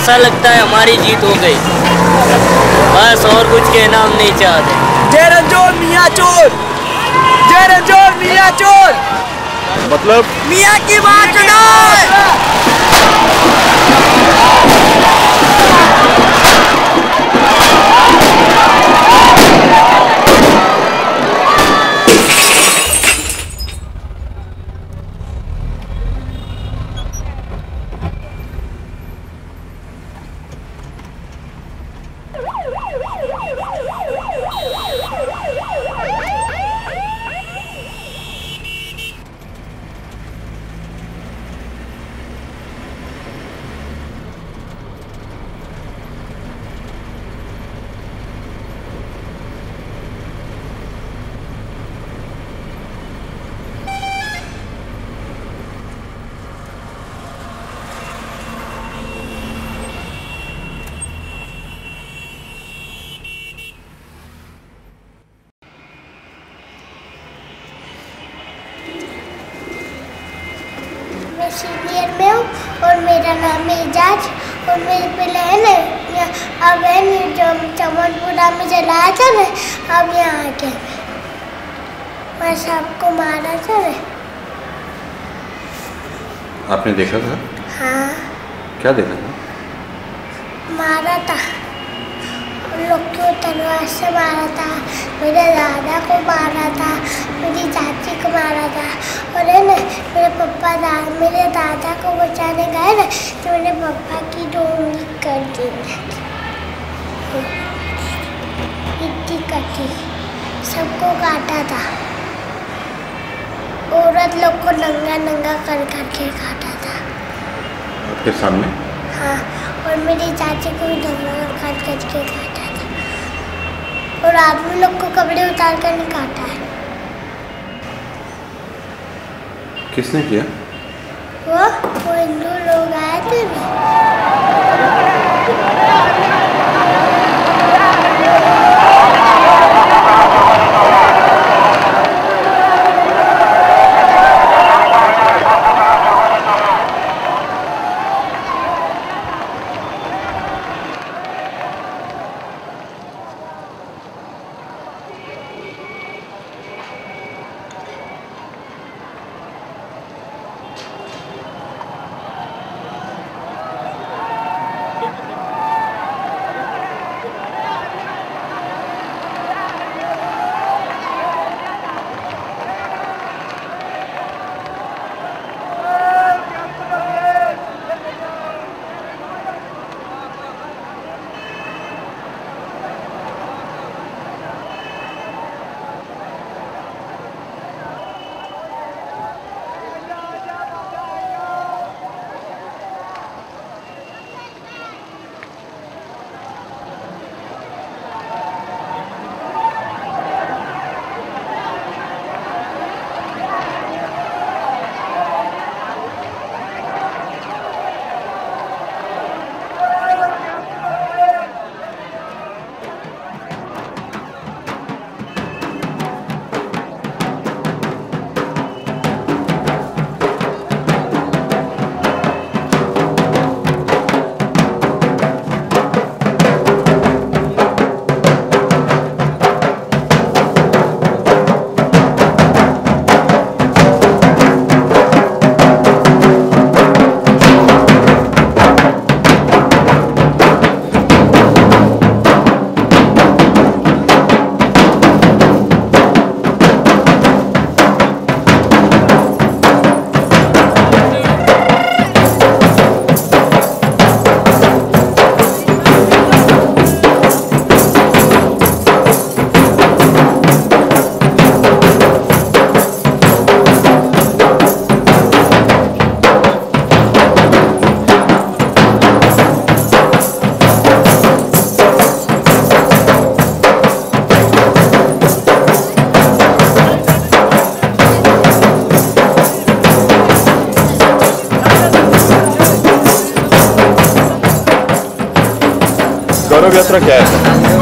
ऐसा लगता है हमारी जीत हो गई। बस और कुछ कहना हम नहीं चाहते। जय रंजोर मियाँ चोर, जय रंजोर मियाँ चोर। मतलब मियाँ की बात सुनो। सीनियर में हूँ और मेरा नाम है एजाज और मेरी बहन है। अब बहन जो चमनपुरा में जलाया था ना, अब यहाँ आ गया मैं सबको मारा था ना। आपने देखा था? हाँ। क्या देखा था? मारा था लोग को, तलवार से मारा था, मेरे दादा को मारा था, मेरी चाची को मारा था। और है ना मेरे दादा को बचाने गए ना, तो मेरे पापा की डोंगी कर दी, इतनी कटी, सबको काटा था। औरत लोग को नंगा नंगा कर करके काटा था आपके सामने? हाँ, और मेरी चाची को भी नंगा कर करके काटा था, और आदमी लोग को कपड़े उतार कर नहीं काटा है। किसने किया? वो हिंदू लोग आए थे ना। गौरव यात्रा क्या है?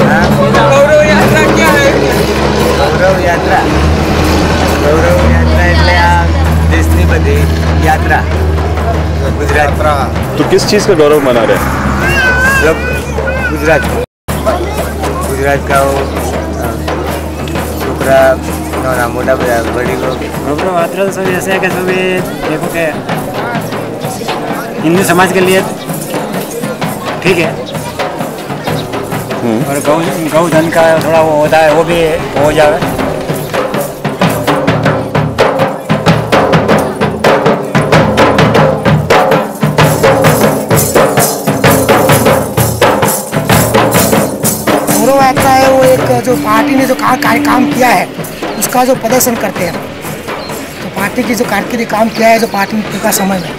गौरव यात्रा क्या है? गौरव यात्रा એટલે આ દેશની બધી યાત્રા गुजरात। तो किस चीज़ का गौरव मना रहे हैं? मतलब गुजरात का वो छोकरा ना मोटा बड़ी को गौरव यात्रा तो सब ऐसे है कि सब ये देखो कि हिंदू समाज के लिए ठीक है और गौ धन का थोड़ा वो होता है वो भी हो जाए। गौरव यात्रा है वो एक जो पार्टी ने जो काम किया है उसका जो प्रदर्शन करते हैं, तो पार्टी की जो कारकिर्दी काम किया है जो पार्टी का समय में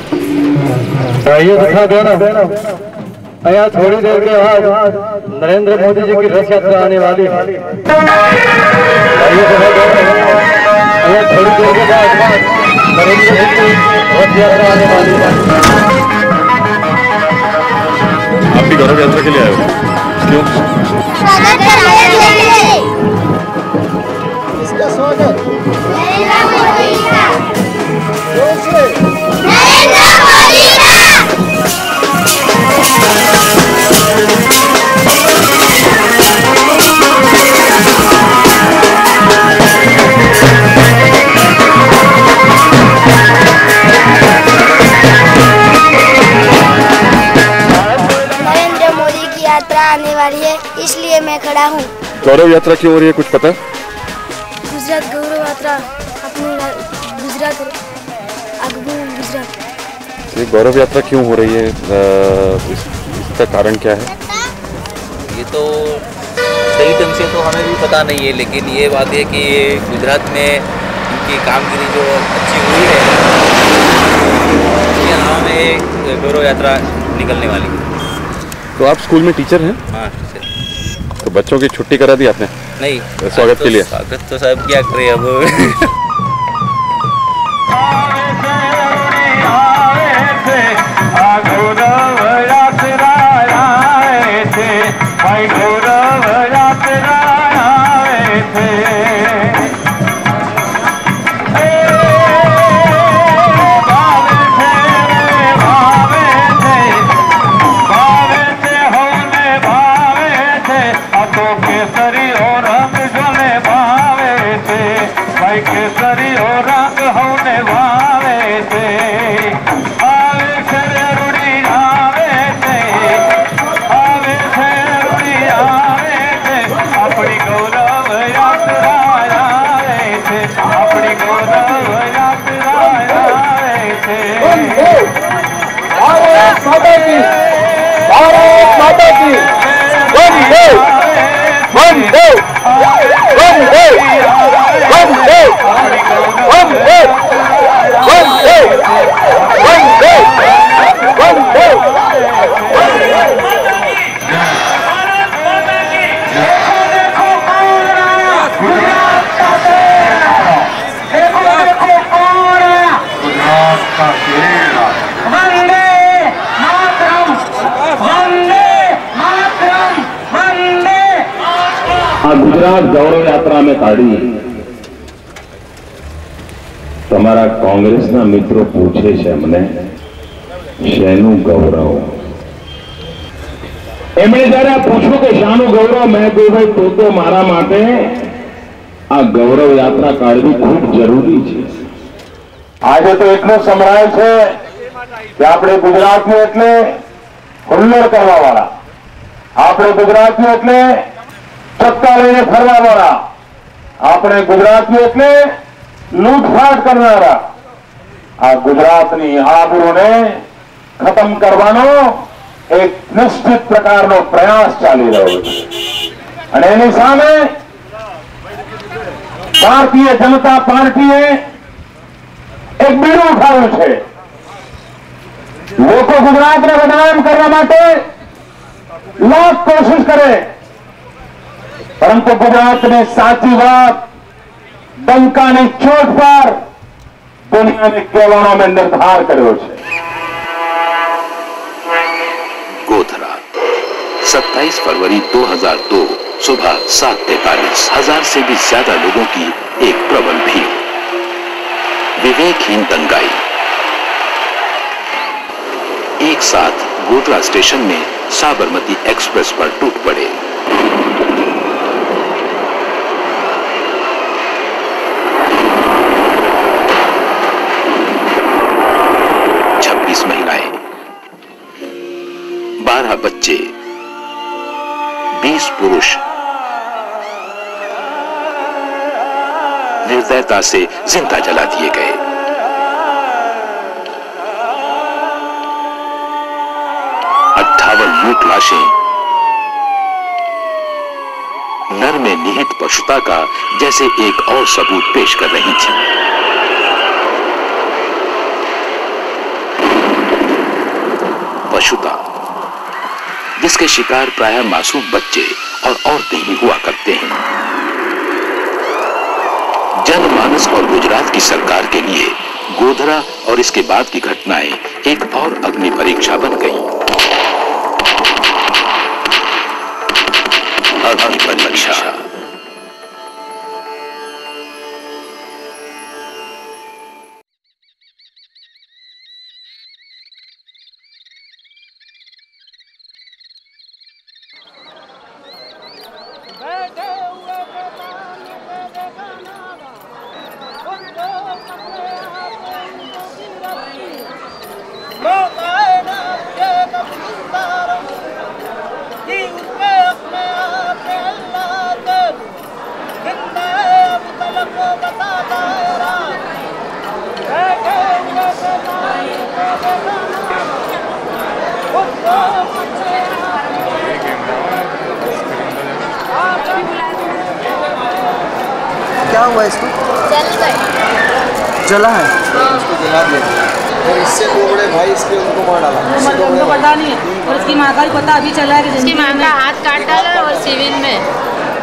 यहाँ थोड़ी देर के बाद नरेंद्र मोदी जी की रथ यात्रा आने वाली है। यहाँ थोड़ी देर के बाद नरेंद्र मोदी की रथ यात्रा आने वाली है। आप भी गौरव यात्रा के लिए आए हो? क्यों? किसका स्वागत? आने वाली है इसलिए मैं खड़ा हूँ। गौरव यात्रा क्यों हो रही है कुछ पता? गुजरात गौरव यात्रा अपनी गुजरात गुजरात। ये गौरव यात्रा क्यों हो रही है, इसका कारण क्या है? ये तो सही ढंग से तो हमें भी पता नहीं है, लेकिन ये बात है कि गुजरात में इनकी कामगिरी जो अच्छी हुई है, यहाँ में गौरव यात्रा निकलने वाली है। तो आप स्कूल में टीचर हैं? हाँ टीचर। तो बच्चों की छुट्टी करा दी आपने? नहीं, स्वागत के लिए। स्वागत तो सब क्या करे अब। गुजरात गौरव यात्रा में काढ़ी તમારા કોંગ્રેસના મિત્રો પૂછે છે અમને શેનું ગૌરવ. એમણે જયારે પૂછ્યું કે શાનું ગૌરવ, મેં કહ્યું ભાઈ તો મારા માટે આ ગૌરવ યાત્રા કાઢવી ખૂબ જરૂરી છે. આજે તો એટલું સંભળાય છે કે આપણે ગુજરાતીઓ એટલે હુલ્લડ કરવા વાળા, આપણે ગુજરાતીઓ એટલે સત્તા લઈને ફરવા વાળા, આપણે ગુજરાતીઓ એટલે લૂંટફાટ કરનારા. આ ગુજરાતની આબરૂને ખતમ કરવાનો એક નિશ્ચિત પ્રકારનો પ્રયાસ ચાલી રહ્યો છે અને એની સામે ભારતીય જનતા પાર્ટીએ એક બીડું ઉઠાવ્યું છે. લોકો ગુજરાતને બદનામ કરવા માટે લાખ કોશિશ કરે, પરંતુ ગુજરાતની સાચી વાત ડંકાની ચોટ પર દુનિયાને કહેવાનો મેં નિર્ધાર કર્યો છે. गोधरा 27 फरवरी 2002 सुबह 7:43 हजार से भी ज्यादा लोगों की एक प्रबल भीड़, विवेकहीन दंगाई, एक साथ गोधरा स्टेशन में साबरमती एक्सप्रेस पर टूट पड़े। महिलाएं, 12 बच्चे, 20 पुरुष निर्दयता से जिंदा जला दिए गए। मूक लाशें नर में निहित पशुता का जैसे एक और सबूत पेश कर रही थी। पशुता जिसके शिकार प्रायः मासूम बच्चे और औरतें ही हुआ करते हैं। जनमानस और गुजरात की सरकार के लिए गोधरा और इसके बाद की घटनाएं एक और अग्नि परीक्षा बन गई। अग्नि परीक्षा। क्या हुआ इसको? जला है। इसको जला दिया और इससे दो बड़े भाई इसके उनको मार डाला। उनको पता नहीं है और उसकी माँ का भी पता अभी चला है कि उसकी माँ का हाथ काट डाला और सिविल में।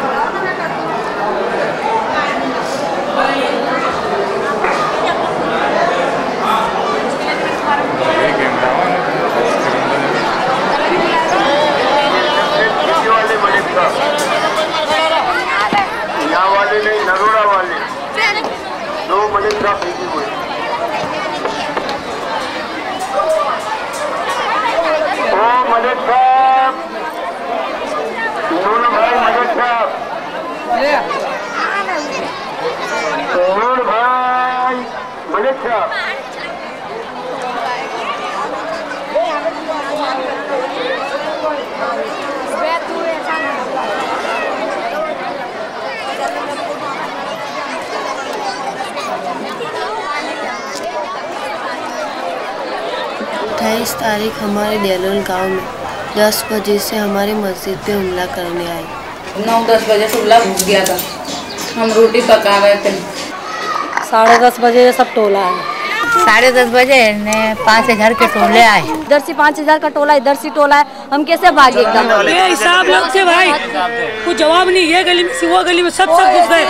तारीख हमारे डेलोल गांव में 10 बजे से हमारी मस्जिद पे हमला करने आए। 9-10 बजे से हमला घुस गया था। हम रोटी पका रहे थे। 10:30 बजे सब टोला है। 10:30 बजे ने 5000 के टोले आए। इधर से 5000 का टोला, इधर से टोला है। हम कैसे भागे एकदम? ये हिसाब लोग से भाई कुछ जवाब नहीं। ये गली में वो गली में सब घुस गए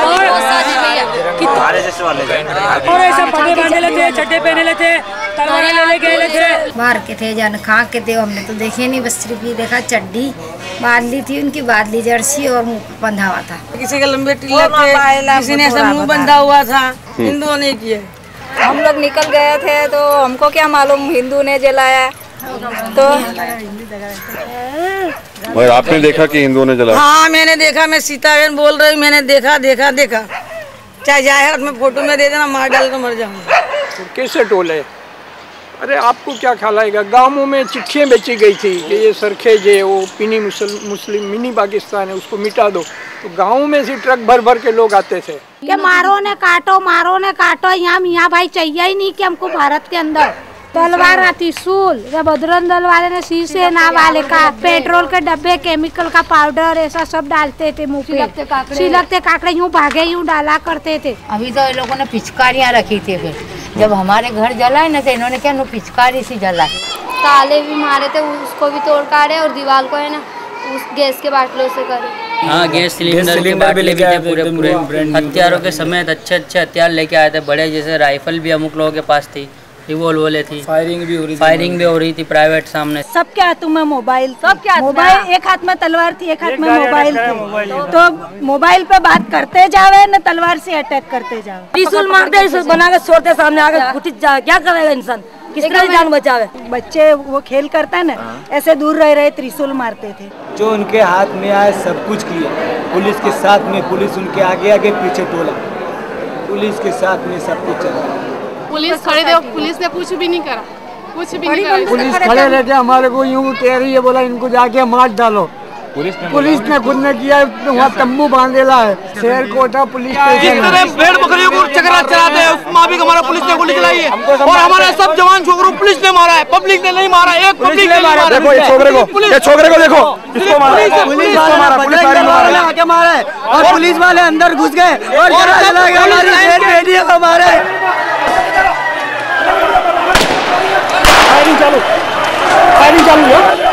और ऐसा पटे बांधे लेते, चड्डे पहने लेते, तलवार ले गए। मार के थे जान खा के थे। हमने तो देखे नहीं, बस सिर्फ ये देखा चड्डी बादली थी उनकी, बादली जर्सी और मुंह बंधा हुआ था। किसी के लंबे टिल्ले थे, किसी ने ऐसा मुंह बंधा हुआ था। हिंदुओं ने किया। हम लोग निकल गए थे तो हमको क्या मालूम हिंदू ने जलाया। तो मगर आपने देखा कि हिंदुओं ने जलाया? हाँ मैंने देखा। मैं सीता बहन बोल रही, मैंने देखा। चाहे जाहिर में फोटो में दे देना, मार डाल कर मर जाऊंगा। कैसे टोले? अरे आपको क्या ख्याल आएगा? गाँवों में चिट्ठियाँ बेची गई थी कि ये सरखेज है, वो पिनी मुस्लिम मिनी पाकिस्तान है, उसको मिटा दो। तो गाँव में से ट्रक भर के लोग आते थे कि मारो ने काटो। यहाँ भाई चाहिए ही नहीं कि हमको भारत के अंदर तलवार आती सूल। बजरंग दल वाले ने शीशे ना वाले का पेट्रोल के डब्बे, केमिकल का पाउडर ऐसा सब डालते थे मुँह पे। छिलकते काकड़े यूँ भागे यूँ डाला करते थे। अभी तो इन लोगों ने पिचकारियाँ रखी थी। फिर जब हमारे घर जलाए ना तो इन्होंने क्या पिचकारी से जला। ताले भी मारे थे, उसको भी तोड़ काटे और दीवार को है ना उस गैस के बाटलों से करे। हाँ गैस सिलेंडर के बाटले भी थे पूरे हथियारों के समेत। अच्छे हथियार लेके आए थे बड़े, जैसे राइफल भी अमुक लोगों के पास थी, रिवॉल्वर थी, फायरिंग भी हो रही थी प्राइवेट सामने। सब क्या तुम्हें मोबाइल, सब क्या मोबाइल, एक हाथ में तलवार थी, एक हाथ में मोबाइल थी। तो मोबाइल पे बात करते जावे न तलवार से अटैक करते जावे। त्रिशूल मारते बना के छोड़ते सामने आगे घुट जाए, क्या करेगा इंसान? किस तरह जान बचावे। बच्चे वो खेल करता है ना, ऐसे दूर रह रहे त्रिशूल मारते थे। जो उनके हाथ में आए सब कुछ किया, पुलिस के साथ में, पुलिस उनके आगे आगे पीछे टोला, पुलिस के साथ में सब कुछ चला। पुलिस खड़े थे, पुलिस ने कुछ भी नहीं करा, कुछ भी नहीं करा। पुलिस खड़े रह के हमारे को यूं कह रही है, बोला इनको जाके मार डालो। पुलिस ने खुद ने किया, वहाँ तंबू बांधेला है, शहर कोटा पुलिस स्टेशन। भेड़ बकरियों को चकरा चलाते हैं, माफी हमारा पुलिस ने गोली चलाई है और हमारे सब जवान छोकरों पुलिस ने मारा है, पब्लिक ने नहीं मारा, एक पब्लिक ने मारा। देखो ये छोकरे को देखो, इसको मारा, पुलिस वाले आके मारा है और पुलिस वाले अंदर घुस गए और हमारी को मारा है। फायरिंग चालू है।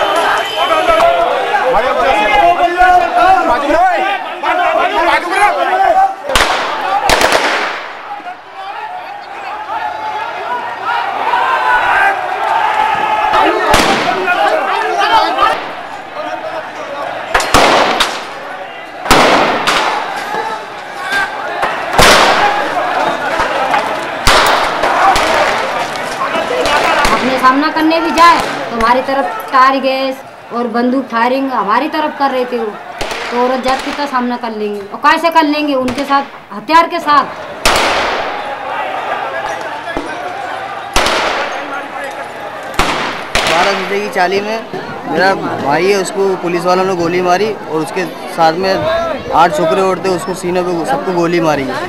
सामना करने भी जाए तो हमारी तरफ टायर गैस और बंदूक फायरिंग हमारी तरफ कर रहे थे वो, तो औरत जाति का सामना कर लेंगे और कैसे कर लेंगे उनके साथ, हथियार के साथ। 12 बजे की चाली में मेरा भाई है, उसको पुलिस वालों ने गोली मारी और उसके साथ में 8 छोकरे और थे, उसको सीने पे सबको गोली मारी है।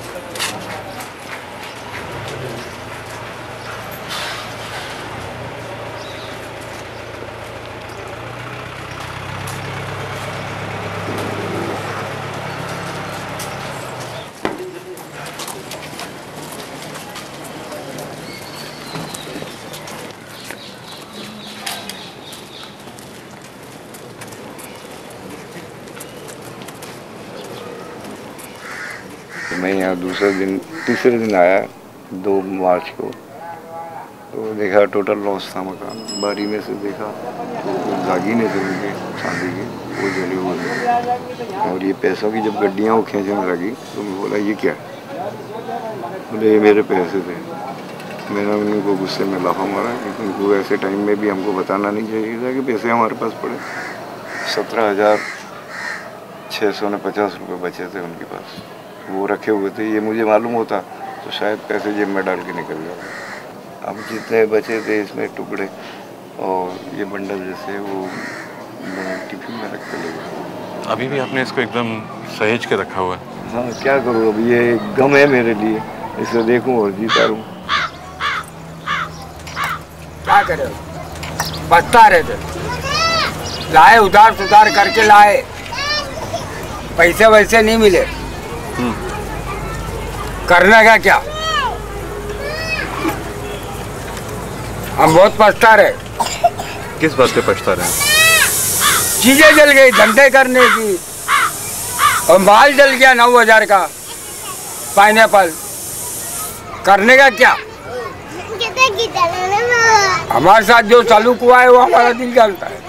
मैं यहाँ तीसरे दिन आया 2 मार्च को, तो देखा टोटल लॉस था मकान। बारी में से देखा तो दागीने थे उनके चांदी के, वो जले हुए। और ये पैसों की जब गड्डियाँ वो खींचने लगी तो मैं बोला ये क्या, बोले ये मेरे पैसे थे। मैंने उनको गुस्से में लाफा मारा कि उनको ऐसे टाइम में भी हमको बताना नहीं चाहिए था कि पैसे हमारे पास पड़े। 17,650 रुपये बचे थे उनके पास, वो रखे हुए थे। ये मुझे मालूम होता तो शायद पैसे जेब में डाल के निकल जाते। अब जितने बचे थे इसमें टुकड़े और ये बंडल जैसे वो टिफिन में रख के ले गए। अभी भी आपने इसको एकदम सहेज के रखा हुआ है? हाँ, क्या करूँ, अब ये गम है मेरे लिए, इसे देखूँ और जीता रहूँ। क्या करे, बचता रहे थे, लाए उधार सुधार करके लाए, पैसे वैसे नहीं मिले, करने का क्या। हम बहुत पछता रहे। किस बात पे पछता रहे? चीजें जल गई धंधे करने की, और माल जल गया 9,000 का पाइनएप्पल, करने का क्या। हमारे साथ जो चालू हुआ है वो हमारा दिल जानता है।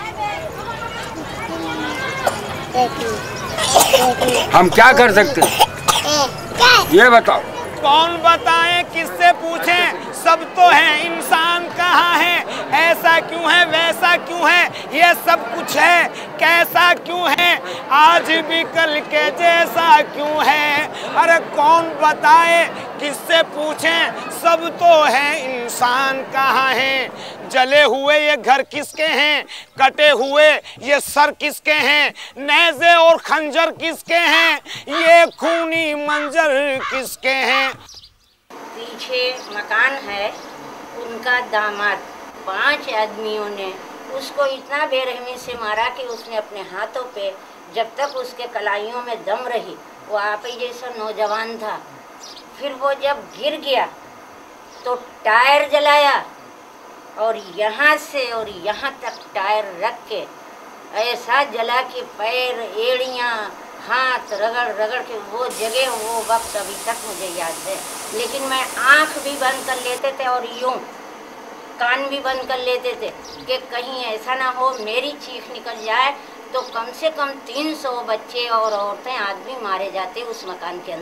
हम क्या कर सकते हैं ये बताओ। कौन बताए, किससे पूछें, सब तो है, इंसान कहाँ है, ऐसा क्यों है, वैसा क्यों है, ये सब कुछ है, कैसा क्यों है, आज भी कल के जैसा क्यों है। अरे कौन बताए, किससे पूछें, सब तो है, इंसान कहाँ है। जले हुए ये घर किसके हैं, कटे हुए ये सर किसके हैं, नेज़े और खंजर किसके हैं, ये खूनी मंजर किसके हैं। पीछे मकान है, उनका दामाद 5 आदमियों ने उसको इतना बेरहमी से मारा कि उसने अपने हाथों पे, जब तक उसके कलाइयों में दम रही, वो आप ही जैसा नौजवान था। फिर वो जब गिर गया तो टायर जलाया और यहाँ से और यहाँ तक टायर रख के ऐसा जला कि पैर, एड़ियाँ, हाथ रगड़ रगड़ के वो जगह, वो वक्त अभी तक मुझे याद है। लेकिन मैं आँख भी बंद कर लेते थे और यूँ कान भी बंद कर लेते थे कि कहीं ऐसा ना हो मेरी चीख निकल जाए तो कम से कम 300 बच्चे और औरतें, आदमी मारे जाते उस मकान के अंदर।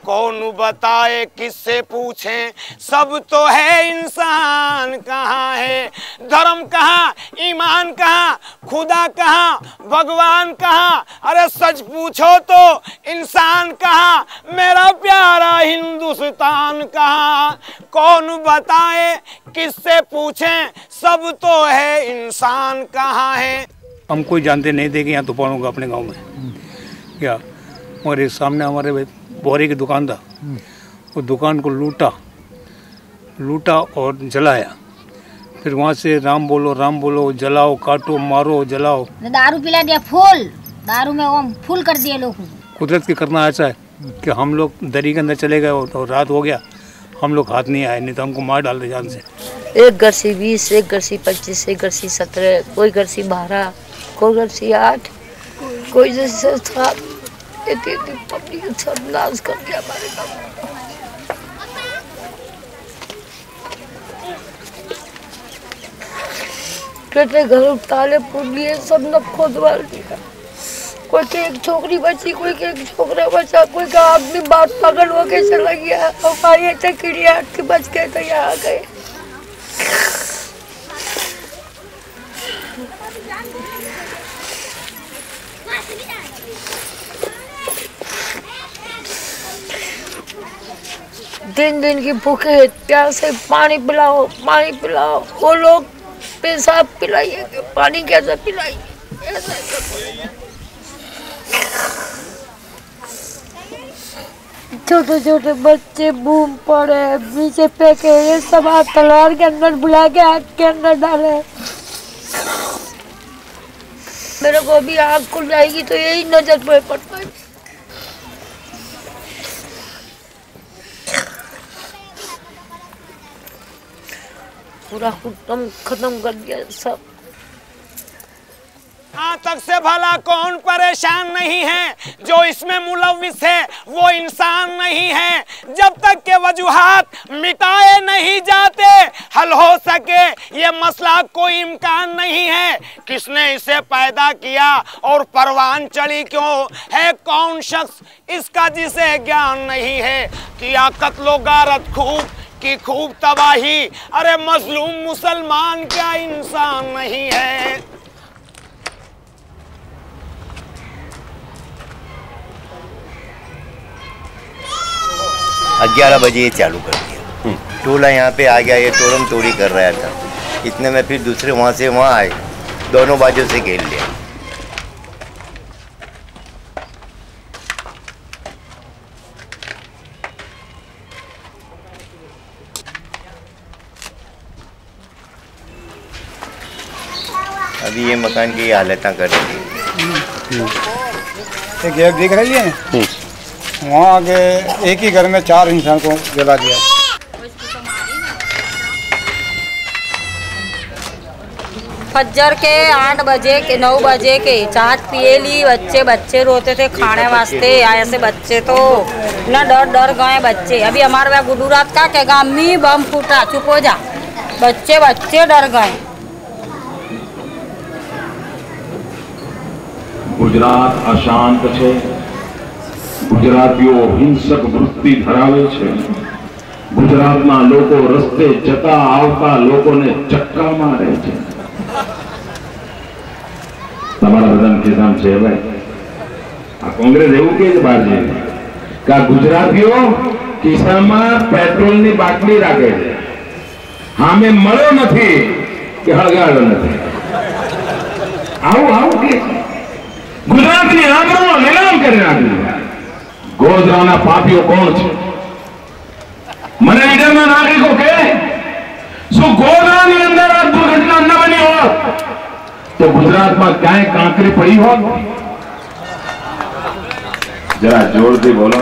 कौन बताए किससे पूछें, सब तो है इंसान कहाँ है, धर्म कहाँ, ईमान कहाँ, खुदा कहाँ, भगवान कहाँ, अरे सच पूछो तो इंसान कहाँ, मेरा प्यारा हिंदुस्तान कहाँ, कौन बताए किससे पूछें, सब तो है इंसान कहाँ है। हम कोई जानते नहीं थे कि यहाँ तूफान होगा अपने गांव में क्या। और इस सामने हमारे बोरे की दुकान था, वो दुकान को लूटा और जलाया। फिर वहाँ से राम बोलो, जलाओ, काटो, मारो, जलाओ। दारू पिला दिया, फूल दारू में वो फूल कर दिए लोग। कुदरत के करना ऐसा है कि हम लोग दरी के अंदर चले गए और रात हो गया, हम लोग हाथ नहीं आए, नहीं तो हमको मार डाल दे जान से। एक घर से 20, एक घर से 25, एक घर से 17, कोई घर से 12, कोई घर से 8, कोई जैसे 7, पब्लिक सर्वनाश कर दिया हमारे गाँव। कितने घर ताले फूट लिए, सब न खोदवाल दिया। कोई के एक छोकरी बची, कोई के एक छोकरा बचा, कोई का आदमी बात पागल होके चला गया। हमारी ऐसे चिड़िया के बच गए तो यहाँ आ गए। दिन की भूखे प्यासे, पानी पिलाओ, पानी पिलाओ। वो लोग पेशाब पिलाइए, पानी कैसे पिलाइए, छोटे छोटे बच्चे बूम पड़े, नीचे फेंके, ये सब हाथ तलवार के अंदर बुला के आग के अंदर डाले। मेरे को अभी आग खुल जाएगी तो यही नजर पे पड़ता है। पूरा खत्म कर दिया सब। आज तक से भला कौन परेशान नहीं है, जो इसमें मुलविस है वो इंसान नहीं है। जब तक के वजूहात मिटाए नहीं जाते, हल हो सके ये मसला कोई इम्कान नहीं है। किसने इसे पैदा किया और परवान चढ़ी क्यों है कौन शख्स इसका जिसे ज्ञान नहीं है। किया कत्लो गारत खूब की खूब तबाही, अरे मजलूम मुसलमान क्या इंसान नहीं है। 11 बजे ये चालू कर दिया। टोला यहाँ पे आ गया, ये तोड़म तोड़ी कर रहा था। इतने में फिर दूसरे वहाँ से वहाँ आए, दोनों बाजू से घेर लिया। अभी ये मकान की हालत कर रही है। एक गैप दिख रही है, वहाँ आगे एक ही घर में 4 इंसान को जला दिया। फज्जर के 8 बजे के 9 बजे के चाट पिए ली, बच्चे रोते थे खाने वास्ते। ऐसे बच्चे तो ना डर गए बच्चे। अभी हमारे वहाँ गुजरात का कहेगा अम्मी बम फूटा, चुप हो जा। बच्चे डर गए। गुजरात अशांत છે, ગુજરાતીઓ હિંસક વૃત્તિ ધરાવે છે। ગુજરાતના લોકો રસ્તે જતા આવતા લોકોને ચક્કા મારે છે। તમારા બધાને ખિસામ છે ભાઈ, આ કોંગ્રેસ એવું કે છે બહાર જઈને કે ગુજરાતીઓ ખિસ્સામાં પેટ્રોલની બાટલી રાખે છે, સામે મળ્યો નથી કે હળગાવ્યો નથી। આવું કે ગુજરાતની આબરૂનો નીલામ કરી નાખ્યું। ગોધરાના પાપીઓ કોણ છે? મને ઈડરના નાગરિકો કહે શું ગોધરાની અંદર આ દુર્ઘટના ન બની હોત તો ગુજરાતમાં ક્યાંય કાંકરી પડી હોત? જરા જોરથી બોલો।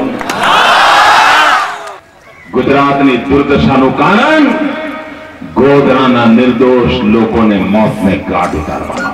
ગુજરાતની દુર્દશાનું કારણ ગોધરાના નિર્દોષ લોકોને મોતને ઘાટ ઉતારવામાં।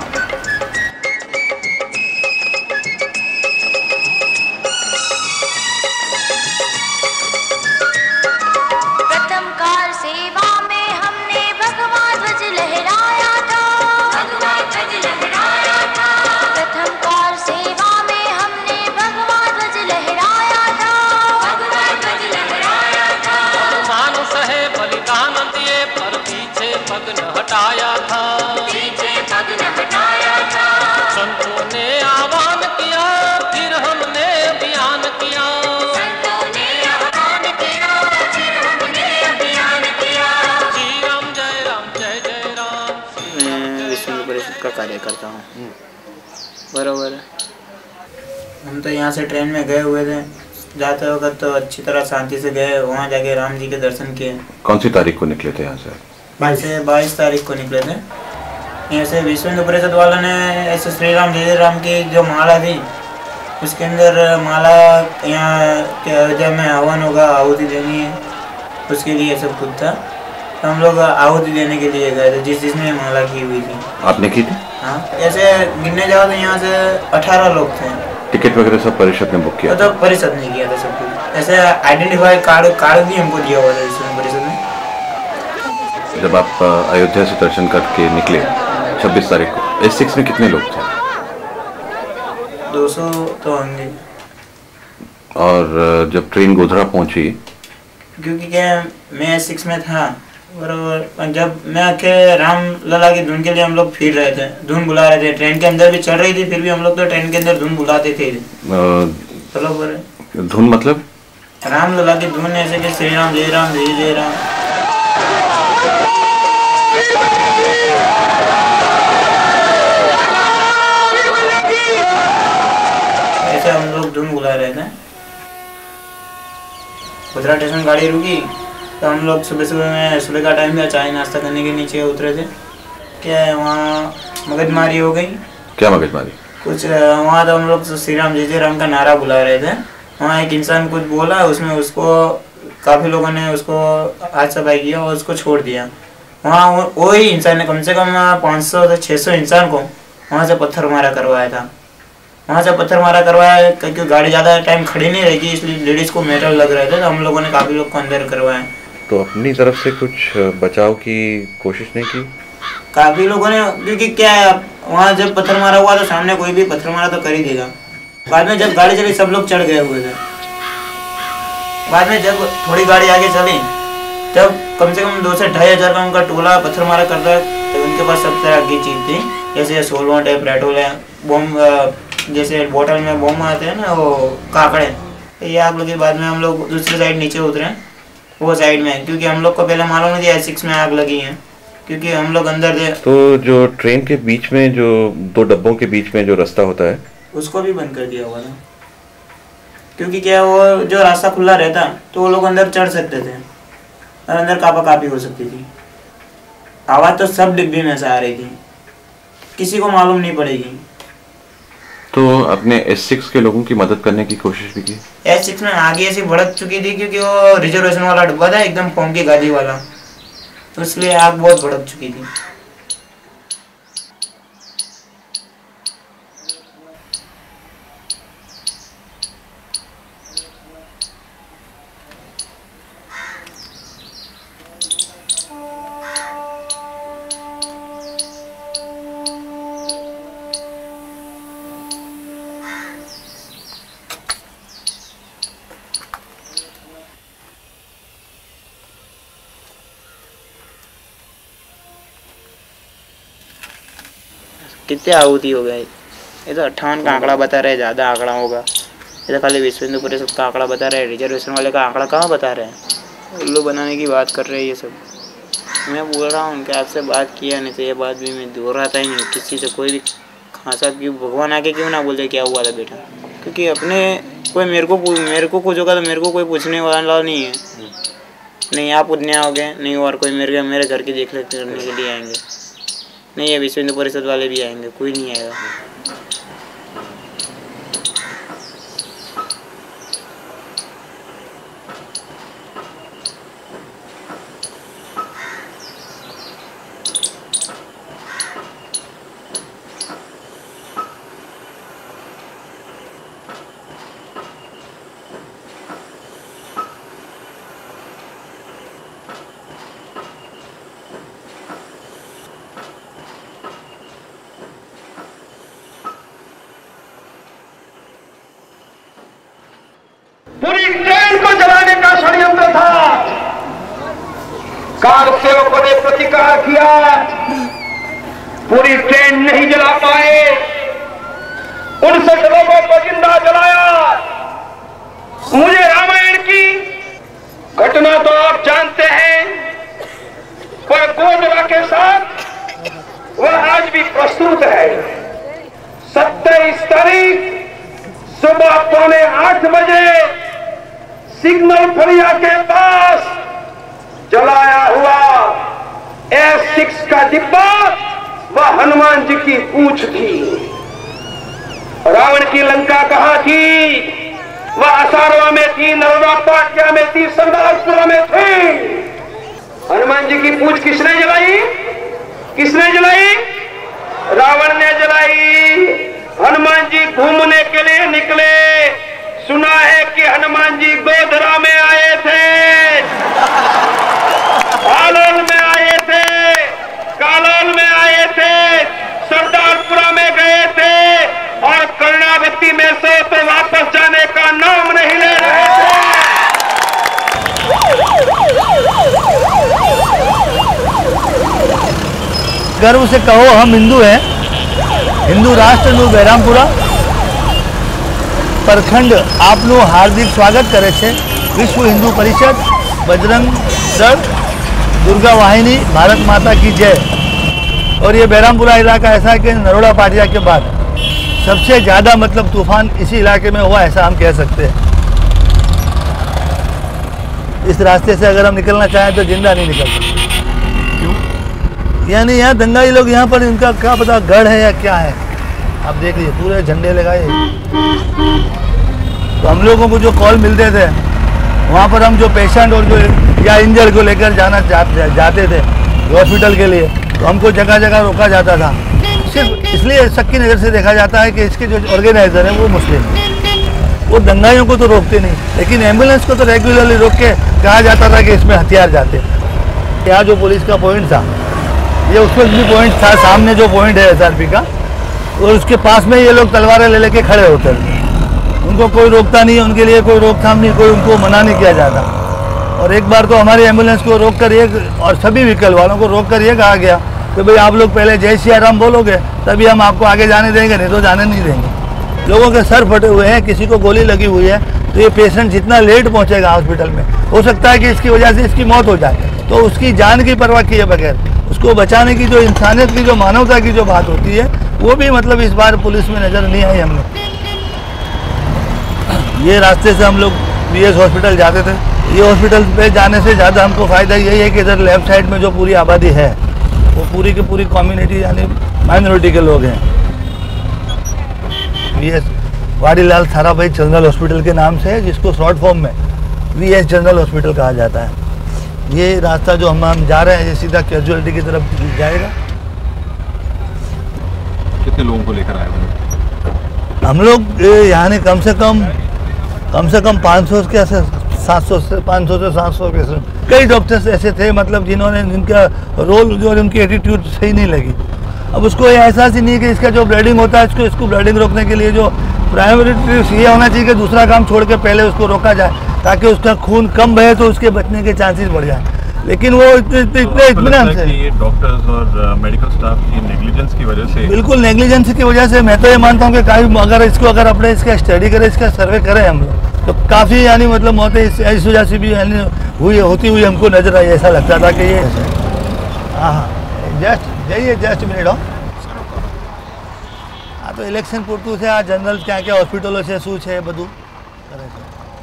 का कार्यकर्ता हूँ। बराबर है। हम तो यहाँ से ट्रेन में गए हुए थे, जाते वक्त तो अच्छी तरह शांति से गए, वहाँ जाके राम जी के दर्शन किए। कौन सी तारीख को निकले थे यहाँ से? 22 तारीख को निकले थे। यहाँ से विश्व हिंदू परिषद वालों ने ऐसे श्री राम जय राम की जो माला थी, उसके अंदर माला यहाँ के अयोध्या में हवन होगा, आहुति देनी है, उसके लिए सब कुछ था। तो हम लोग आहुति देने के लिए गए थे, जिसने माला की हुई थी। आपने की थी? हाँ, ऐसे गिनने जाओ तो यहाँ से 18 लोग थे। टिकट वगैरह सब परिषद ने बुक किया? तो परिषद ने किया था सब कुछ। ऐसे आइडेंटिफाई कार्ड भी हमको दिया हुआ था इसमें परिषद ने। जब आप अयोध्या से दर्शन करके निकले 26 तारीख को, S6 में कितने लोग थे? 200 तो होंगे। और जब ट्रेन गोधरा पहुंची? क्योंकि क्या मैं S6 में था, और जब मैं आके राम लला की धुन के लिए हम लोग फिर रहे थे, धुन बुला रहे थे, ट्रेन के अंदर भी चल रही थी, फिर भी हम लोग तो ट्रेन के अंदर धुन बुलाते थे। बराबर। धुन मतलब? राम लला की धुन, ऐसे कि श्री राम जय राम जय जय राम। ऐसे हम लोग धुन बुला रहे थे। गोधरा स्टेशन गाड़ी रुकी तो हम लोग सुबह का टाइम था, चाय नाश्ता करने के नीचे उतरे थे। क्या है वहाँ मगजमारी हो गई। क्या मगजमारी? कुछ वहाँ तो हम लोग श्री राम जय जय राम का नारा बुला रहे थे। वहाँ एक इंसान कुछ बोला, उसमें उसको काफ़ी लोगों ने उसको हाथ सफाई किया और उसको छोड़ दिया। वहाँ वही इंसान ने कम से कम 500 से 600 इंसान को वहाँ से पत्थर मारा करवाया था। वहाँ से पत्थर मारा करवाया क्योंकि गाड़ी ज़्यादा टाइम खड़ी नहीं रहेगी, इसलिए लेडीज़ को मेटल लग रहे थे, तो हम लोगों ने काफ़ी लोग को अंदर करवाया। तो अपनी तरफ से कुछ बचाव की कोशिश नहीं की? काफ़ी लोगों ने, क्योंकि क्या है वहाँ जब पत्थर मारा हुआ तो सामने कोई भी पत्थर मारा तो कर ही देगा। बाद में जब गाड़ी चली सब लोग चढ़ गए हुए थे। बाद में जब थोड़ी गाड़ी आगे चली तब कम से कम 2 से 2.5 हज़ार का उनका टोला पत्थर मारा करता है। तो उनके पास सब तरह की चीज़ थी, जैसे सोलवंट है, पेट्रोल है, बम, जैसे बोतल में बम आते हैं ना, वो काकड़े। तो ये आप लोग के बाद में हम लोग दूसरी साइड नीचे उतरे, वो साइड में, क्योंकि हम लोग को पहले मालूम नहीं था S6 में आग लगी है, क्योंकि हम लोग अंदर थे। तो जो ट्रेन के बीच में जो 2 डब्बों के बीच में जो रास्ता होता है उसको भी बंद कर दिया हुआ था, क्योंकि क्या वो जो रास्ता खुला रहता तो वो लोग अंदर चढ़ सकते थे और अंदर कापा कापी हो सकती थी। आवाज़ तो सब डिब्बे में से आ रही थी, किसी को मालूम नहीं पड़ेगी। तो अपने S6 के लोगों की मदद करने की कोशिश भी की? S6 में आगे ऐसी भड़क चुकी थी, क्योंकि वो रिजर्वेशन वाला डब्बा था, एकदम फोम की गाड़ी वाला, तो इसलिए आग बहुत भड़क चुकी थी। कितने आहुति हो गए? ये तो 58 का आंकड़ा बता रहे, ज़्यादा आंकड़ा होगा। ये तो खाली विश्व हिंदू परिषद का आंकड़ा बता रहे, रिजर्वेशन वाले का आंकड़ा कहाँ बता रहे हैं? उल्लू बनाने की बात कर रहे हैं ये सब। मैं बोल रहा हूँ कि आपसे बात किया नहीं तो ये बात भी मैं दोहराता ही नहीं किसी से। कोई भी खासा क्यों भगवान आके क्यों ना बोलते क्या हुआ था बेटा, क्योंकि अपने कोई मेरे को कुछ होगा तो मेरे को कोई पूछने वाला नहीं है। नहीं आप उतने आओगे, नहीं और कोई मेरे घर की देख रेख करने के लिए आएंगे, नहीं ये विश्व हिंदू परिषद वाले भी आएंगे, कोई नहीं आएगा। पूरी ट्रेन को जलाने का षड्यंत्र था। कार सेवकों ने प्रतिकार किया, पूरी ट्रेन नहीं जला पाए, 59 लोगों को जिंदा जलाया। मुझे रामायण की घटना तो आप जानते हैं, पर गोधरा के साथ वह आज भी प्रस्तुत 8 बजे सिग्नल फरिया के पास जलाया हुआ S6 का डिब्बा वह हनुमान जी की पूंछ थी। रावण की लंका कहाँ थी? वह असारवा में थी, नरोड़ा पाटिया में थी, सरदारपुरा में थी। हनुमान जी की पूंछ किसने जलाई? किसने जलाई? रावण ने जलाई। हनुमान जी घूमने के लिए निकले। सुना है कि हनुमान जी गोधरा में आए थे, हालोल में आए थे, कालोल में आए थे, सरदारपुरा में गए थे और कर्णावती में से तो वापस जाने का नाम नहीं ले रहे थे। गर्व से कहो हम हिंदू हैं। हिंदू राष्ट्र નું બહેરામપુરા प्रखंड आपનું हार्दिक स्वागत करे छे। विश्व हिंदू परिषद, बजरंग दल, दुर्गा वाहिनी, भारत माता की जय। और ये बहरामपुरा इलाका ऐसा है कि नरोड़ा पाटिया के बाद सबसे ज़्यादा मतलब तूफान इसी इलाके में हुआ, ऐसा हम कह सकते हैं। इस रास्ते से अगर हम निकलना चाहें तो जिंदा नहीं निकल सकते। क्यों? यानी यहाँ दंगाई लोग यहाँ पर, इनका क्या पता गढ़ है या क्या है। आप देख लीजिए पूरे झंडे लगाए। तो हम लोगों को जो कॉल मिलते थे वहाँ पर हम जो पेशेंट और जो या इंजर्ड को लेकर जाते थे हॉस्पिटल के लिए, तो हमको जगह जगह रोका जाता था। सिर्फ इसलिए शक की नज़र से देखा जाता है कि इसके जो ऑर्गेनाइजर हैं वो मुस्लिम हैं। वो दंगाइयों को तो रोकते नहीं, लेकिन एम्बुलेंस को तो रेगुलरली रोक के कहा जाता था कि इसमें हथियार जाते। यहाँ जो पुलिस का पॉइंट था, ये उस वक्त भी पॉइंट था, सामने जो पॉइंट है SRP का, और उसके पास में ये लोग तलवारें ले लेके खड़े होते हैं। उनको कोई रोकता नहीं, उनके लिए कोई रोकथाम नहीं, कोई उनको मना नहीं किया जाता। और एक बार तो हमारी एम्बुलेंस को रोक कर और सभी व्हीकल वालों को रोक कर ये कहा गया कि भाई आप लोग पहले जय श्री राम बोलोगे तभी हम आपको आगे जाने देंगे, नहीं तो जाने नहीं देंगे। लोगों के सर फटे हुए हैं, किसी को गोली लगी हुई है, तो ये पेशेंट जितना लेट पहुँचेगा हॉस्पिटल में, हो सकता है कि इसकी वजह से इसकी मौत हो जाए। तो उसकी जान की परवाह किए बगैर उसको बचाने की जो इंसानियत की, जो मानवता की जो बात होती है, वो भी मतलब इस बार पुलिस में नज़र नहीं आई हमने। ये रास्ते से हम लोग BS हॉस्पिटल जाते थे। ये हॉस्पिटल पे जाने से ज़्यादा हमको फ़ायदा यही है कि इधर लेफ्ट साइड में जो पूरी आबादी है वो पूरी की पूरी कम्युनिटी यानी माइनॉरिटी के लोग हैं। BS Vadilal Sarabhai general hospital के नाम से है, जिसको शॉर्ट फॉर्म में VS जनरल हॉस्पिटल कहा जाता है। ये रास्ता जो हम जा रहे हैं ये सीधा कैजुअलिटी की तरफ जाएगा। कितने लोगों को लेकर आए हैं? हम लोग यहाँ ने कम से कम 500 के 700 से 500 से 700 पेशेंट। कई डॉक्टर्स ऐसे थे मतलब जिन्होंने जिनका रोल जो उनकी एटीट्यूड सही नहीं लगी। अब उसको ये एहसास ही नहीं है कि इसका जो ब्लीडिंग होता है इसको ब्लीडिंग रोकने के लिए जो प्राइमरी ये होना चाहिए कि दूसरा काम छोड़ के पहले उसको रोका जाए ताकि उसका खून कम बहे तो उसके बचने के चांसेस बढ़ जाए। लेकिन वो इतने इत्मीनान से ये डॉक्टर्स और मेडिकल स्टाफ की नेग्लिजेंस की वजह से, बिल्कुल नेग्लिजेंस की वजह से मैं तो ये मानता हूँ कि अगर अपने इसका स्टडी करें, इसका सर्वे करें हम लोग, तो काफ़ी यानी मतलब मौतें इस वजह से भी यानी होती हुई हमको नजर आई। ऐसा लगता था कि ये हाँ जस्ट मिनट हो हाँ तो इलेक्शन पूरતું છે। આ જનરલ ક્યાં ક્યાં હોસ્પિટલો છે, શું છે, બધું કરે છે।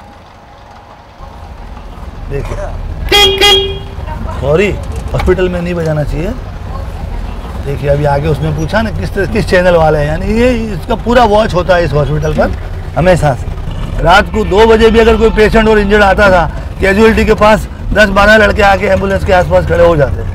देखिए सॉरी हॉस्पिटल में नहीं बजाना चाहिए। देखिए अभी आगे उसने पूछा ना किस चैनल वाले हैं, यानी ये इसका पूरा वॉच होता है इस हॉस्पिटल पर हमेशा से। रात को 2 बजे भी अगर कोई पेशेंट और इंजर्ड आता था, कैजुअलिटी के पास 10-12 लड़के आके एम्बुलेंस के आसपास खड़े हो जाते।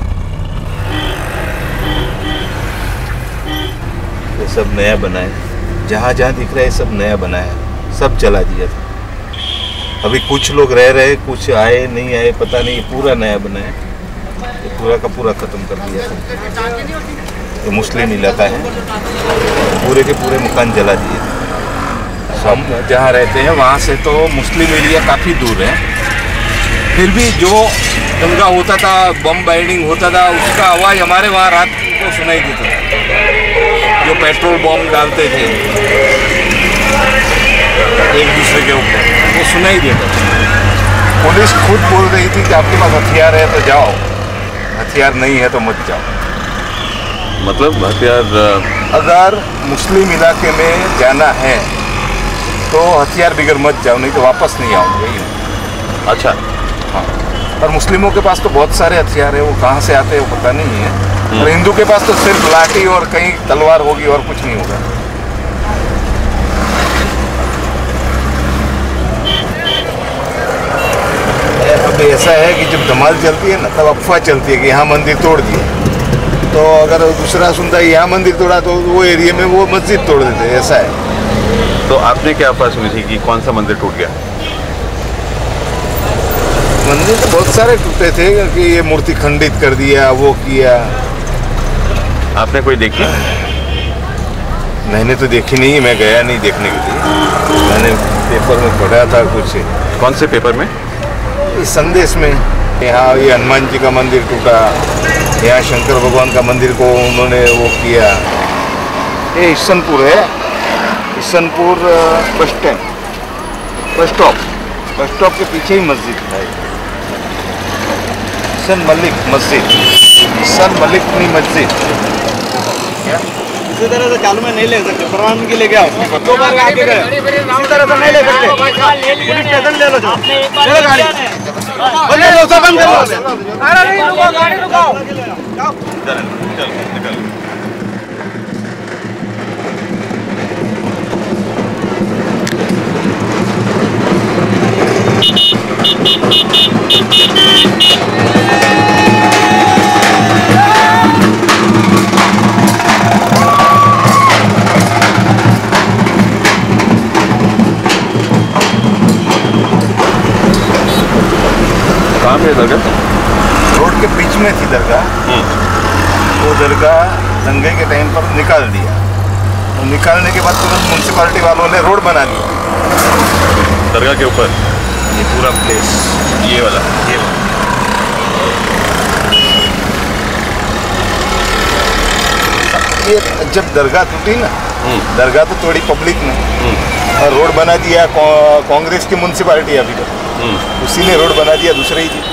ये सब नया बना है, जहाँ जहाँ दिख रहा है सब नया बना है, सब जला दिया था। अभी कुछ लोग रह रहे, कुछ आए नहीं आए पता नहीं, पूरा नया बना है, ये पूरा का पूरा ख़त्म कर दिया है। ये मुस्लिम इलाका है, पूरे के पूरे मकान जला दिए। हम जहाँ रहते हैं वहाँ से तो मुस्लिम एरिया काफ़ी दूर है, फिर भी जो दंगा होता था, बम बाइंडिंग होता था, उसका आवाज़ हमारे वहाँ रात को सुनाई देता था। जो पेट्रोल बम डालते थे एक दूसरे के ऊपर, वो सुनाई देता था। पुलिस खुद बोल रही थी कि आपके पास हथियार है तो जाओ, हथियार नहीं है तो मत जाओ। मतलब हथियार अगर मुस्लिम इलाके में जाना है तो हथियार बिगड़ मत जाओ, नहीं तो वापस नहीं आओगे। यही अच्छा, हाँ। और मुस्लिमों के पास तो बहुत सारे हथियार है, वो कहाँ से आते हैं वो पता नहीं है। और हिंदू के पास तो सिर्फ लाठी और कहीं तलवार होगी और कुछ नहीं होगा। अब ऐसा है कि जब धमाल चलती है ना, तब अफवाह चलती है कि यहाँ मंदिर तोड़ दिए, तो अगर दूसरा सुनता है यहाँ मंदिर तोड़ा तो वो एरिया में वो मस्जिद तोड़ देते, ऐसा है। तो आपने क्या अफवाह सुनी थी कि कौन सा मंदिर टूट गया? मंदिर तो बहुत सारे टूटे थे कि ये मूर्ति खंडित कर दिया, वो किया। आपने कोई देखी? मैंने तो देखी नहीं, मैं गया नहीं देखने के लिए। मैंने पेपर में पढ़ा था कुछ। कौन से पेपर में? इस संदेश में। यहाँ ये हनुमान जी का मंदिर टूटा, यहाँ शंकर भगवान का मंदिर को उन्होंने वो किया। ये ईशनपुर है, Ishanpur bus stand, bus stop के पीछे ही मस्जिद है, सन मलिक मस्जिद, सन मलिक की मस्जिद। इसी तरह से चालू में नहीं ले सकते, प्रमाण की लेके आओ। 2 बार आगे गए, इसी तरह से नहीं ले सकते। पुलिस स्टेशन ले लो, जो ले लो गाड़ी, ले लो, सब बंद कर लो। अरे नहीं रुको, गाड़ी रुकाओ। कहाँ पे दरगाह? रोड के बीच में थी दरगाह। वो दरगाह दंगे के टाइम पर निकाल दिया, और निकालने के बाद तुरंत म्यूनसिपालिटी वालों ने रोड बना दिया दरगाह के ऊपर। ये पूरा प्लेस, ये वाला ये जब दरगाह टूटी ना, दरगाह तो तोड़ी पब्लिक ने, और रोड बना दिया कांग्रेस की म्यूनसिपालिटी अभी तक, उसी ने रोड बना दिया, दूसरे ही थी।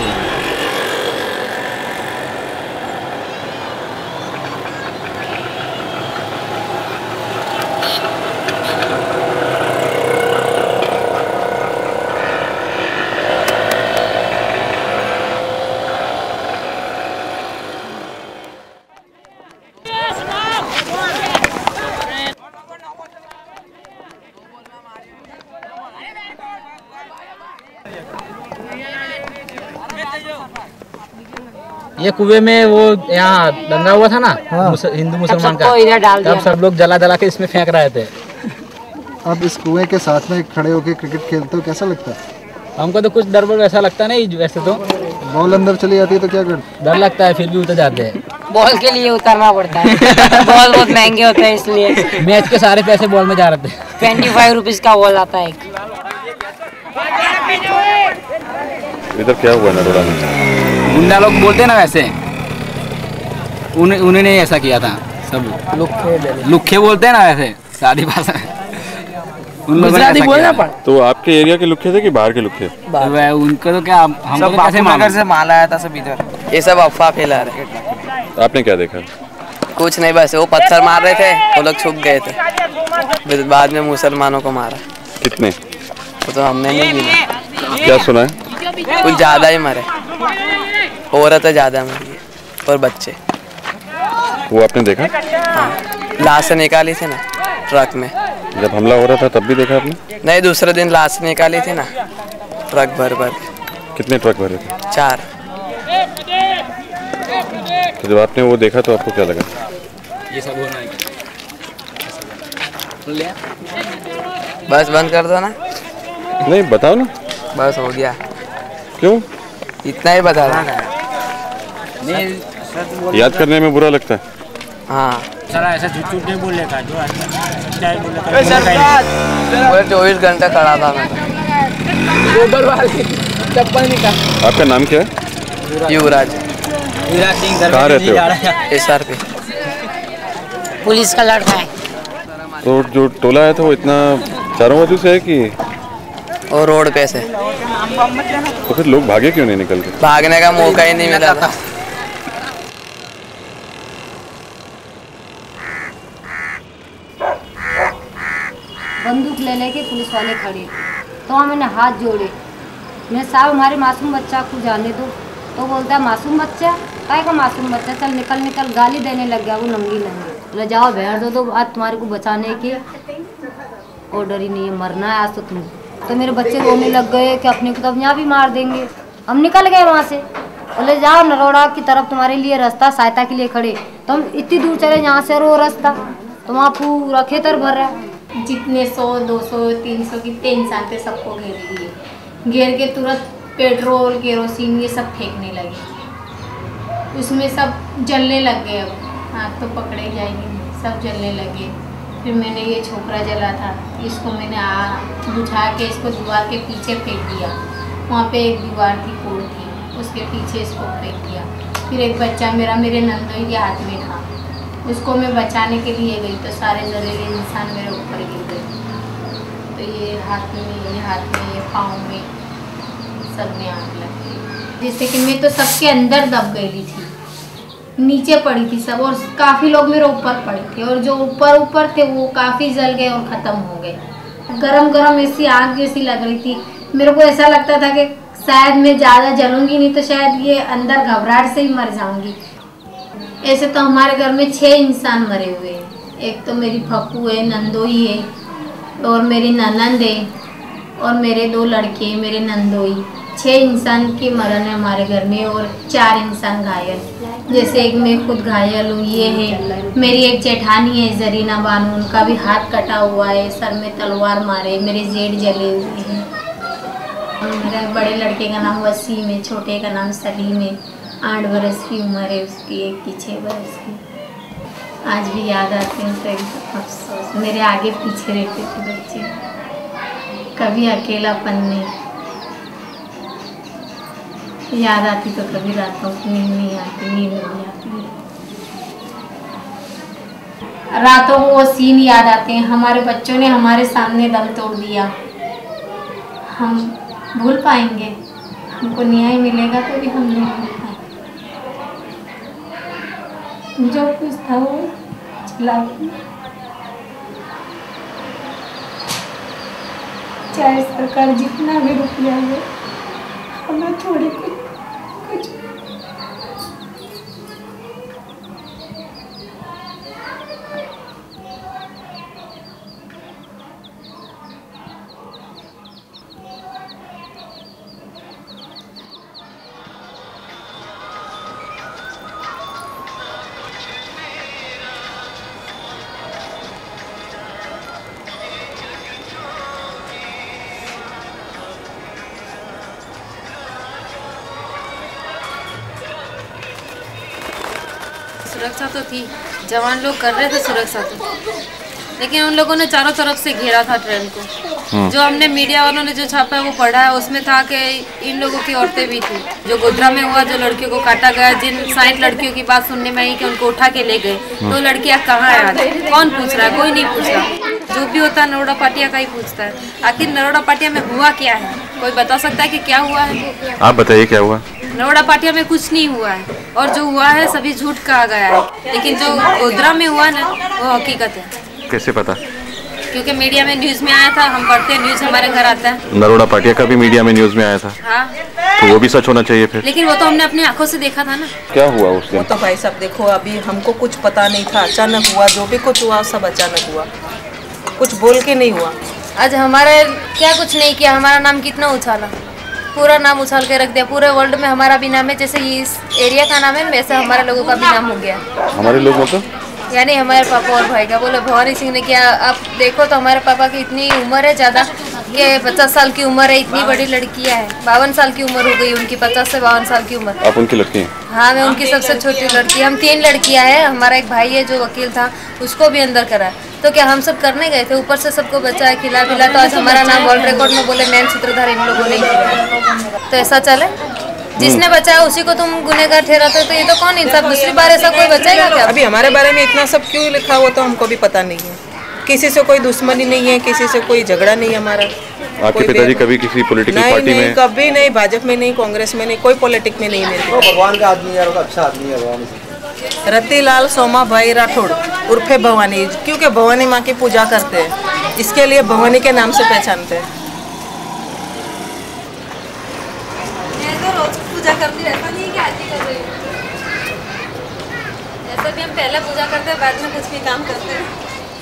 ये कुएं में वो यहाँ दंगा हुआ था ना, हिंदू मुसलमान का, तब सब लोग जला जला के इसमें फेंक रहे थे। अब इस कुएं के साथ में खड़े होकर क्रिकेट खेलते हो, कैसा लगता है? हमको तो कुछ डर वैसा लगता नहीं, वैसे तो बॉल अंदर चली जाती है तो क्या कर? डर लगता है, फिर भी उतर जाते हैं। बॉल के लिए उतरना पड़ता है। बॉल बहुत महंगे होते हैं, इसलिए मैच के सारे पैसे बॉल में जा रहे थे। 25 रुपीज का बॉल आता है। इधर क्या हुआ नरोड़ा में? गुंडा लोग बोलते हैं ना, वैसे उन्होंने ऐसा किया था। सब लुखे बोलते हैं ना, वैसे सादी भाषा उन लोगों ने ऐसा किया। तो आपके एरिया के लुखे थे कि बाहर के लुखे? उनको तो क्या, हम सब बापूनगर से माल आया था सब इधर। ये सब अफवाह फैला रहे। आपने क्या देखा? कुछ नहीं, बस वो पत्थर मार रहे थे, वो लोग छुप गए थे, बाद में मुसलमानों को मारा। कितने? वो तो हमने नहीं गिना। क्या सुना है? कुछ ज्यादा ही मरे, औरतें ज्यादा मरी और बच्चे। वो आपने देखा? हाँ, लाश निकाली थी ना ट्रक में। जब हमला हो रहा था तब भी देखा आपने? नहीं, दूसरे दिन लाश निकाली थी ना, ट्रक भर भर। कितने ट्रक भरे थे? 4। तो जब आपने वो देखा तो आपको क्या लगा? ये सब होना है। बस बंद कर दो ना। नहीं, बताओ ना। बस हो गया। क्यों? इतना ही बता रहा। याद करने में बुरा लगता है। हाँ, सारा ऐसा झूठ नहीं बोलने का, जो अच्छा बोलने का। 24 घंटे खड़ा था मैं। गोबर वाली चप्पल निकाल। आपका नाम क्या है? युवराज। कहाँ रहते हो? SR पे। पुलिस का लड़का है। तो जो टोला है तो वो इतना चारों बाजू से है कि? और रोड पे से। तो फिर लोग भागे क्यों नहीं निकल के? भागने का मौका ही नहीं मिला था। बंदूक ले लेके पुलिस वाले खड़े थे। तो मैंने हाथ जोड़े, मैं साहब हमारे मासूम बच्चा को जाने दो। तो बोलता है मासूम बच्चा, काय का मासूम बच्चा, चल निकल निकल, गाली देने लग गया वो नंगी नंगी। ले जाओ भेड़ दो, तो आज तुम्हारे को बचाने के ऑर्डर ही नहीं है, मरना है आज तो तुम। तो मेरे बच्चे रोने लग गए कि अपने को तो यहाँ भी मार देंगे। हम निकल गए वहाँ से, बोले जाओ नरोड़ा की तरफ तुम्हारे लिए रास्ता सहायता के लिए खड़े। तो हम इतनी दूर चले यहाँ से, और वो रास्ता तो वहाँ पूरा खेतर भर रहा है। जितने 100, 200, 300 कितने इंसान थे सबको घेर लिए, घेर के तुरंत पेट्रोल केरोसिन ये सब फेंकने लगे, उसमें सब जलने लग गए। अब आग तो पकड़े जाएंगे, सब जलने लगे। फिर मैंने ये छोकरा जला था, इसको मैंने बुझा के इसको दीवार के पीछे फेंक दिया। वहाँ पे एक दीवार थी, कोड थी, उसके पीछे इसको फेंक दिया। फिर एक बच्चा मेरा मेरे नंदोई के हाथ में था, उसको मैं बचाने के लिए गई तो सारे जहरीले इंसान मेरे ऊपर गिर गए। तो ये हाथ में, ये पाँव में, सब में आग लग गई। जैसे कि मैं तो सबके अंदर दब गई थी, नीचे पड़ी थी सब, और काफ़ी लोग मेरे ऊपर पड़े थे, और जो ऊपर थे वो काफ़ी जल गए और ख़त्म हो गए। गरम गरम ऐसी आग जैसी लग रही थी। मेरे को ऐसा लगता था कि शायद मैं ज़्यादा जलूंगी नहीं तो शायद ये अंदर घबराहट से ही मर जाऊंगी। ऐसे तो हमारे घर में 6 इंसान मरे हुए हैं। एक तो मेरी फप्पू है, नंदोई है, और मेरी ननंद है, और मेरे 2 लड़के हैं, मेरे नंदोई। 6 इंसान की मरण है हमारे घर में, और 4 इंसान घायल। जैसे एक मैं खुद घायल हूँ, ये है मेरी एक जेठानी है जरीना बानू, उनका भी हाथ कटा हुआ है, सर में तलवार मारे, मेरे जेठ जले हुए हैं। मेरे बड़े लड़के का नाम वसीम है, छोटे का नाम सलीम है, 8 बरस की उम्र है उसकी, एक की 6 बरस की। आज भी याद आते हैं तो एकदम अफसोस। मेरे आगे पीछे रहते थे बच्चे, कभी अकेलापन नहीं, याद आती तो कभी रातों को नींद नहीं आती, नींद नहीं आती। रातों को वो सीन याद आते हैं, हमारे बच्चों ने हमारे सामने दम तोड़ दिया। हम भूल पाएंगे? हमको न्याय मिलेगा तो भी हम नहीं भूल पाएंगे। जो कुछ था वो चला गया, चाहे सरकार जितना भी रुपया है हमें थोड़ी कुछ सुरक्षा तो थी, जवान लोग कर रहे थे सुरक्षा तो, लेकिन उन लोगों ने चारों तरफ से घेरा था ट्रेन को। जो हमने मीडिया वालों ने जो छापा है वो पढ़ा है, उसमें था कि इन लोगों की औरतें भी थी। जो गोधरा में हुआ, जो लड़कियों को काटा गया, जिन 60 लड़कियों की बात सुनने में आई कि उनको उठा के ले गए, तो लड़कियां कहाँ है आज? कौन पूछ रहा है? कोई नहीं पूछ रहा। जो भी होता है नरोड़ा पाटिया का ही पूछता है। आखिर नरोड़ा पाटिया में हुआ क्या है? कोई बता सकता है कि क्या हुआ है? आप बताइए क्या हुआ? नरोड़ा पाटिया में कुछ नहीं हुआ है, और जो हुआ है सभी झूठ कहा गया है, लेकिन जो गोधरा में हुआ ना वो हकीकत है। कैसे पता? क्योंकि मीडिया में न्यूज़ में आया था, हम पढ़ते हैं, न्यूज़ हमारे घर आता है। नरोड़ा पाटिया का भी मीडिया में न्यूज़ में आया था। हाँ, तो वो भी सच होना चाहिए फिर। लेकिन वो तो हमने अपनी आंखों से देखा था ना। क्या हुआ उस दिन? वो तो भाई साहब देखो, अभी हमको कुछ पता नहीं था, अचानक हुआ। जो भी कुछ हुआ सब अचानक हुआ, कुछ बोल के नहीं हुआ। आज हमारे क्या कुछ नहीं किया, हमारा नाम कितना उछाला, पूरा नाम उछाल के रख दिया। पूरे वर्ल्ड में हमारा भी नाम है, जैसे इस एरिया का नाम है वैसे हमारे लोगों का भी नाम हो गया। हमारे लोग मतलब यानी हमारे पापा और भाई का। बोले भवानी सिंह ने किया। आप देखो तो हमारे पापा की इतनी उम्र है ज़्यादा, ये 50 साल की उम्र है, इतनी बड़ी लड़कियां है। 52 साल की उम्र हो गई उनकी, 50 से 52 साल की उम्र। आप उनकी लड़की हैं? हाँ, मैं उनकी सबसे छोटी लड़की। हम 3 लड़कियां हैं। हमारा एक भाई है जो वकील था, उसको भी अंदर करा। तो क्या हम सब करने गए थे, ऊपर से सबको बचाया, खिला पिला। तो आज हमारा नाम वर्ल्ड रिकॉर्ड में बोले मेन सूत्रधार इन लोगों ने किया। तो ऐसा चले, जिसने बचाया उसी को तुम गुनहगार ठहराते हो, तो ये तो कौन इंसाफ? दूसरी बार ऐसा कोई बचाएगा क्या? अभी हमारे बारे में इतना सब क्यों लिखा हुआ तो हमको भी पता नहीं है। किसी से कोई दुश्मनी नहीं है, किसी से कोई झगड़ा नहीं है हमारा। आपके पिताजी कभी किसी पॉलिटिकल पार्टी में? कभी नहीं, भाजपा में नहीं, कांग्रेस में नहीं, कोई पॉलिटिक्स में नहीं। मेरे भगवान का आदमी है, अच्छा आदमी है भगवान। रतिलाल सोमा भाई राठौड़ उर्फे भवानी, क्योंकि भवानी माँ की पूजा करते हैं, इसके लिए भवानी के नाम से पहचानते हैं। तो रोज पूजा करती रहता नहीं कि आरती कर रही हूँ। ऐसा भी हम पहले पूजा करते हैं, बाद में कुछ भी काम करते हैं।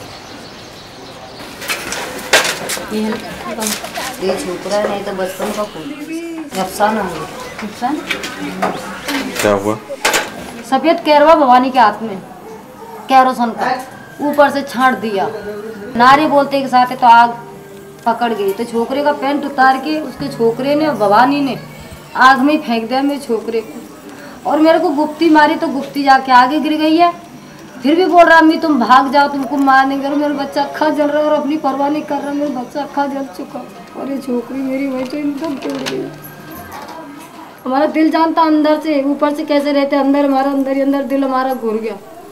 ये छोकरा नहीं तो बचपन का फूल अफसाना है। क्या हुआ? सफेद कैरवा भवानी के हाथ में कैरोसन का ऊपर से छांट दिया। नारे बोलते के साथ तो आग पकड़ गई, तो छोकरे का पैंट उतार के उसके छोकरे ने भवानी ने आग में फेंक दिया मेरे छोकरे को। और मेरे को गुप्ती मारी तो गुप्ती जाके आगे गिर गई है। फिर भी बोल रहा अम्मी तुम भाग जाओ, तुमको मार नहीं करो। मेरा बच्चा अक्खा जल रहा है और अपनी परवाह नहीं कर रहा। मेरा बच्चा अक्खा जल चुका और ये छोकरी मेरी वजह से एकदम टूट गई। हमारा दिल जानता अंदर से, ऊपर से कैसे रहते अंदर, हमारा अंदर ही अंदर दिल हमारा घुर गया।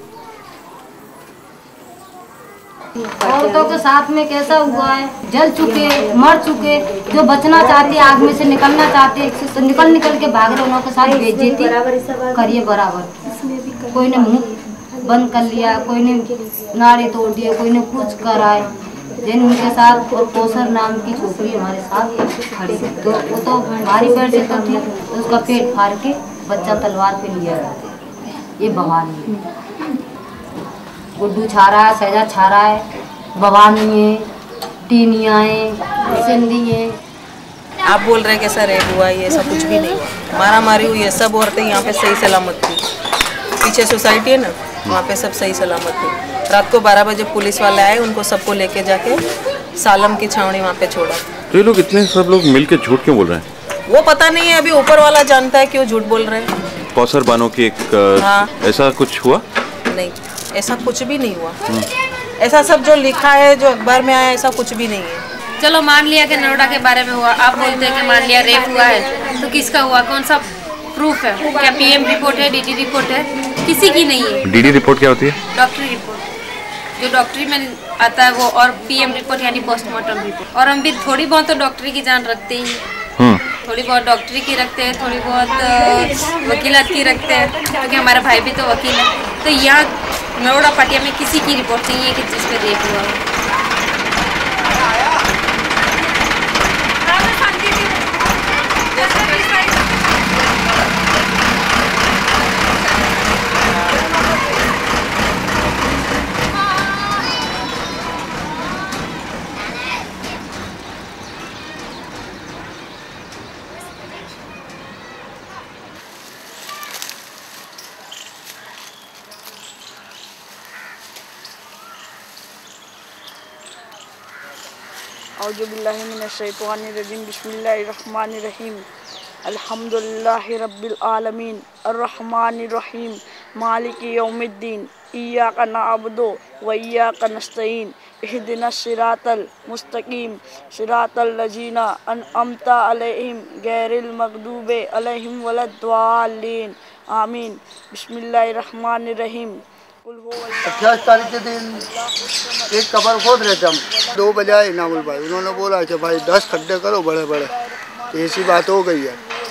औरतों के साथ में कैसा हुआ है, जल चुके, मर चुके, जो बचना चाहते आग में से निकलना चाहते तो निकल के भाग रहे, उन्हों के साथ बेइज्जती करिए बराबर। कोई ने मुंह बंद कर लिया, कोई ने नाड़े तोड़ दिया, कोई ने कुछ कराए। जैन उनके साथ और कोसर नाम की छोकरी हमारे साथ खड़ी, तो वो तो हमारी पैर से तो थी, तो उसका पेट फाड़ के बच्चा तलवार पे लिया गया। ये भवानी गुड्डू छा रहा है, सहजा छा रहा है, भवानी है, टीनिया है, सिंधी है। आप बोल रहे हैं कि सर रेप हुआ, ये सब कुछ भी नहीं हुआ। मारा मारी हुई है, सब औरतें यहाँ पे सही सलामत थी। पीछे सोसाइटी है ना, वहाँ पे सब सही सलामत थी। रात को 12 बजे पुलिस वाले आए, उनको सबको लेके जाके सालम की छावनी वहाँ पे छोड़ा। तो ये लोग इतने सब लोग मिलके झूठ क्यों बोल रहे हैं? वो पता नहीं है, अभी ऊपर वाला जानता है क्यों झूठ बोल रहे हैं। कौसर बानो की एक हाँ। ऐसा कुछ हुआ? नहीं, ऐसा कुछ भी नहीं हुआ। ऐसा सब जो लिखा है, जो अखबार में आया, ऐसा कुछ भी नहीं है। चलो मान लिया कि नरोडा के बारे में हुआ, आप बोलते हैं कि मान लिया रेप हुआ है, तो किसका हुआ, कौन सा प्रूफ है? क्या पीएम रिपोर्ट है, डीडी रिपोर्ट है? किसी की नहीं है। डीडी रिपोर्ट क्या होती है? डॉक्टरी रिपोर्ट, जो डॉक्टरी में आता है वो, और पीएम रिपोर्ट यानी पोस्टमार्टम रिपोर्ट। और हम भी थोड़ी बहुत तो डॉक्टरी की जान रखते ही, थोड़ी बहुत डॉक्टरी की रखते हैं, थोड़ी बहुत वकीलात की रखते हैं, क्योंकि हमारा भाई भी तो वकील है। तो यहाँ नरोडा पाटिया में किसी की रिपोर्ट नहीं है कि जिस पे रेप हुआ है। औजुबिल्लाहिमिनश्शैतानिर्रजीम बिस्मिल्लाहिर्रहमानिर्रहीम अल्हम्दुलिल्लाहि रब्बिल आलमीन अर्रहमानिर्रहीम मालिकी यौमिद्दीन इय्याका नअबुदु व इय्याका नस्तईन इहदिनस सिरातल मुस्तकीम सिरातल लजीना अनअमता अलैहिम गैरिल मगदूबि अलैहिम वलद्दाल्लीन आमीन। बिस्मिल्लाहिर्रहमानिर्रहीम। 28 तारीख के दिन एक कबर खोद रहे थे हम, 2 बजे इनामुल भाई, उन्होंने बोला कि भाई 10 खड्डे करो बड़े बड़े। तो ऐसी बात हो गई है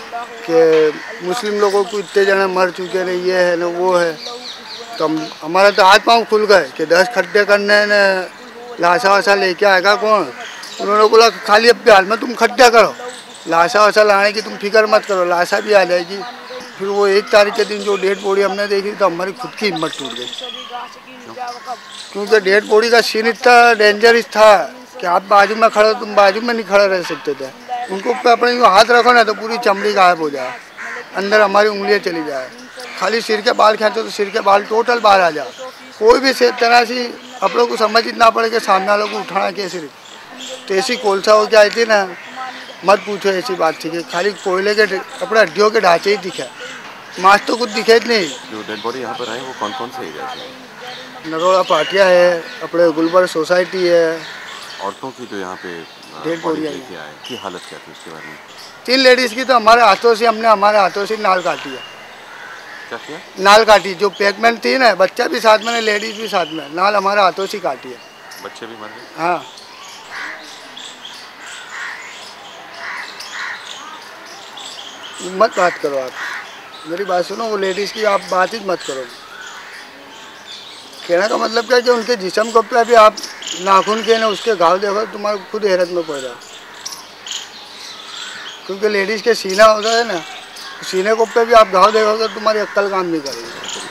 कि मुस्लिम लोगों को इतने जने मर चुके हैं, ये है ना वो है। तो हमारा तो हाथ पाँव खुल गए कि 10 खड्डे करने ने लाशा वाशा लेके आएगा कौन। उन्होंने बोला खाली अब हाल में तुम खड्डे करो, लाशा वाशा लाने की तुम फिक्र मत करो, लाशा भी आ जाएगी। फिर वो 1 तारीख के दिन जो डेड बॉडी हमने देखी तो हमारी खुद की हिम्मत टूट गई, क्योंकि डेड बॉडी का सीन इतना डेंजरस था कि आप बाजू में खड़े, तुम बाजू में नहीं खड़े रह सकते थे। उनको अपने हाथ रखो ना तो पूरी चमड़ी गायब हो जाए, अंदर हमारी उंगलियां चली जाए। खाली सिर के बाल खींचो तो सिर के बाल टोटल बाहर आ जाए। कोई भी तरह से आप लोग को समझ इतना पड़े कि सामने वालों को उठाना कैसे। तो ऐसी कोलसा हो के आई थी ना, मत पूछो ऐसी बात थी कि खाली कोयले के अपने हड्डियों के ढांचे ही दिखे, मांस तो कुछ दिखे नहीं। जो डेड बॉडी यहाँ पर आए वो कौन कौन से एरिया से? नरोड़ा पाटिया है, अपने गुलबर्ग सोसाइटी है। औरतों की जो यहाँ पे डेड बॉडी आई की हालत क्या थी उसके बारे में? 3 लेडीज की तो हमारे हाथों से, हमने हमारे हाथों से नाल काटी है। क्या किया? नाल काटी, जो पैकमेंट थी ना, बच्चा भी साथ में, लेडीज भी साथ में, नाल हमारे हाथों से काटी है। बच्चे भी मर गए? हाँ। मत बात करो आप, मेरी बात सुनो, वो लेडीज़ की आप बात ही मत करो। कहने का मतलब क्या है कि उनके जिस्म को पे भी आप नाखून के ना उसके घाव देखो तुम्हारे खुद हैरत में पड़ रहा, क्योंकि लेडीज के सीना होता है ना, सीने को पे भी आप घाव देखोगे तुम्हारी अक्ल काम नहीं करेगी।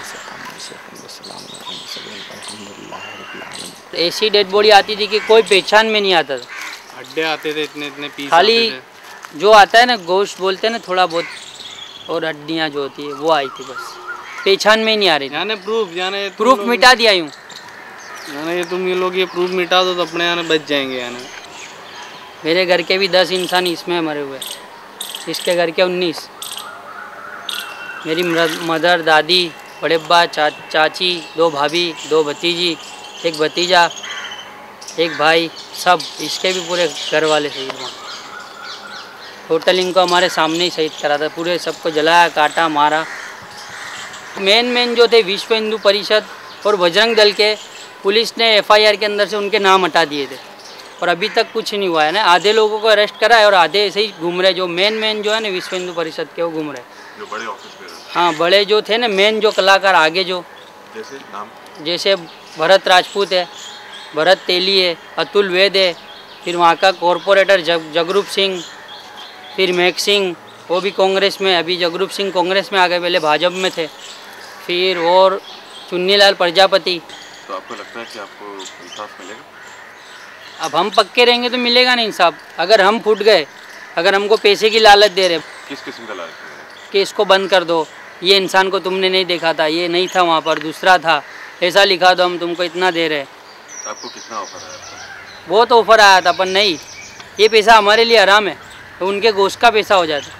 ऐसी डेड बॉडी आती थी कि कोई पहचान में नहीं आता था, हड्डे आते थे इतने इतने पीस, खाली जो आता है ना गोश्त बोलते हैं ना थोड़ा बहुत, और हड्डियाँ जो होती है वो आई थी, बस पहचान में ही नहीं आ रही थी। प्रूफ मिटा दिया यूँ, ये तुम ये लोग ये प्रूफ मिटा दो तो अपने यहाँ बच जाएंगे। यानी मेरे घर के भी 10 इंसान इसमें मरे हुए, इसके घर के 19। मेरी मदर, दादी, बड़े अब्बा, चाची, 2 भाभी, 2 भतीजी, 1 भतीजा, 1 भाई, सब इसके भी पूरे घर वाले शहीद हुए। टोटल इनको हमारे सामने ही शहीद करा था, पूरे सबको जलाया, काटा, मारा। मेन जो थे विश्व हिंदू परिषद और बजरंग दल के, पुलिस ने FIR के अंदर से उनके नाम हटा दिए थे और अभी तक कुछ नहीं हुआ है ना। आधे लोगों को अरेस्ट करा है और आधे ऐसे ही घूम रहे, जो मेन जो है ना विश्व हिंदू परिषद के, वो घूम रहे, जो बड़े ऑफिसर। हाँ, बड़े जो थे ना मेन जो कलाकार आगे जो, जैसे नाम, जैसे भरत राजपूत है, भरत तेली है, अतुल वेद है, फिर वहाँ का कॉरपोरेटर जगरूप सिंह, फिर मेघ सिंह, वो भी कांग्रेस में, अभी जगरूप सिंह कांग्रेस में आ गए, पहले भाजपा में थे, फिर और चुन्नीलाल प्रजापति। तो आपको लगता है कि आपको इंसाफ मिलेगा? अब हम पक्के रहेंगे तो मिलेगा ना इंसाफ। अगर हम फूट गए, अगर हमको पैसे की लालच दे रहे, किस किस्म का लालच? कि इसको बंद कर दो, ये इंसान को तुमने नहीं देखा था, ये नहीं था वहाँ पर, दूसरा था, ऐसा लिखा दो, हम तुमको इतना दे रहे। आपको कितना ऑफर आया था? बहुत ऑफर आया था, पर नहीं, ये पैसा हमारे लिए हराम है, तो उनके गोश्त का पैसा हो जाता।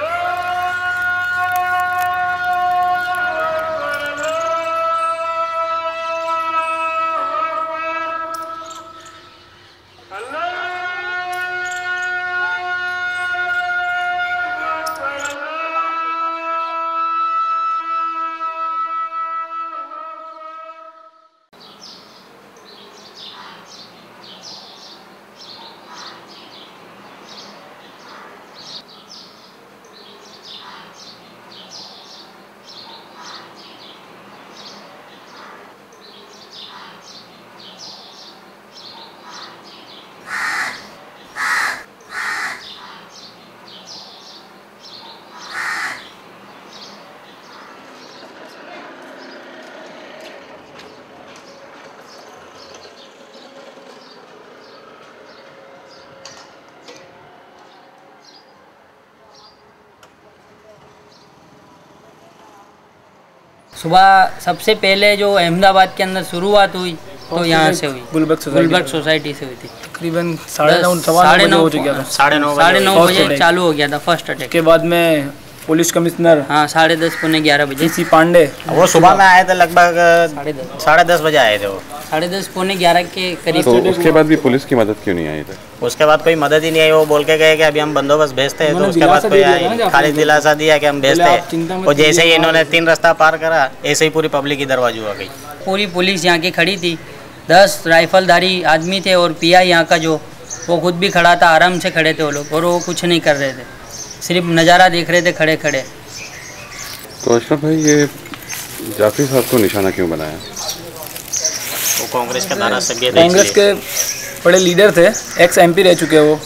सुबह सबसे पहले जो अहमदाबाद के अंदर शुरुआत हुई तो यहाँ से हुई, गुलबर्ग सोसाइटी से हुई थी। तकरीबन 9:30 हो चुका था, 9:30 बजे चालू हो गया था फर्स्ट अटैक। के बाद में पुलिस कमिश्नर, हाँ, 10:30 पौने 11 बजे, सी पांडे, वो सुबह में आए थे, लगभग 10:30 बजे आए थे वो, 10:30 पौने 11 के करीब। तो उसके बाद भी पुलिस की मदद क्यों नहीं आई थे? उसके बाद कोई मदद ही नहीं आई, वो बोल के गए कि अभी हम बंदोबस्त भेजते हैं, तो उसके बाद कोई आई, खाली दिलासा दिया कि हम भेजते हैं, और जैसे ही इन्होंने 3 रास्ता पार करा, ऐसे ही पूरी पब्लिक इधर बाजू आ गई। पूरी पुलिस यहाँ की खड़ी थी, 10 राइफलधारी आदमी थे और PI यहाँ का जो, वो खुद भी खड़ा था, आराम से खड़े थे वो लोग, और वो कुछ नहीं कर रहे थे, सिर्फ नज़ारा देख रहे थे खड़े खड़े। तो अशरफ भाई, ये जाफरी साहब को निशाना क्यों बनाया? वो कांग्रेस का दाना सभ्य थे, कांग्रेस के बड़े लीडर थे, एक्स MP रह चुके वो।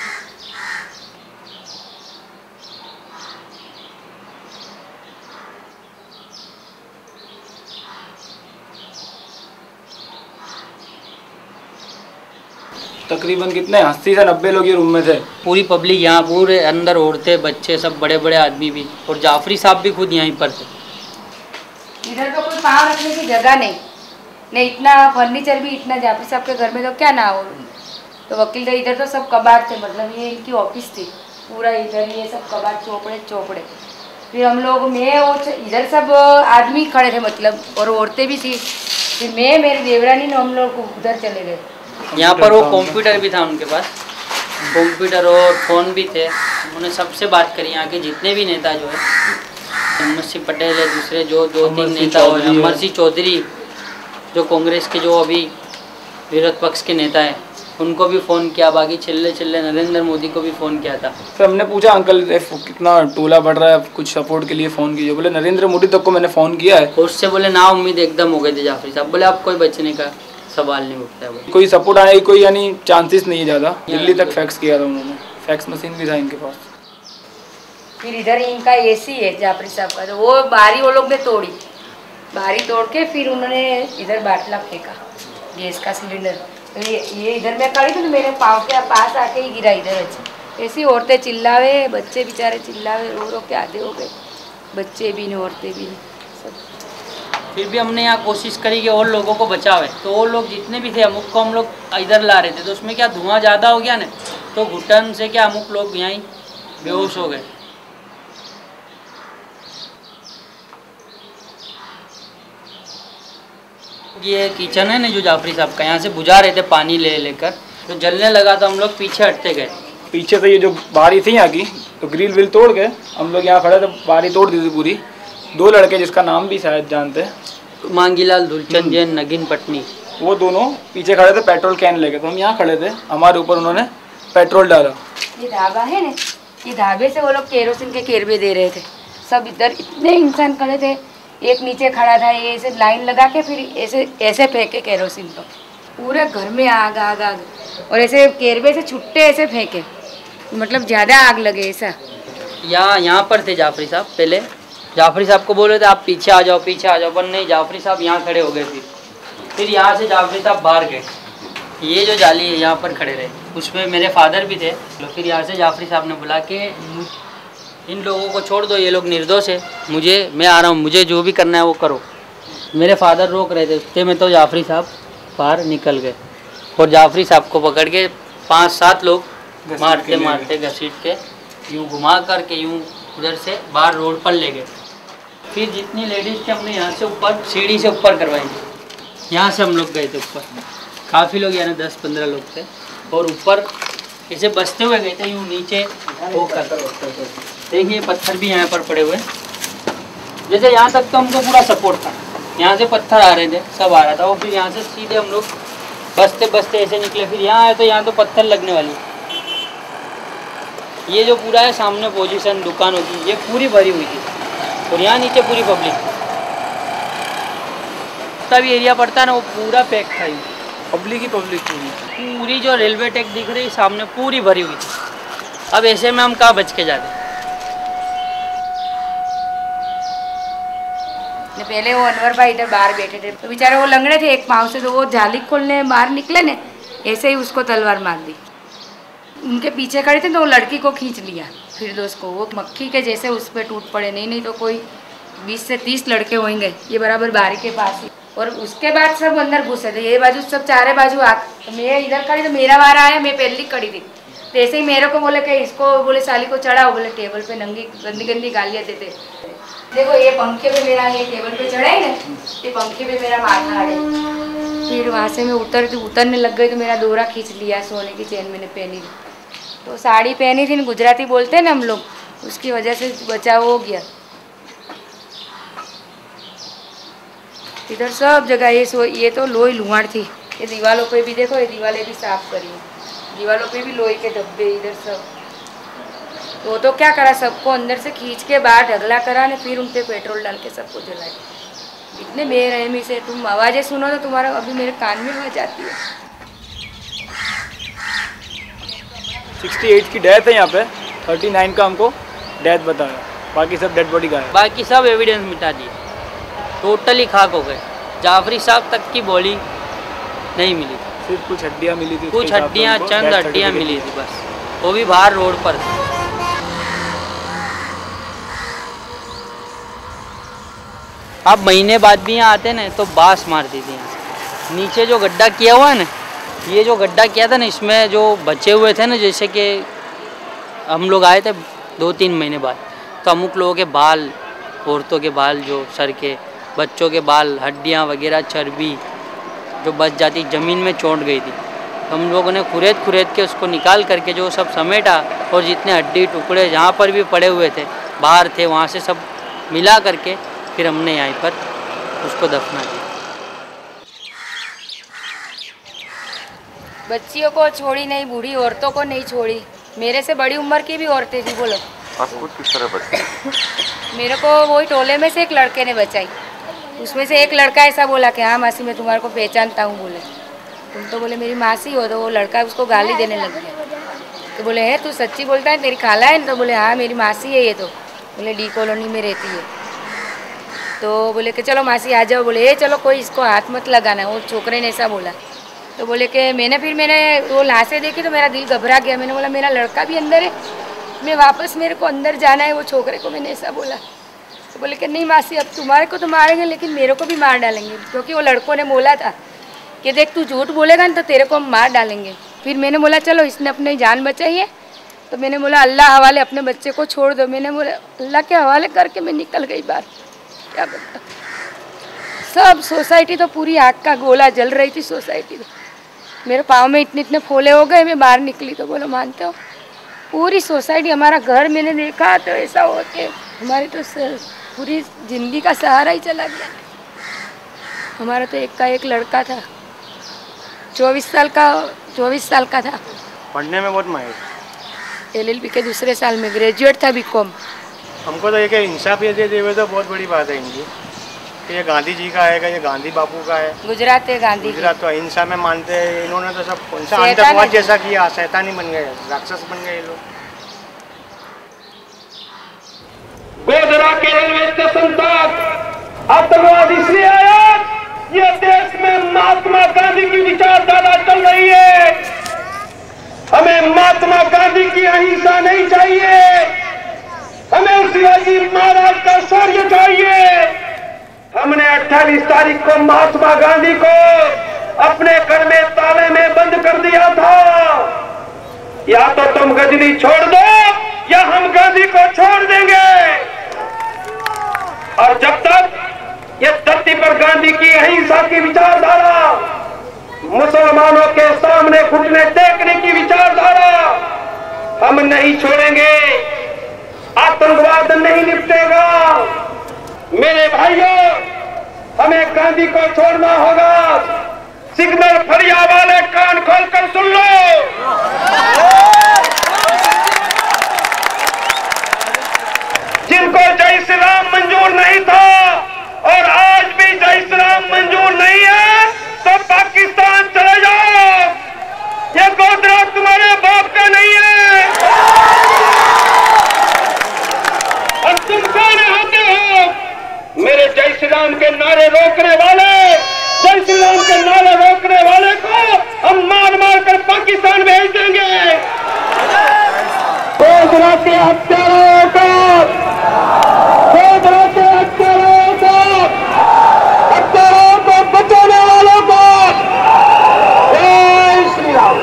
तकरीबन कितने 80 से 90 लोग ये रूम में थे। पूरी पब्लिक यहाँ, पूरे अंदर औरतें, बच्चे, सब बड़े बड़े आदमी भी, और जाफरी साहब भी खुद यहीं पर थे। इधर तो कोई पाँव रखने की जगह नहीं, इतना फर्नीचर भी इतना जाफरी साहब के घर में तो क्या ना हो। तो वकील, इधर तो सब कबाड़ थे, मतलब ये इनकी ऑफिस थी पूरा, इधर ये सब कबाड़, चौपड़े। फिर हम लोग, मैं वो इधर सब आदमी खड़े थे, मतलब, और औरतें भी थी। फिर मैं, मेरी देवरानी ने, हम लोग उधर चले गए। यहाँ पर वो कंप्यूटर भी था उनके पास, कंप्यूटर और फ़ोन भी थे। उन्होंने सबसे बात करी, यहाँ के जितने भी नेता जो है, अमर पटेल है, दूसरे जो 2-3 नेता और अमर सिंह चौधरी जो कांग्रेस के जो अभी विरोध पक्ष के नेता हैं, उनको भी फ़ोन किया। बाकी चिल्ले नरेंद्र मोदी को भी फ़ोन किया था। फिर हमने पूछा, अंकल कितना टोला बढ़ रहा है, कुछ सपोर्ट के लिए फ़ोन कीजिए। बोले नरेंद्र मोदी तक को मैंने फ़ोन किया है। उससे बोले ना उम्मीद एकदम हो गए थे जाफरी साहब। बोले अब कोई बचने का, सवाल नहीं उठता है वो। कोई सपोर्ट आने की कोई यानी चांसेस नहीं है ज़्यादा। दिल्ली तक फैक्स किया था उन्होंने, फैक्स मशीन भी था इनके पास। फिर इधर इनका एसी है जाफरी साहब का, तो वो बारी वो लोग ने तोड़ी, बारी तोड़ के फिर उन्होंने इधर बाटला फेंका गैस का सिलेंडर। तो ये इधर मैं खड़ी थी तो मेरे पाँव के पास आके ही गिरा इधर। ऐसी औरतें चिल्लावे, बच्चे बेचारे चिल्लावे, रो रो के आधे हो गए, बच्चे भी नहीं औरतें भी नहीं सब। फिर भी हमने यहाँ कोशिश करी कि और लोगों को बचावे, तो और लोग जितने भी थे अमुक को हम लोग इधर ला रहे थे, तो उसमें क्या धुआं ज़्यादा हो गया ना, तो घुटन से क्या अमुक लोग यहीं बेहोश हो गए। ये किचन है ना जो जाफरी साहब का, यहाँ से बुझा रहे थे पानी ले लेकर, तो जलने लगा तो हम लोग पीछे हटते गए। पीछे से ये जो बारी थी यहाँ की, तो ग्रिल विल तोड़ के हम लोग यहाँ खड़े थे, बारी तोड़ दी थी पूरी। 2 लड़के जिसका नाम भी शायद जानते हैं, मांगीलाल धुलचंद जैन नगीन पटनी, वो दोनों पीछे खड़े थे पेट्रोल कैन लेके। तो हम यहाँ खड़े थे, हमारे ऊपर उन्होंने पेट्रोल डाला। ये ढाबा है ना, ये ढाबे से वो लोग केरोसिन के केरबे दे रहे थे, सब इधर इतने इंसान खड़े थे, एक नीचे खड़ा था, ये ऐसे लाइन लगा के फिर ऐसे ऐसे फेंके केरोसिन को, पूरे घर में आग आग आग, और ऐसे केरबे से छुट्टे ऐसे फेंके, मतलब ज़्यादा आग लगे ऐसा। यहाँ पर थे जाफरी साहब, पहले जाफरी साहब को बोले थे आप पीछे आ जाओ पीछे आ जाओ, पर नहीं, जाफरी साहब यहाँ खड़े हो गए। फिर यहाँ से जाफरी साहब बाहर गए, ये जो जाली है यहाँ पर खड़े रहे, उसमें मेरे फादर भी थे। तो फिर यहाँ से जाफरी साहब ने बोला कि इन लोगों को छोड़ दो, ये लोग निर्दोष है, मैं आ रहा हूँ, मुझे जो भी करना है वो करो। मेरे फादर रोक रहे थे, उसके में तो जाफरी साहब बाहर निकल गए और जाफरी साहब को पकड़ के 5-7 लोग मारते मारते घसीट के यूँ घुमा करके यूँ उधर से बाहर रोड पर ले गए। फिर जितनी लेडीज़ थे हमने यहाँ से ऊपर सीढ़ी से ऊपर करवाई, यहाँ से हम लोग गए थे ऊपर, काफ़ी लोग यानी 10-15 लोग थे, और ऊपर ऐसे बसते हुए गए थे यूँ नीचे होकर। देखिए पत्थर भी यहाँ पर पड़े हुए, जैसे यहाँ तक तो हमको पूरा सपोर्ट था, यहाँ से पत्थर आ रहे थे, सब आ रहा था, और फिर यहाँ से सीधे हम लोग बसते बसते ऐसे निकले। फिर यहाँ आए तो यहाँ तो पत्थर लगने वाली, ये जो पूरा है सामने पोजीशन दुकान होती है, ये पूरी भरी हुई थी, और यहाँ नीचे पूरी पब्लिक, तब एरिया पड़ता है ना वो पूरा पैक था, पब्लिक ही पब्लिक पूरी जो रेलवे ट्रैक दिख रही सामने पूरी भरी हुई थी। अब ऐसे में हम कहाँ बच के जाते। पहले वो अनवर भाई इधर बाहर बैठे थे, तो बेचारे वो लंगड़े थे एक पाँव से, तो वो जाली खोलने बाहर निकले ने, ऐसे ही उसको तलवार मार दी। उनके पीछे खड़े थे तो वो लड़की को खींच लिया, फिर दोस्त को, वो मक्खी के जैसे उस पर टूट पड़े, नहीं तो कोई 20 से 30 लड़के होंगे, ये बराबर बारी के पास ही। और उसके बाद सब अंदर घुसे थे, ये बाजू सब चारे बाजू आ, तो मैं इधर खड़ी, तो मेरा वार आया, मैं पहली खड़ी थी, तो ऐसे ही मेरे को बोले कि इसको, बोले साली को चढ़ाओ, बोले टेबल पे नंगी गंदी गंदी गालियाँ देते। देखो ये पंखे पे मेरा, ये टेबल पे चढ़ाई ना, ये पंखे पे मेरा माथा आ गया। फिर वहाँ से मैं उतरने लग गई, तो मेरा दोहरा खींच लिया, सोने की चेन मैंने पहनी, तो साड़ी पहनी थी, गुजराती बोलते हैं ना हम लोग, उसकी वजह से बचाव हो गया। इधर सब जगह ये तो लोई लुहाड़ थी, ये दीवारों पे भी देखो, ये दीवारें भी साफ करी, दीवारों पे भी लोहे के धब्बे, इधर सब। वो तो क्या करा, सबको अंदर से खींच के बाहर ढगला करा ने, फिर उन पे पेट्रोल डाल के सबको जलाए। इतने बेरहमी से, तुम आवाज़ें सुनो तो तुम्हारा अभी मेरे कान में आवाज आती है। 68 की डेथ है यहाँ पे, 39 का हमको डेथ बताया, बाकी सब डेड बॉडी का है। बाकी सब एविडेंस मिटा दिए, टोटली खाक हो गए। जाफरी साहब तक की बॉडी नहीं मिली, सिर्फ कुछ हड्डियाँ मिली थी, कुछ हड्डियाँ, चंद हड्डियाँ मिली थी बस, वो भी बाहर रोड पर। अब महीने बाद भी यहाँ आते ना तो बास मारती थी यहाँ से। नीचे जो गड्ढा किया हुआ है ना, ये जो गड्ढा किया था ना, इसमें जो बचे हुए थे ना, जैसे कि हम लोग आए थे 2-3 महीने बाद, तो अमुक लोगों के बाल, औरतों के बाल, जो सर के, बच्चों के बाल, हड्डियाँ वगैरह, चर्बी जो बच जाती ज़मीन में चोट गई थी, तो हम लोगों ने खुरेद के उसको निकाल करके जो सब समेटा, और जितने हड्डी टुकड़े जहाँ पर भी पड़े हुए थे, बाहर थे, वहाँ से सब मिला करके फिर हमने यहाँ पर उसको दफना किया। बच्चियों को छोड़ी नहीं, बूढ़ी औरतों को नहीं छोड़ी, मेरे से बड़ी उम्र की भी औरतें थी। बोलो आपको किस तरह बचाई? मेरे को वही टोले में से एक लड़के ने बचाई, उसमें से एक लड़का ऐसा बोला कि हाँ मासी मैं तुम्हारे को पहचानता हूँ, बोले तुम तो बोले मेरी मासी हो। तो वो लड़का उसको गाली देने लग गया। तो बोले है तू सच्ची बोलता है, तेरी खाला है? तो बोले हाँ मेरी मासी है ये। तो बोले डी कॉलोनी में रहती है। तो बोले कि चलो मासी आ जाओ। बोले चलो कोई इसको हाथ मत लगाना। वो छोकरे ने ऐसा बोला। तो बोले कि मैंने वो लाशें देखी तो मेरा दिल घबरा गया। मैंने बोला मेरा लड़का भी अंदर है, मैं वापस मेरे को अंदर जाना है। वो छोकरे को मैंने ऐसा बोला। तो बोले कि नहीं मासी अब तुम्हारे को तो मारेंगे लेकिन मेरे को भी मार डालेंगे, क्योंकि वो लड़कों ने बोला था कि देख तू झूठ बोलेगा ना तो तेरे को हम मार डालेंगे। फिर मैंने बोला चलो इसने अपनी जान बचाई है, तो मैंने बोला अल्लाह हवाले अपने बच्चे को छोड़ दो। मैंने बोला अल्लाह के हवाले करके मैं निकल गई बाहर। क्या बता, सब सोसाइटी तो पूरी आग का गोला जल रही थी सोसाइटी। तो मेरे पाँव में इतने इतने फोले हो गए, मैं बाहर निकली तो बोलो मानते हो पूरी सोसाइटी, हमारा घर मैंने देखा तो ऐसा होते हमारी तो पूरी ज़िंदगी का सहारा ही चला गया। हमारा तो एक का एक लड़का था, 24 साल का था। पढ़ने में बहुत माहिर, LLB के दूसरे साल में ग्रेजुएट था BCom। हमको तो ये इंसाफ ये दे देवे तो बहुत बड़ी बात है इनकी। ये गांधी जी का है, ये गांधी बापू का है। गुजरात है गांधी, गुजरात तो अहिंसा में मानते हैं। इन्होंने तो सब कौन सा आतंकवाद जैसा किया, शैतानी बन गए, राक्षस बन गए लोग। गोधरा के रेलवे स्टेशन तक आतंकवाद इसलिए आया, ये देश में महात्मा गांधी की विचारधारा चल रही है। हमें महात्मा गांधी की अहिंसा नहीं चाहिए, हमें शिवाजी महाराज का शौर्य चाहिए। हमने 28 तारीख को महात्मा गांधी को अपने घर में ताले में बंद कर दिया था। या तो तुम गजनी छोड़ दो या हम गांधी को छोड़ देंगे। और जब तक ये धरती पर गांधी की अहिंसा की विचारधारा, मुसलमानों के सामने घुटने टेकने की विचारधारा हम नहीं छोड़ेंगे, आतंकवाद नहीं निपटेगा। मेरे भाइयों, हमें गांधी को छोड़ना होगा। सिग्नल फरिया वाले कान खोलकर सुन लो। जिनको जय श्री राम मंजूर नहीं था और आज भी जय श्री राम मंजूर नहीं है, तो पाकिस्तान चले जाओ। ये गोधरा तुम्हारे बाप का नहीं है। और तुम कौन होते हो मेरे जय श्री राम के नारे रोकने वाले? जय श्री राम के नारे रोकने वाले को हम मार मार कर पाकिस्तान भेज देंगे। गोधरा के हत्यारों को, गोधरा के हत्यारों को बचाने वालों को जय श्री राम।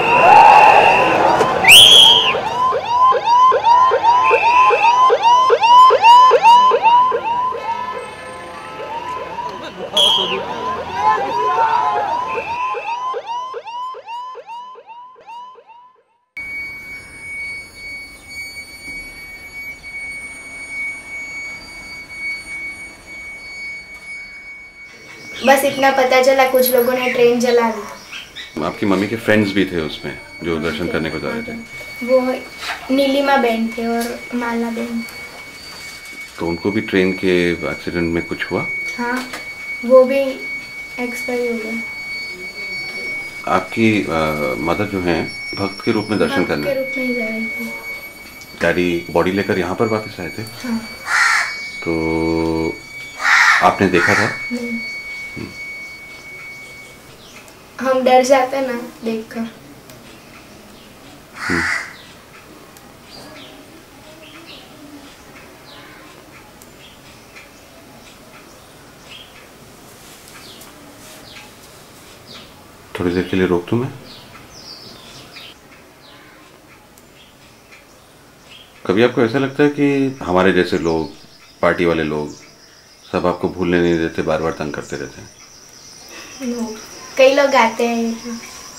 बस इतना पता चला, कुछ लोगों ने ट्रेन जला दी। आपकी मम्मी के फ्रेंड्स भी थे उसमें जो दर्शन करने को जा रहे थे? वो नीलिमा बहन थे और माला बहन। तो उनको भी ट्रेन के एक्सीडेंट में कुछ हुआ? हाँ, वो भी एक्सपायर हो गए। आपकी मदर जो हैं भक्त के रूप में दर्शन करने के रूप में ही जा रही थी। डैडी बॉडी लेकर यहाँ पर वापस आए थे? हाँ। तो आपने देखा था? नहीं। हम डर जाते ना देखकर। थोड़ी देर के लिए रोक दूं मैं? कभी आपको ऐसा लगता है कि हमारे जैसे लोग, पार्टी वाले लोग सब आपको भूलने नहीं देते, बार बार तंग करते रहते हैं? कई लोग आते हैं,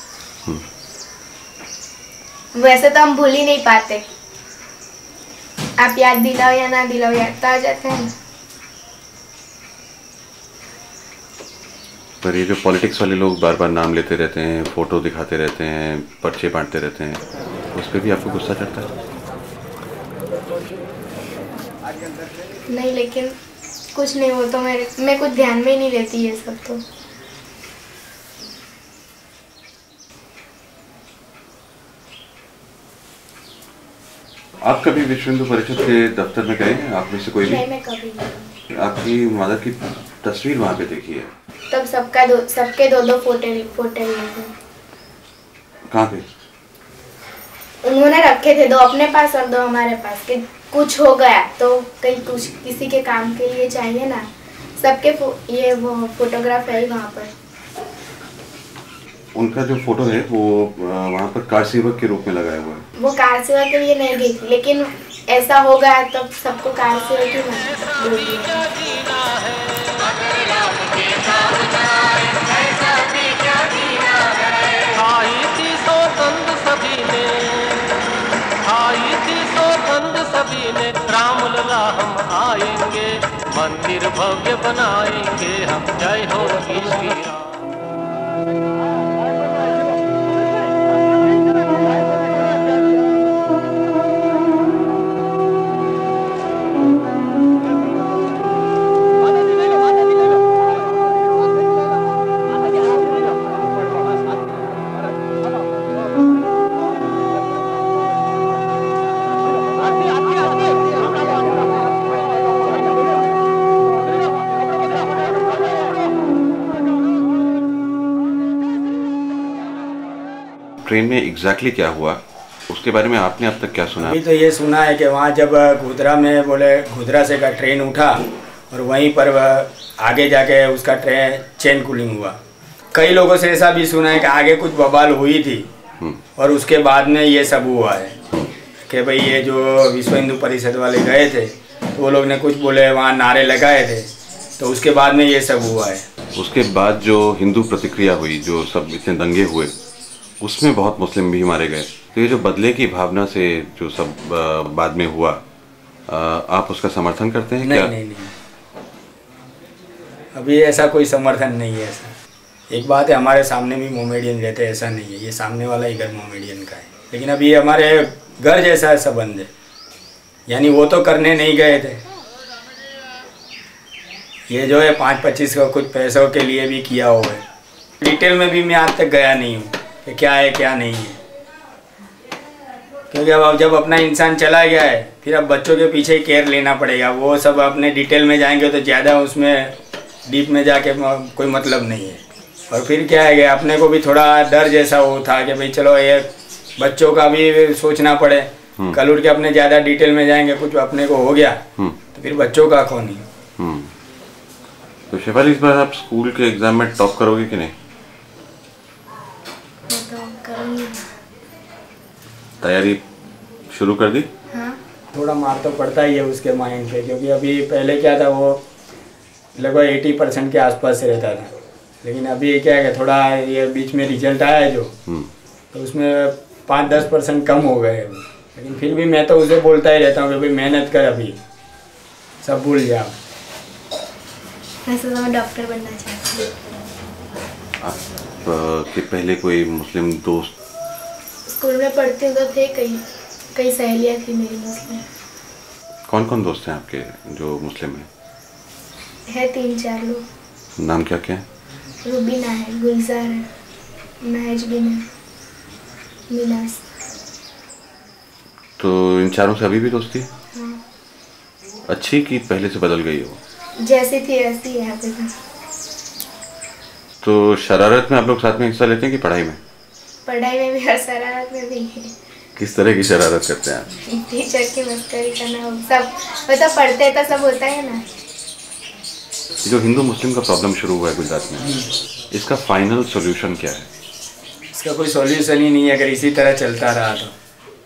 वैसे तो हम भूल ही नहीं पाते। आप याद दिलाओ या ना दिलाओ, याद तो आ जाते हैं। पर ये जो पॉलिटिक्स वाले लोग बार बार नाम लेते रहते हैं, फोटो दिखाते रहते हैं, पर्चे बांटते रहते हैं, उस पर भी आपको गुस्सा चढ़ता है? नहीं, लेकिन कुछ नहीं, वो तो मैं कुछ ध्यान में ही नहीं लेती ये सब। तो आप कभी विश्व हिंदू परिषद के दफ्तर में गए हैं? आप में से कोई भी? नहीं, मैं कभी नहीं। आपकी मदर की तस्वीर वहाँ पे देखी है? तब सबके दो फोटो लिए थे। कहाँ पे? उन्होंने रखे थे, 2 अपने पास और 2 हमारे पास, कि कुछ हो गया तो कहीं कुछ किसी के काम के लिए चाहिए ना। सबके ये वो फोटोग्राफ है वहाँ पर। उनका जो फोटो है वो वहाँ पर कार सेवक के रूप में लगाया हुआ है। वो कार सेवक के लिए नहीं गई थी, लेकिन ऐसा हो गया तब सबको कार सेवक ही बोल दिया। सभी ने राम लला हम आएंगे, मंदिर भव्य बनाएंगे हम, जय हो श्री राम। ट्रेन में एग्जैक्टली क्या हुआ उसके बारे में आपने अब तक क्या सुना? अभी तो ये सुना है कि वहाँ जब गोधरा में बोले गोधरा से का ट्रेन उठा और वहीं पर आगे जाके उसका ट्रेन चेन कूलिंग हुआ। कई लोगों से ऐसा भी सुना है कि आगे कुछ बवाल हुई थी और उसके बाद में ये सब हुआ है कि भाई ये जो विश्व हिंदू परिषद वाले गए थे तो वो लोग ने कुछ बोले, वहाँ नारे लगाए थे, तो उसके बाद में ये सब हुआ है। उसके बाद जो हिंदू प्रतिक्रिया हुई, जो सब इतने दंगे हुए, उसमें बहुत मुस्लिम भी मारे गए। तो ये जो बदले की भावना से जो सब बाद में हुआ, आप उसका समर्थन करते हैं? क्या? नहीं, अभी ऐसा कोई समर्थन नहीं है। ऐसा एक बात है, हमारे सामने भी मोमेडियन रहते हैं, ऐसा नहीं है, ये सामने वाला ही घर मोमेडियन का है, लेकिन अभी हमारे घर जैसा संबंध है, यानी वो तो करने नहीं गए थे। ये जो है 5-25 का कुछ पैसों के लिए भी किया हुआ है। डिटेल में भी मैं आज तक गया नहीं हूँ कि क्या है क्या नहीं है, क्योंकि अब जब अपना इंसान चला गया है फिर अब बच्चों के पीछे केयर लेना पड़ेगा। वो सब अपने डिटेल में जाएंगे तो ज़्यादा उसमें डीप में जाके कोई मतलब नहीं है। और फिर क्या है कि अपने को भी थोड़ा डर जैसा वो था कि भाई चलो ये बच्चों का भी सोचना पड़े, कल उठ के अपने ज़्यादा डिटेल में जाएंगे कुछ अपने को हो गया तो फिर बच्चों का कौन ही। तो शेफाली, इस बार आप स्कूल के एग्जाम में टॉप करोगे कि नहीं? तैयारी शुरू कर दी? हाँ। थोड़ा मार तो पड़ता ही है उसके माइंड पे, क्योंकि अभी पहले क्या था, वो लगभग 80% के आसपास से रहता था, लेकिन अभी क्या है थोड़ा ये बीच में रिजल्ट आया है जो, तो उसमें 5-10% कम हो गए। लेकिन फिर भी मैं तो उसे बोलता ही रहता हूँ कि भाई मेहनत कर, अभी सब भूल जाओ। वैसे तो मैं डॉक्टर बनना चाहती हूँ। आपके पहले कोई मुस्लिम दोस्त? स्कूल में पढ़ती हूँ तो थे कई सहेलियाँ थी मेरी मुस्लिम। कौन कौन दोस्त हैं आपके जो मुस्लिम हैं? है 3-4 लोग। नाम क्या क्या है? रुबीना है, गुलजार है, महजबिन है, मिनास। तो इन चारों से अभी भी दोस्ती? हाँ। अच्छी कि पहले से बदल गई हो? जैसी थी ऐसी है अभी तक। तो शरारत में आप लोग साथ में हिस्सा लेते हैं कि पढ़ाई में? पढ़ाई में भी और शरारत में भी है। किस तरह की शरारत करते हैं आप? टीचर की मस्करी करना, सब मतलब पढ़ते तो सब होता है ना। जो हिंदू मुस्लिम का प्रॉब्लम शुरू हुआ है गुजरात में, इसका फाइनल सॉल्यूशन क्या है? इसका कोई सॉल्यूशन ही नहीं है अगर इसी तरह चलता रहा तो,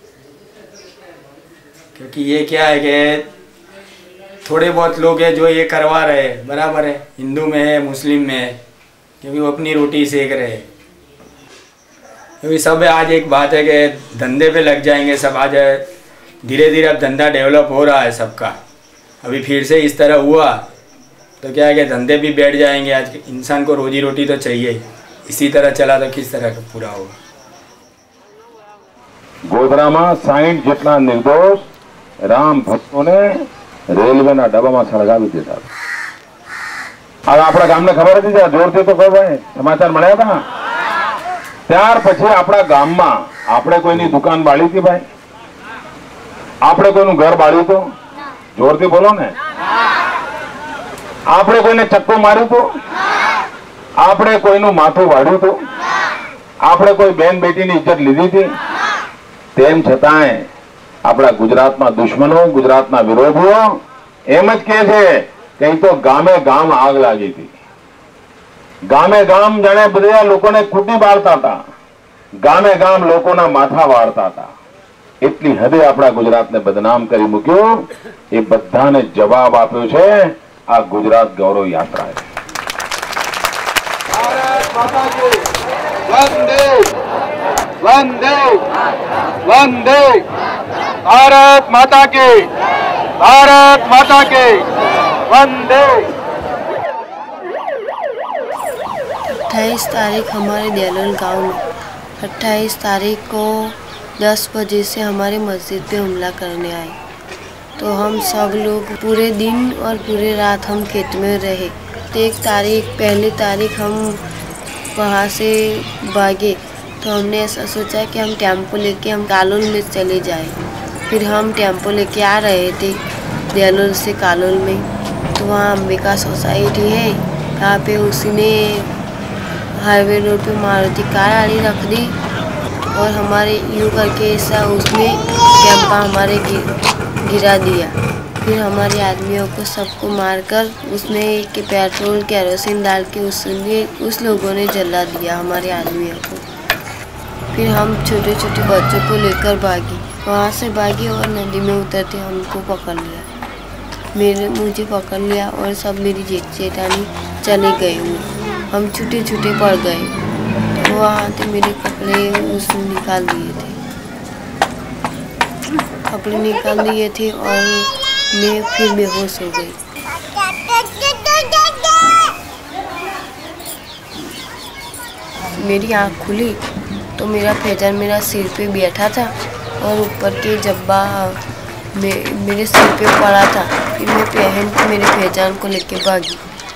क्योंकि ये क्या है कि थोड़े बहुत लोग हैं जो ये करवा रहे हैं, बराबर है, हिंदू में है मुस्लिम में है, क्योंकि वो अपनी रोटी सेक रहे हैं। क्योंकि सब आज एक बात है कि धंधे पे लग जाएंगे सब। आज धीरे धीरे अब धंधा डेवलप हो रहा है सबका, अभी फिर से इस तरह हुआ तो क्या है कि धंधे भी बैठ जाएंगे। आज इंसान को रोजी रोटी तो चाहिए ही, इसी तरह चला तो किस तरह का पूरा होगा। गोधरामा 60 જેટલા निर्दोष राम ભક્તોને રેલવેના ડબ્બામાં સળગાવી દીધા। હવે આપણા ગામને ખબર હતી, જોરથી તો કહો ભાઈ, સમાચાર મળ્યા હતા। ત્યાર પછી આપણા ગામમાં આપણે કોઈની દુકાન બાળી હતી ભાઈ? આપણે કોઈનું ઘર બાળ્યું તો? જોરથી બોલો ને. આપણે કોઈને ચક્કો માર્યું તો? આપણે કોઈનું માથું વાળ્યું તો? આપણે કોઈ બેન બેટીની ઇજ્જત લીધી હતી? તેમ છતાંય આપણા ગુજરાતમાં દુશ્મનો, ગુજરાતના વિરોધીઓ એમ જ કહે છે કે અહીં તો ગામે ગામ આગ લાગી હતી. ગામે ગામ જાણે બધા લોકોને ખૂટી બાળતા હતા, ગામે ગામ લોકોના માથા વાળતા હતા. એટલી હદે આપણા ગુજરાતને બદનામ કરી મૂક્યું. એ બધાને જવાબ આપ્યો છે આ ગુજરાત ગૌરવ યાત્રાએ. वंदे वंदे वंदे भारत माता के वंदे। 28 तारीख हमारे देलोल गांव में 28 तारीख को 10 बजे से हमारी मस्जिद पे हमला करने आए। तो हम सब लोग पूरे दिन और पूरे रात हम खेत में रहे। तो पहली तारीख हम वहाँ से भागे तो हमने ऐसा सोचा कि हम टेम्पो लेके हम कालोल में चले जाए। फिर हम टेम्पो लेके आ रहे थे देलोल से कालोल में, तो वहाँ अंबिका सोसाइटी है, यहाँ पे उसने हाईवे रोड पे मारुति कार आड़ी रख दी और हमारे यूँ करके ऐसा उसने कैंपा हमारे गिरा दिया। फिर हमारे आदमियों को सबको मारकर उसमें के पेट्रोल केरोसिन डाल के उस लोगों ने जला दिया हमारे आदमियों को। फिर हम छोटे छोटे बच्चों को लेकर भागी, वहाँ से भागे और नदी में उतरते हमको पकड़ लिया। मुझे पकड़ लिया और सब मेरी जेठानी चले गए हुए, हम छूटे छूटे पड़ गए। तो वहाँ से मेरे कपड़े उसने निकाल दिए थे और मैं फिर बेहोश हो गई। मेरी आँख खुली तो मेरा फैजन मेरा सिर पे बैठा था और ऊपर के जब्बा मेरे सिर पे पड़ा था। फिर मैं पहन के मेरे फैजन को लेके भागी।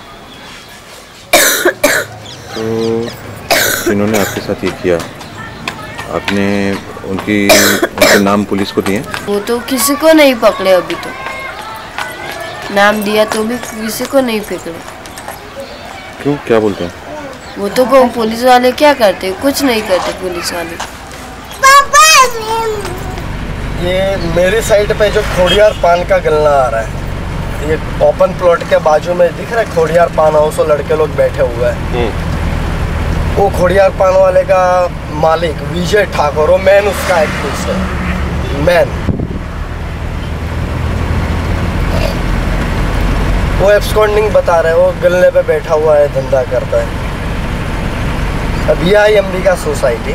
तो जिन्होंने आपके साथ ये किया, आपने उनके नाम पुलिस को दिए? वो तो किसी को नहीं पकड़े, अभी तो नाम दिया तो भी किसी को नहीं पकड़े। क्यों, क्या बोलते हैं? वो तो पुलिस वाले क्या करते, कुछ नहीं करते पुलिस वाले। ये मेरी साइड पे जो खोड़ियार पान का गलना आ रहा है, ये ओपन प्लॉट के बाजू में दिख रहा है खोड़ियार पान हाउस, और लड़के लोग बैठे हुए हैं। वो खोड़ियार पान वाले का मालिक विजय ठाकुर, वो मैन उसका एक्टिव है, मैन वो एब्सकॉन्डिंग बता रहे हैं। वो गलने पे बैठा हुआ है, धंधा करता है। अब ये आई अंबिका सोसाइटी,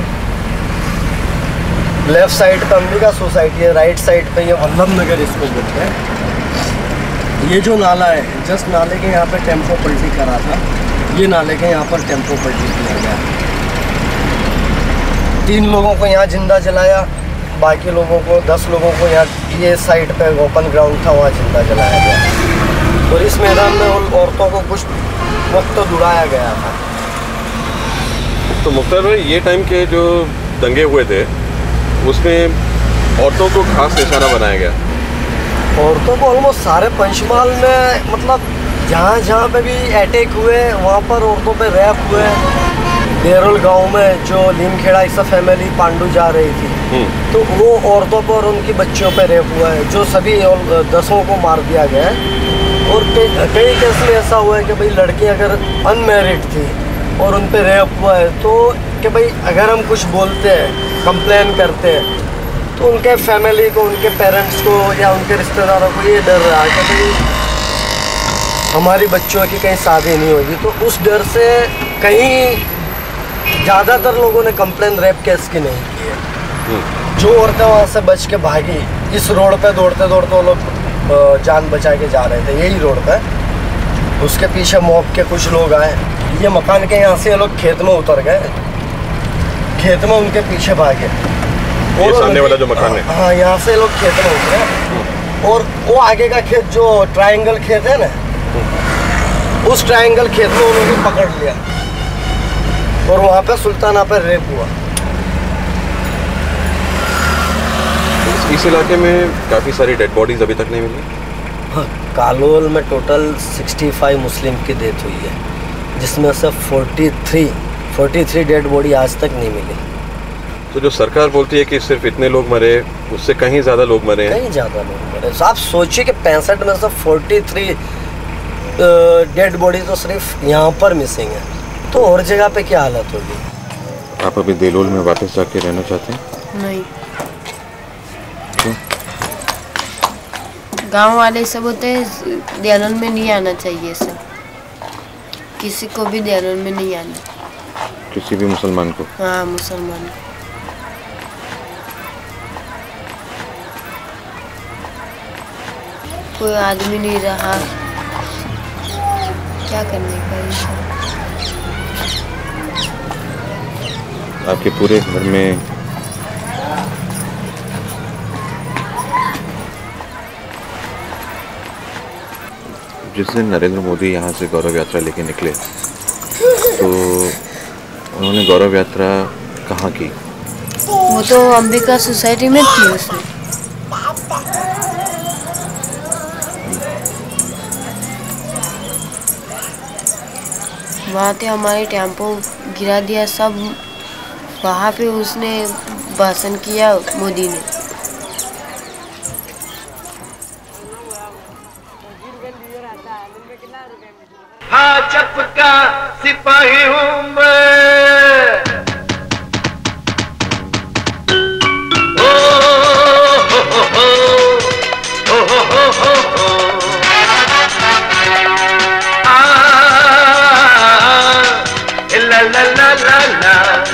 लेफ्ट साइड पे अंबिका सोसाइटी है, राइट साइड पे ये वल्लभ नगर इसको बोलते हैं। ये जो नाला है, जस्ट नाले के यहाँ पे टेम्पो पलटी करा था, ये नाले के यहाँ पर टेम्पो पलटी किया गया। 3 लोगों को यहाँ जिंदा जलाया, बाकी लोगों को 10 लोगों को यहाँ ये साइड पे ओपन ग्राउंड था वहाँ जिंदा जलाया गया। और इस मैदान में उन औरतों को कुछ वक्त तो दुड़ाया गया था। तो मुख्तार भाई, ये टाइम के जो दंगे हुए थे उसमें औरतों को खास निशाना बनाया गया। औरतों को ऑलमोस्ट सारे पंचमहल में, मतलब जहाँ जहाँ पे भी अटैक हुए वहाँ पर औरतों पे रैप हुए। देरोल गांव में जो लीमखेड़ा इस फैमिली पांडू जा रही थी, तो वो औरतों पर और उनकी बच्चियों पे रेप हुआ है, जो सभी 10 को मार दिया गया है। और कई केस में ऐसा हुआ है कि भाई लड़की अगर अनमैरिड थी और उन पे रेप हुआ है, तो कि भाई अगर हम कुछ बोलते हैं, कंप्लेन करते हैं, तो उनके फैमिली को, उनके पेरेंट्स को या उनके रिश्तेदारों को ये डर रहा है कि भाई हमारी बच्चों की कहीं शादी नहीं होगी। तो उस डर से कहीं ज़्यादातर लोगों ने कंप्लेन रेप केस की नहीं की है। जो औरतें वहाँ से बच के भागी, इस रोड पे दौड़ते दौड़ते वो लोग जान बचा के जा रहे थे, यही रोड पे। उसके पीछे मॉब के कुछ लोग आए, ये मकान के यहाँ से ये लोग खेत में उतर गए, खेत में उनके पीछे भागे। ये सामने वाला जो मकान है, हाँ, यहाँ से लोग खेत में उतरे और वो आगे का खेत जो ट्रायंगल खेत है ना, उस ट्रायंगल खेत में उन्होंने पकड़ लिया और वहाँ पे सुल्ताना पर रेप हुआ। इस इलाके में काफ़ी सारी डेड बॉडीज अभी तक नहीं मिली। हाँ, कालोल में टोटल 65 मुस्लिम की डेथ हुई है, जिसमें से 43 डेड बॉडी आज तक नहीं मिली। तो जो सरकार बोलती है कि सिर्फ इतने लोग मरे, उससे कहीं ज़्यादा लोग मरे हैं। कहीं ज़्यादा लोग मरे। तो आप सोचिए कि 65 में से 43 डेड बॉडी तो सिर्फ यहाँ पर मिसिंग है, तो और जगह पे क्या हालत होगी। आप अभी देलोल में वापस जाके रहना चाहते हैं? नहीं, गांव वाले सब होते हैं, देलोल में नहीं आना चाहिए सर, किसी को भी देलोल में नहीं आना। किसी भी मुसलमान को? हाँ, मुसलमान को। कोई आदमी नहीं रहा, क्या करने का। आपके पूरे घर में जिस दिन नरेंद्र मोदी यहाँ से गौरव यात्रा लेके निकले, तो उन्होंने गौरव यात्रा कहाँ की? वो तो अंबिका सोसाइटी में थी उसमें। वहाँ पे हमारे टेम्पो गिरा दिया सब, वहाँ पे उसने भाषण किया मोदी ने। भाजपा का सिपाही हूँ मैं, ओ हो ला ला ला ला ला।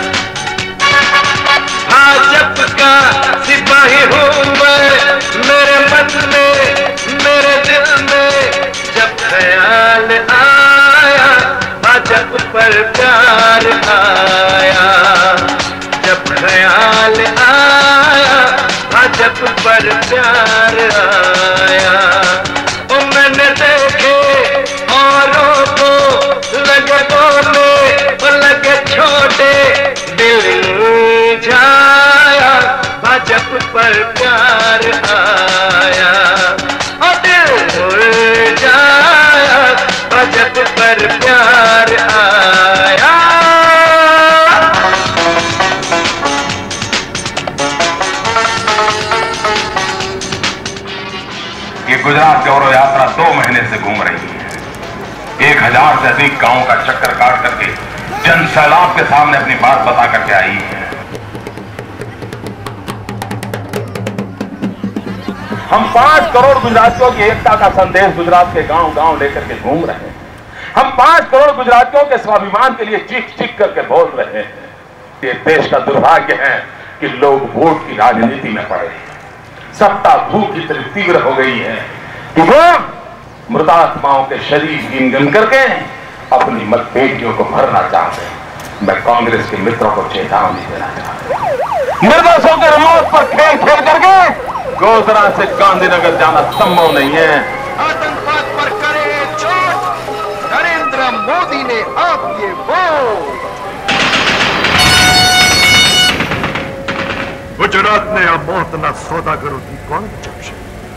भाजपा का सिपाही हूँ मैं, मेरे मन में मेरे दिल में जब ख्याल आया, भाजपा पर प्यार आया, जब ख्याल आया, भाजपा पर प्यार आया। ओ मैंने देखे औरों को लगे बोले, लगे छोटे, दिल जाया, भाजपा पर प्यार आया, और दिल जाया, भाजपा पर प्यार आया। ये गुजरात गौरव यात्रा 2 महीने से घूम रही है। 1000 से अधिक गांवों का चक्कर काट करके जन सैलाब के सामने अपनी बात बता करके आई है। हम 5 करोड़ गुजरातियों की एकता का संदेश गुजरात के गांव गांव लेकर के घूम रहे हैं। हम 5 करोड़ गुजरातियों के स्वाभिमान के लिए चीख चीख करके बोल रहे हैं। ये देश का दुर्भाग्य है कि लोग वोट की राजनीति में पड़े। सत्ता भूख इतनी तीव्र हो गई है कि वो मृतात्माओं के शरीर गिन गिन करके अपनी मतपेटियों को भरना चाहते हैं। मैं कांग्रेस के मित्रों को चेतावनी देना चाहता हूं, निर्दोषों के मौत पर खेल खेल करके गोधरा से गांधीनगर जाना संभव नहीं है। आतंकवाद पर करे चोट, नरेंद्र मोदी ने आप ये वोट। गुजरात ने आ मौतना सौदागरों की कौन चपशे?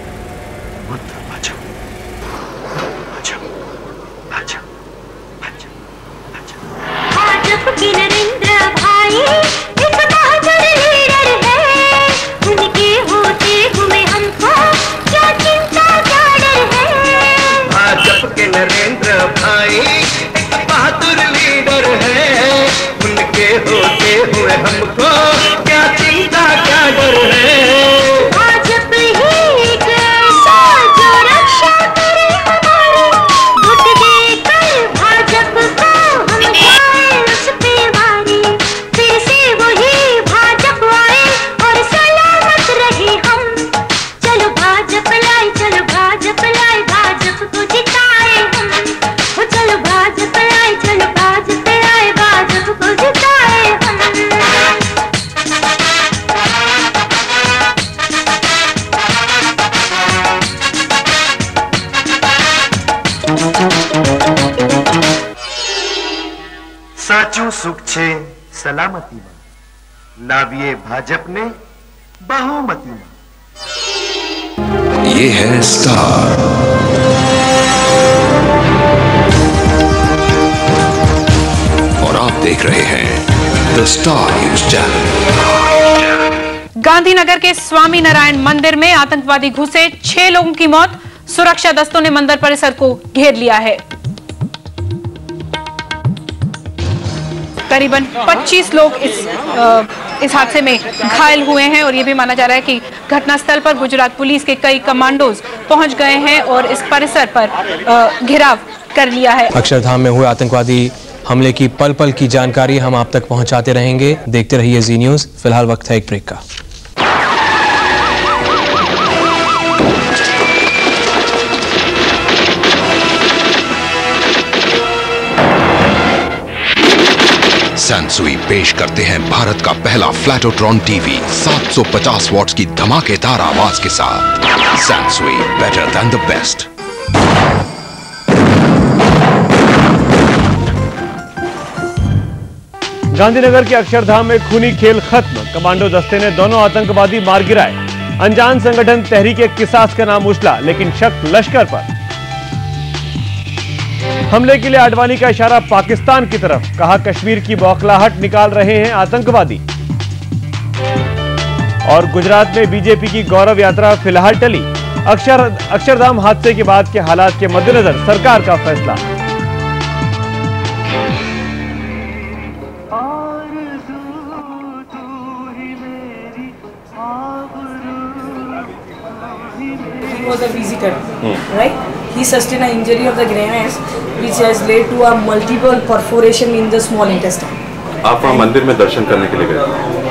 भाजपा के नरेंद्र भाई एक बहादुर लीडर है, उनके होते हुए हमको क्या चिंता क्या डर है। भाजपा के नरेंद्र भाई एक बहादुर लीडर है, उनके होते हुए हमको क्या चिंता क्या डर है। भाजपा ही एक ऐसा जो रक्षा करे हमारी, वोट देकर भाजपा को हम जाए उस पे वारी, फिर से वही भाजपा आए और सलामत रहे हम। चलो भाजपा लाए, चलो भाजपा लाए, भाजपा को जिताए हम। वो चलो भाजपा लाए, चलो भाजपा लाए, भाजपा को जिताए हम। સાચું સુખ છે સલામતીમાં, લાવીએ ભાજપને બહુમતીમાં। ये है स्टार। और आप देख रहे हैं the star news channel. Gandhinagar के स्वामी नारायण मंदिर में आतंकवादी घुसे, 6 लोगों की मौत। सुरक्षा दस्तों ने मंदिर परिसर को घेर लिया है। करीबन 25 लोग इस हादसे में घायल हुए हैं और ये भी माना जा रहा है कि घटनास्थल पर गुजरात पुलिस के कई कमांडोज पहुंच गए हैं और इस परिसर पर घेराव कर लिया है। अक्षरधाम में हुए आतंकवादी हमले की पल पल की जानकारी हम आप तक पहुंचाते रहेंगे। देखते रहिए जी न्यूज। फिलहाल वक्त है एक ब्रेक का। सैनसुई पेश करते हैं भारत का पहला फ्लैटोट्रॉन टीवी 750 वॉट्स की धमाकेदार आवाज के साथ। Sansui, better than the best. Gandhinagar के अक्षरधाम में खूनी खेल खत्म। कमांडो दस्ते ने दोनों आतंकवादी मार गिराए। अनजान संगठन तहरीक किसास का नाम उछला, लेकिन शक लश्कर पर। हमले के लिए आडवाणी का इशारा पाकिस्तान की तरफ, कहा कश्मीर की बौखलाहट निकाल रहे हैं आतंकवादी। और गुजरात में बीजेपी की गौरव यात्रा फिलहाल टली। अक्षरधाम हादसे के बाद के हालात के मद्देनजर सरकार का फैसला। Was a visitor, right? He sustained an injury of the grenades, which has led to a multiple perforation in the small intestine. आप वहाँ मंदिर में दर्शन करने के लिए गए?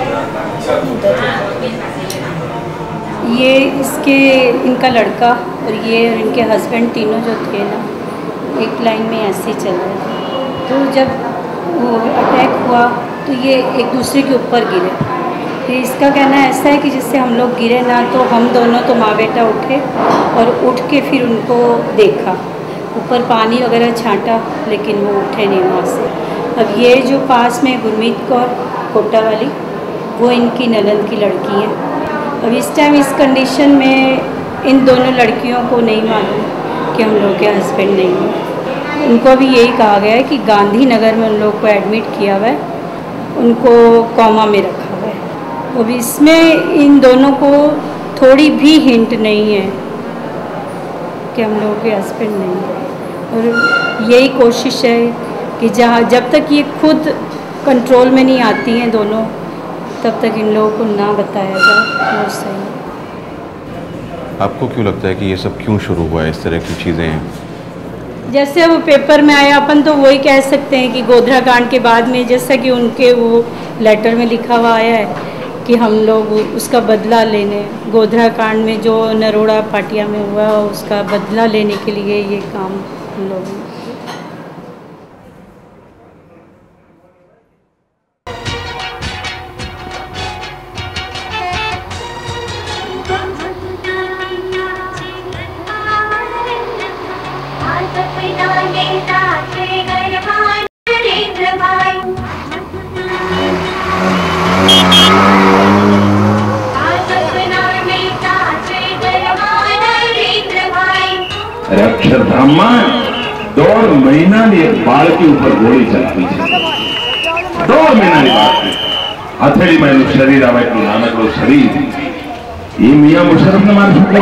ये इनका लड़का और ये और इनके हस्बैंड तीनों जो थे ना, एक लाइन में ऐसे ही चल रहे थे। तो जब वो अटैक हुआ तो ये एक दूसरे के ऊपर गिरे। फिर इसका कहना ऐसा है कि जिससे हम लोग गिरे ना, तो हम दोनों तो माँ बेटा उठे और उठ के फिर उनको देखा, ऊपर पानी वगैरह छांटा, लेकिन वो उठे नहीं वहाँ से। अब ये जो पास में गुरमीत कौर कोटा वाली, वो इनकी ननद की लड़की है। अब इस टाइम इस कंडीशन में इन दोनों लड़कियों को नहीं मालूम कि हम लोग के हस्बैंड नहीं हैं। उनको अभी यही कहा गया है कि गांधीनगर में उन लोग को एडमिट किया हुआ है, उनको कोमा में रखा हुआ है। अब इसमें इन दोनों को थोड़ी भी हिंट नहीं है कि हम लोगों के हस्बैंड नहीं है। और यही कोशिश है कि जब तक ये खुद कंट्रोल में नहीं आती हैं दोनों, तब तक इन लोगों को ना बताया जाए वो सही है। आपको क्यों लगता है कि ये सब क्यों शुरू हुआ है, इस तरह की चीज़ें हैं? जैसे वो पेपर में आया, अपन तो वही कह सकते हैं कि गोधरा कांड के बाद में, जैसा कि उनके वो लेटर में लिखा हुआ आया है कि हम लोग उसका बदला लेने, गोधरा कांड में जो नरोड़ा पाटिया में हुआ उसका बदला लेने के लिए ये काम हम लोग ने। अक्षरधाम में 2 महीना एक बाल के ऊपर गोली चलावी है। 2 महीना की बात है। हथेली में शरीर आवे कि नानक रो शरीर ये मियां मुशर्रफ ने मार छूटे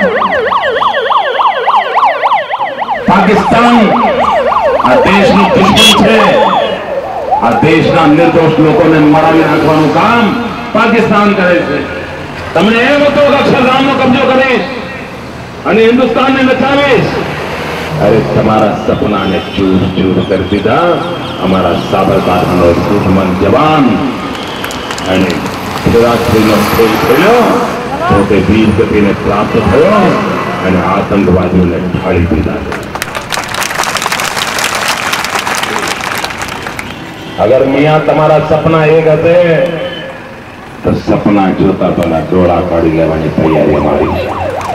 पाकिस्तान आ देश नो दुश्मन छे। आ देश ना निर्दोष लोगों ने मरावी नाखવાનું काम पाकिस्तान करे छे। तमने एम હતો કે અક્ષરધામ નો કબજો કરીશ અને हिंदुस्तान ने नचावीश। अरे तुम्हारा सपना ने चूर चूर कर दिया हमारा साबरकांठा दुश्मन जवान। छोटे वीर गति ने प्राप्त थयो અને आतंकवादियों ने ढाળી દીધા। अगर मियाँ तुम्हारा सपना एक हते तो सपना जोता पहला डोळा काढ़ी लेवानी तैयारी हमारी।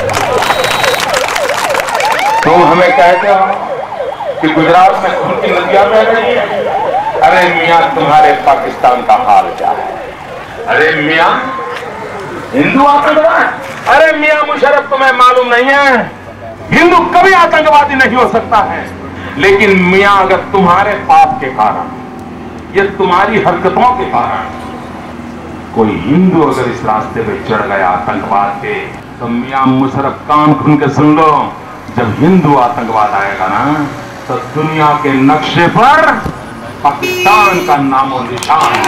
तुम हमें कहते हो कि गुजरात में खून की नदियां बह रही है। अरे मियाँ तुम्हारे पाकिस्तान का हाल क्या है? अरे मियाँ हिंदू आतंकवाद अरे मियां मुशर्रफ, तुम्हें मालूम नहीं है, हिंदू कभी आतंकवादी नहीं हो सकता है, लेकिन मियां अगर तुम्हारे पाप के कारण, ये तुम्हारी हरकतों के कारण कोई हिंदू अगर इस रास्ते पे चढ़ गया आतंकवाद के, तो मियां मुशर्रफ कान खुल के सुन लो, जब हिंदू आतंकवाद आएगा ना, तो दुनिया के नक्शे पर पाकिस्तान का नामो निशान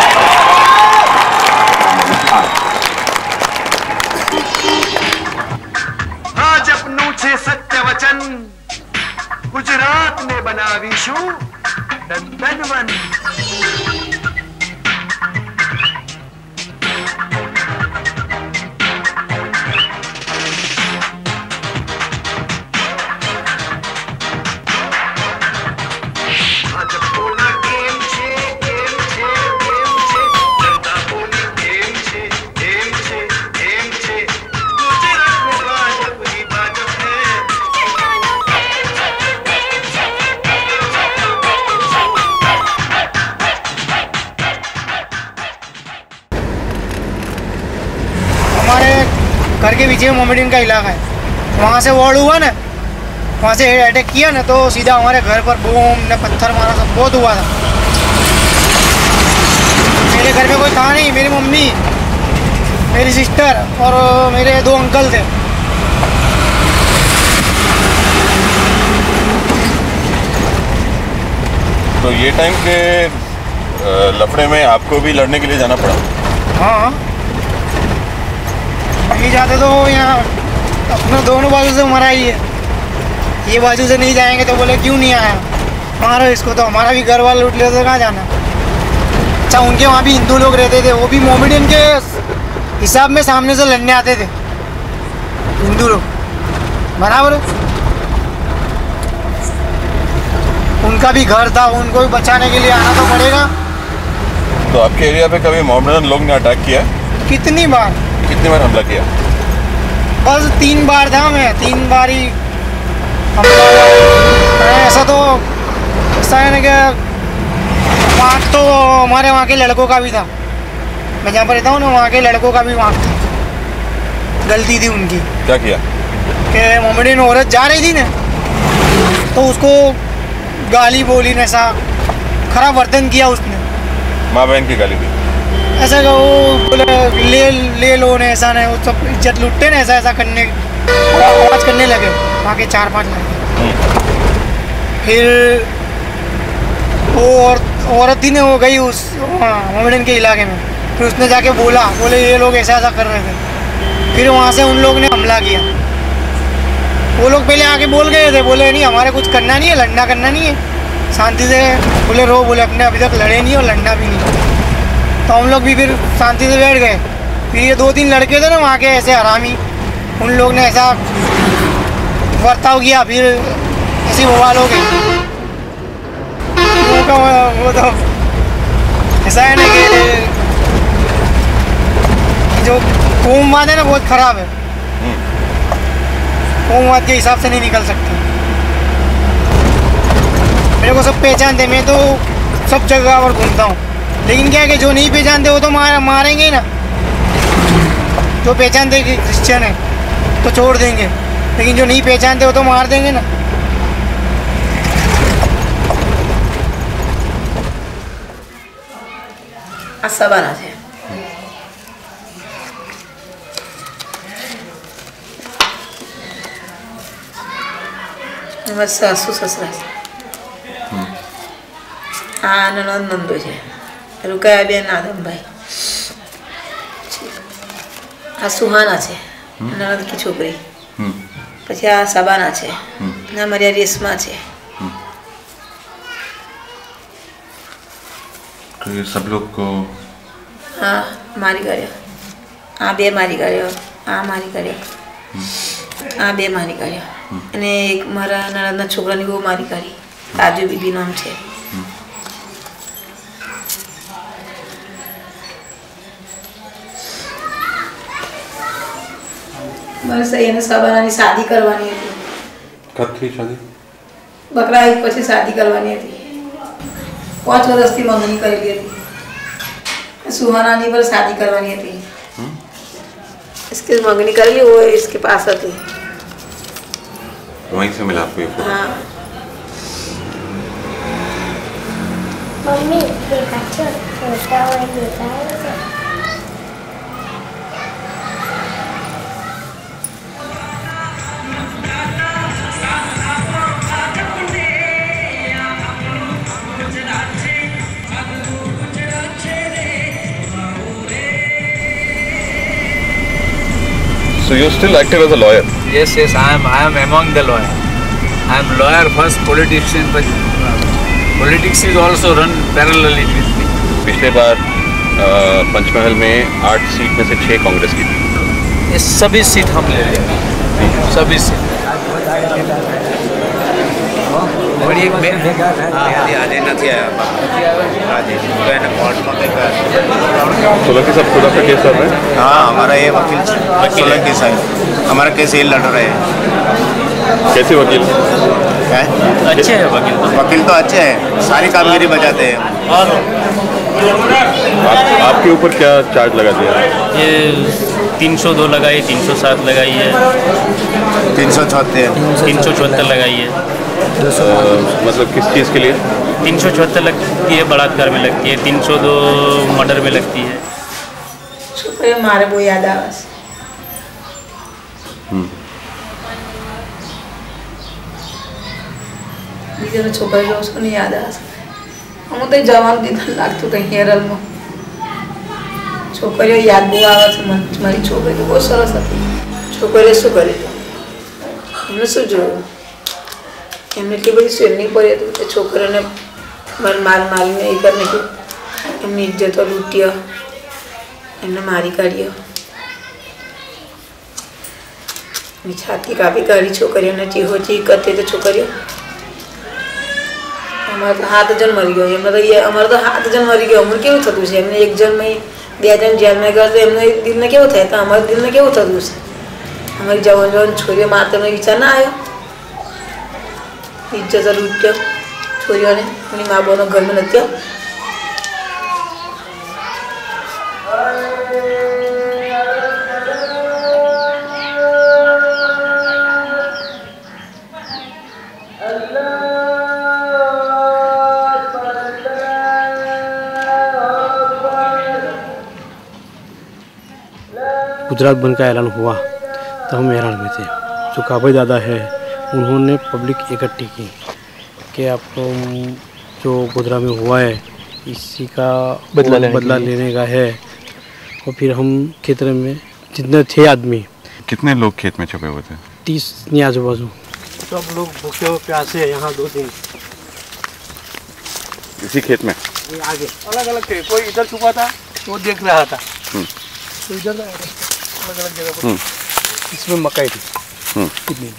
आज अपनों से सत्य वचन गुजरात में बना विशु नंदनवन। घर के पीछे मोमेडियन का इलाका है, वहाँ से वॉर हुआ ना, वहाँ से अटैक किया ना, तो सीधा हमारे घर पर बम ने पत्थर मारा, सब बहुत हुआ था। मेरे घर में कोई था नहीं, मेरी मम्मी, मेरी सिस्टर और मेरे 2 अंकल थे। तो ये टाइम के लफड़े में आपको भी लड़ने के लिए जाना पड़ा? हाँ, नहीं जाते तो यहाँ अपना दोनों बाजू से मरा ही है, ये बाजू से नहीं जाएंगे तो बोले क्यों नहीं आया, मारो इसको, तो हमारा भी घर वाले लूट लेते तो कहाँ जाना। अच्छा, उनके वहाँ भी हिंदू लोग रहते थे, वो भी मोमेडियन के हिसाब में सामने से लड़ने आते थे हिंदू लोग, बराबर है। उनका भी घर था, उनको भी बचाने के लिए आना तो पड़ेगा। तो आपके एरिया पे कभी मोमेडियन लोग ने अटैक किया? कितनी बार हमला किया? बस 3 बार था, मैं 3 बार ही हमला हुआ। ऐसा तो ऐसा है ना कि वाक तो हमारे वहाँ के लड़कों का भी था, मैं जहाँ पर रहता हूँ ना, वहाँ के लड़कों का भी वाक था। गलती थी उनकी। क्या किया? कि मोमेडियन औरत जा रही थी ना, तो उसको गाली बोली ने, ऐसा खराब वर्तन किया उसने, माँ बहन की गाली दी, ऐसा कि वो बोले ले लो ने, ऐसा नहीं, वो सब इज्जत लुटते ना, ऐसा करने, आवाज करने लगे वहाँ के 4-5 लड़के। फिर वो औरत थी ना, वो गई उस मोमेडियन के इलाके में, फिर उसने जाके बोले ये लोग ऐसा कर रहे थे। फिर वहाँ से उन लोग ने हमला किया। वो लोग पहले आके बोल गए थे, बोले नहीं हमारे कुछ करना नहीं है, लड़ना करना नहीं है, शांति से बोले रहो, बोले अपने अभी तक लड़े नहीं और लड़ना भी नहीं। तो हम लोग भी फिर शांति से बैठ गए। फिर ये 2-3 लड़के थे ना वहाँ के ऐसे हरामी, उन लोग ने ऐसा बर्ताव किया, फिर ऐसी बवाल हो गई। वो तो ऐसा है ना कि जो कौमवाद है ना, बहुत खराब है, कौमवाद के हिसाब से नहीं निकल सकते। मेरे को सब पहचानते, मैं तो सब जगह पर घूमता हूँ, लेकिन क्या है कि जो नहीं पहचानते वो तो मारेंगे ही ना। जो पहचानते कि क्रिश्चियन है तो छोड़ देंगे, लेकिन जो नहीं पहचानते वो तो मार देंगे ना। सबाना છે બસ સાસુ સસરા છે, આ નંદો છે, રૂકાયાબેન આદમભાઈ, આ સુહાના છે નણંદ की છોકરી, પછી આ સબાના છે, અને અમારી રેશમા છે। तो ये सब लोग को हाँ मारी કર્યો, આ 2 મારી કર્યો, આ મારી કર્યો, આ 2 મારી કર્યો, અને એક મારા નણંદના છોકરાની બહુ મારી કરી, તાજુ બીબી નામ છે। બસ એને સબાનાની શાદી કરવાની હતી। कब थी शादी? બકરા ઈદ પછી શાદી કરવાની હતી। 5 વર્ષથી મંગણી કરેલી હતી, સુહાનાની પર શાદી કરવાની હતી। इसकी मंगनी कर ली, वो इसके पास आती। वहीं से मिला आपको ये फोटो? हाँ। मम्मी देखा छोटा और देखा है। So you're still active as a lawyer? Yes, I am among the lawyer. I am lawyer first, politician, but politics is also run parallelly with me. पिछले बार पंचमहल में 8 सीट में से 6 कांग्रेस की थी। ये सभी सीट हम ले लेंगे, सभी सीट। सोलंकी साहब खुद आपका केस चल रहा है? हाँ, हमारा ये वकील सोलंकी साहब हमारा केस ये लड़ रहे हैं। कैसे वकील? क्या है? अच्छे हैं वकील तो अच्छे हैं, सारी कामगिरी बजाते हैं। और आपके ऊपर क्या चार्ज लगा दिया? ये 302 लगाई, 307 लगाई है, 374 लगाई है। मतलब किस चीज़ के लिए? 374 लगती है बलात्कार में लगती है, 302 मर्डर में लगती है। छुपे मारे वो याद आवाज। बीजे छोकरे जो उसको नहीं याद आवाज। हम तो जवान दिन लागतो कहीं हेरल में। छोकरियों याद बो आवाज मारी छोकरी बहुत सरस હતી। छोकरे શું કરે? એમને શું જોયું? એમને એટલી બધી શેરની પડી હતી કે છોકરાને મારીને એ કરીને એમની ઇજ્જતો લૂંટ્યો, એમને મારી કાઢ્યો, એની છાતી કાપી કાઢી છોકરીઓને ચીહોચી કરતી તો છોકરીઓ અમારે તો 7 જણ મરી ગયો। અમારે તો 7 જણ મરી ગયો। અમને કેવું થતું છે? એમને 1 જણ में 2 જણ જેલમાં ગયા તો એમને દિલને કેવું થાય? તો અમારા દિલને કેવું થતું છે? અમારી જવાન છોરીઓ મારવાનો વિચાર ના આવ્યો? इज्जत लूट्यो छोरियों ने अपनी माँ बहनों घर में नत्यो। गुजरात बंद का ऐलान हुआ तो हम हैरान हुए थे। जो काबे दादा है उन्होंने पब्लिक इकट्ठी की कि आपको जो गुजरात में हुआ है इसी का बदला लेने का है। और फिर हम खेत में जितने थे आदमी। कितने लोग खेत में छुपे हुए थे? 30 ने आजू बाजू। सब लोग भूखे और प्यासे हैं यहाँ 2 दिन। इसी खेत में? आगे अलग अलग थे, कोई इधर छुपा था वो देख रहा था, तो इधर अलग अलग जगह पर। इसमें मकई थी कितनी।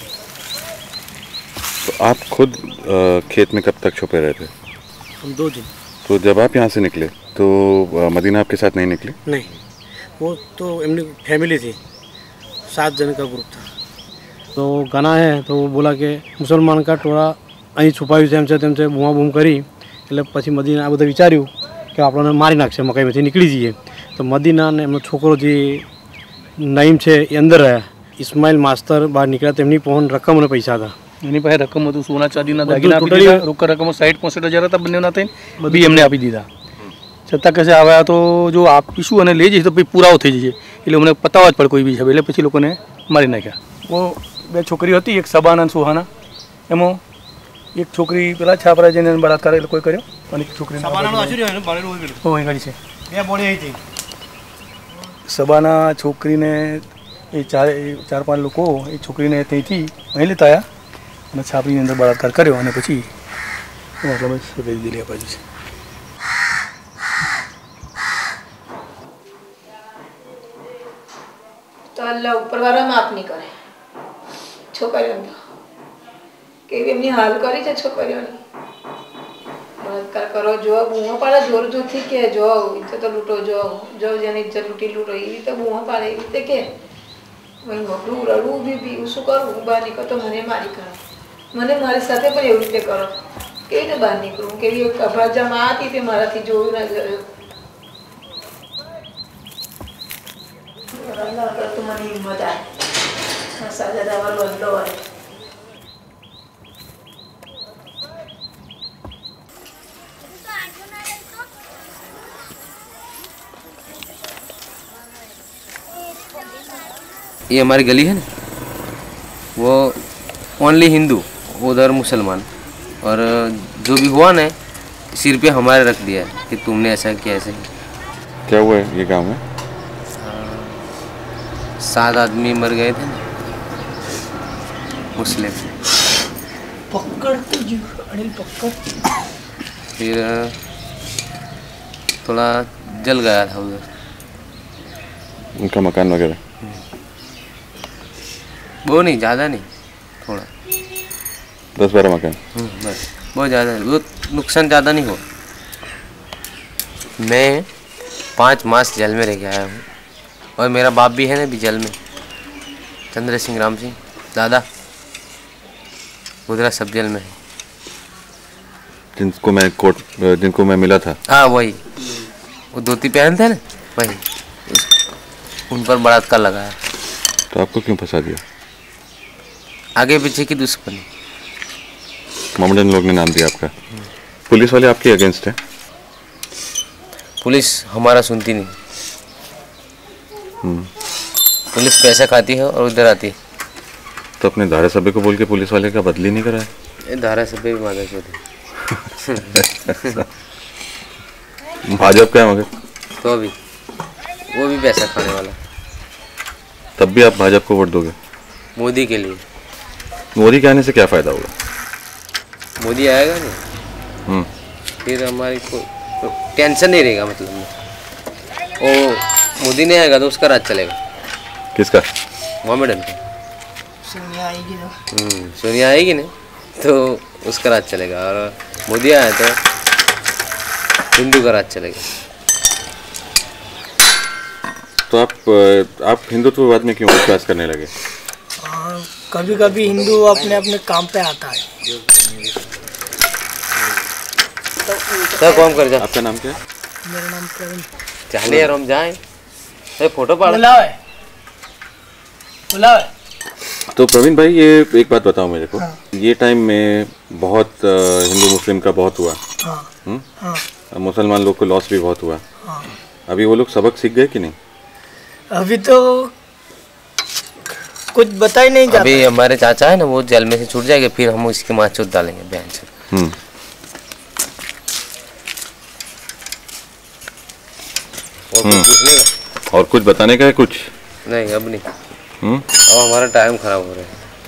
तो आप खुद खेत में कब तक छुपे रहे थे? हम 2 दिन। तो जब आप यहाँ से निकले तो मदीना आपके साथ नहीं निकले? नहीं, वो तो एमनी फैमिली थी, 7 जन का ग्रुप था। तो गाना है तो वो बोला कि मुसलमान का टोळा અહીં છુપાયું છે તેમ છે બૂમા બૂમ કરી એટલે પછી મદીના આ બધા વિચાર્યું કે આપણને મારી નાખશે મકાઈમાંથી નીકળી જઈએ। તો મદીના અને એમનો છોકરો જે નઈમ છે એ અંદર રહ્યા। ઇસ્માઇલ માસ્તર બહાર નીકળ્યા, તેમની પહોંચ રકમ અને પૈસા હતા। એની પાસે રકમ હતું, સોના ચાંદીના દાગીના આપી દીધા, રોકડ રકમો 60-65 હજાર હતા, બંનેના થઈને બધી એમને આપી દીધા। છતાં કશે આવ્યા તો જો આપીશું અને લઈ જઈશ તો પછી પુરાવો થઈ જશે, એટલે અમને પતાવવા જ પડે કોઈ બી છે, એટલે પછી લોકોને મારી નાખ્યા। वो 2 છોકરીઓ હતી, એક સબાના અને સુહાના। એમાં એક છોકરી પેલા છાપરા જઈને બળાત્કાર એ લોકોએ કર્યો અને એક છોકરી ગાડી છે સબાના છોકરીને એ 4-5 લોકો એ છોકરીને ત્યાંથી અહીં લેતા આવ્યા અને છાપરીની અંદર બળાત્કાર કર્યો અને પછી મતલબ સગાઈ દિલી અપાયું છે। તો અલ્લાહ ઉપરવાળા માફ નહીં કરે છોકરીઓને, કેવી એમની હાલ કરી છે છોકરીઓની। બળાત્કાર કરો, જો બૂમો પાડે જોર જોરથી કે જો ઇજ્જત લૂંટો, જો જેની ઇજ્જત લૂંટી લૂંટો, એવી રીતે બૂમો પાડે, એવી રીતે કે ભાઈ મોટું રડવું બી શું કરવું? બહાર નીકળો તો મને મારી કરો, મને મારી સાથે પણ એવી રીતે કરો। કેવી રીતે બહાર નીકળું? કેવી અભરાજામાં હતી તે મારાથી જોયું ના જોયું। तुम्हारी हिम्मत है साजा दावर बदलो है। ये हमारी गली है ना, वो ओनली हिंदू, उधर मुसलमान, और जो भी हुआ ना सिर पे हमारे रख दिया है कि तुमने ऐसा किया ऐसे। क्या हुआ है ये गाँव में? 7 आदमी मर गए थे ना मुस्लिम। पकड़ अनिल पकड़। फिर थोड़ा जल गया था उधर उनका मकान वगैरह। वो नहीं, ज़्यादा नहीं, थोड़ा 10-12 मकान। बस, बहुत ज़्यादा नहीं, वो नुकसान ज़्यादा नहीं हुआ। मैं 5 मास जेल में रह के आया हूँ, और मेरा बाप भी है ना भी जेल में, चंद्र सिंह राम सिंह दादा, उधर सब जेल में है। जिनको मैं मिला था। हाँ वही, वो धोती पहनते हैं ना वही, उन पर बलात्कार लगाया। तो आपको क्यों फंसा दिया? आगे पीछे की दुश्मनी। मोहम्मदन लोग ने नाम दिया आपका। पुलिस वाले आपके अगेंस्ट है? पुलिस हमारा सुनती नहीं। पुलिस पैसा खाती है और उधर आती है। तो अपने धारा सभ्य को बोल के पुलिस वाले का बदली नहीं कराया? ये धारा सभ्य भी मादा चौधरी। भाजपा का है मगर। तो अभी वो भी पैसा खाने वाला। तब भी आप भाजपा को वोट दोगे? मोदी के लिए। मोदी के आने से क्या फायदा होगा? मोदी आएगा नहीं, फिर हमारी को टेंशन नहीं रहेगा। मतलब में वो मोदी नहीं आएगा तो उसका राज चलेगा। किसका? मोहम्मदन का। सोनिया आएगी ना। सोनिया आएगी ना तो उसका राज चलेगा, और मोदी आया तो हिंदू का राज चलेगा। तो आप हिंदुत्ववाद में क्यों विश्वास करने लगे? कभी कभी हिंदू अपने अपने काम पे आता है। तो कौन कर जा? आपका नाम क्या है? मेरा नाम प्रवीण। चलिए यार हम जाएं, फोटो पाड़ बुलाओ है। तो प्रवीण भाई, ये एक बात बताओ मेरे को। हाँ। ये टाइम में बहुत हिंदू मुस्लिम का बहुत हुआ। हाँ। हाँ। मुसलमान लोग को लॉस भी बहुत हुआ। हाँ। अभी वो लोग सबक सीख गए कि नहीं? अभी तो कुछ बता ही नहीं जाता। अभी हमारे चाचा है ना, वो जेल में से छूट जाएंगे, फिर हम इसकी माँ चोट डालेंगे बहन से। और कुछ पूछने का? और कुछ बताने का है? कुछ नहीं, अब नहीं। अब हमारा टाइम खराब हो रहा है।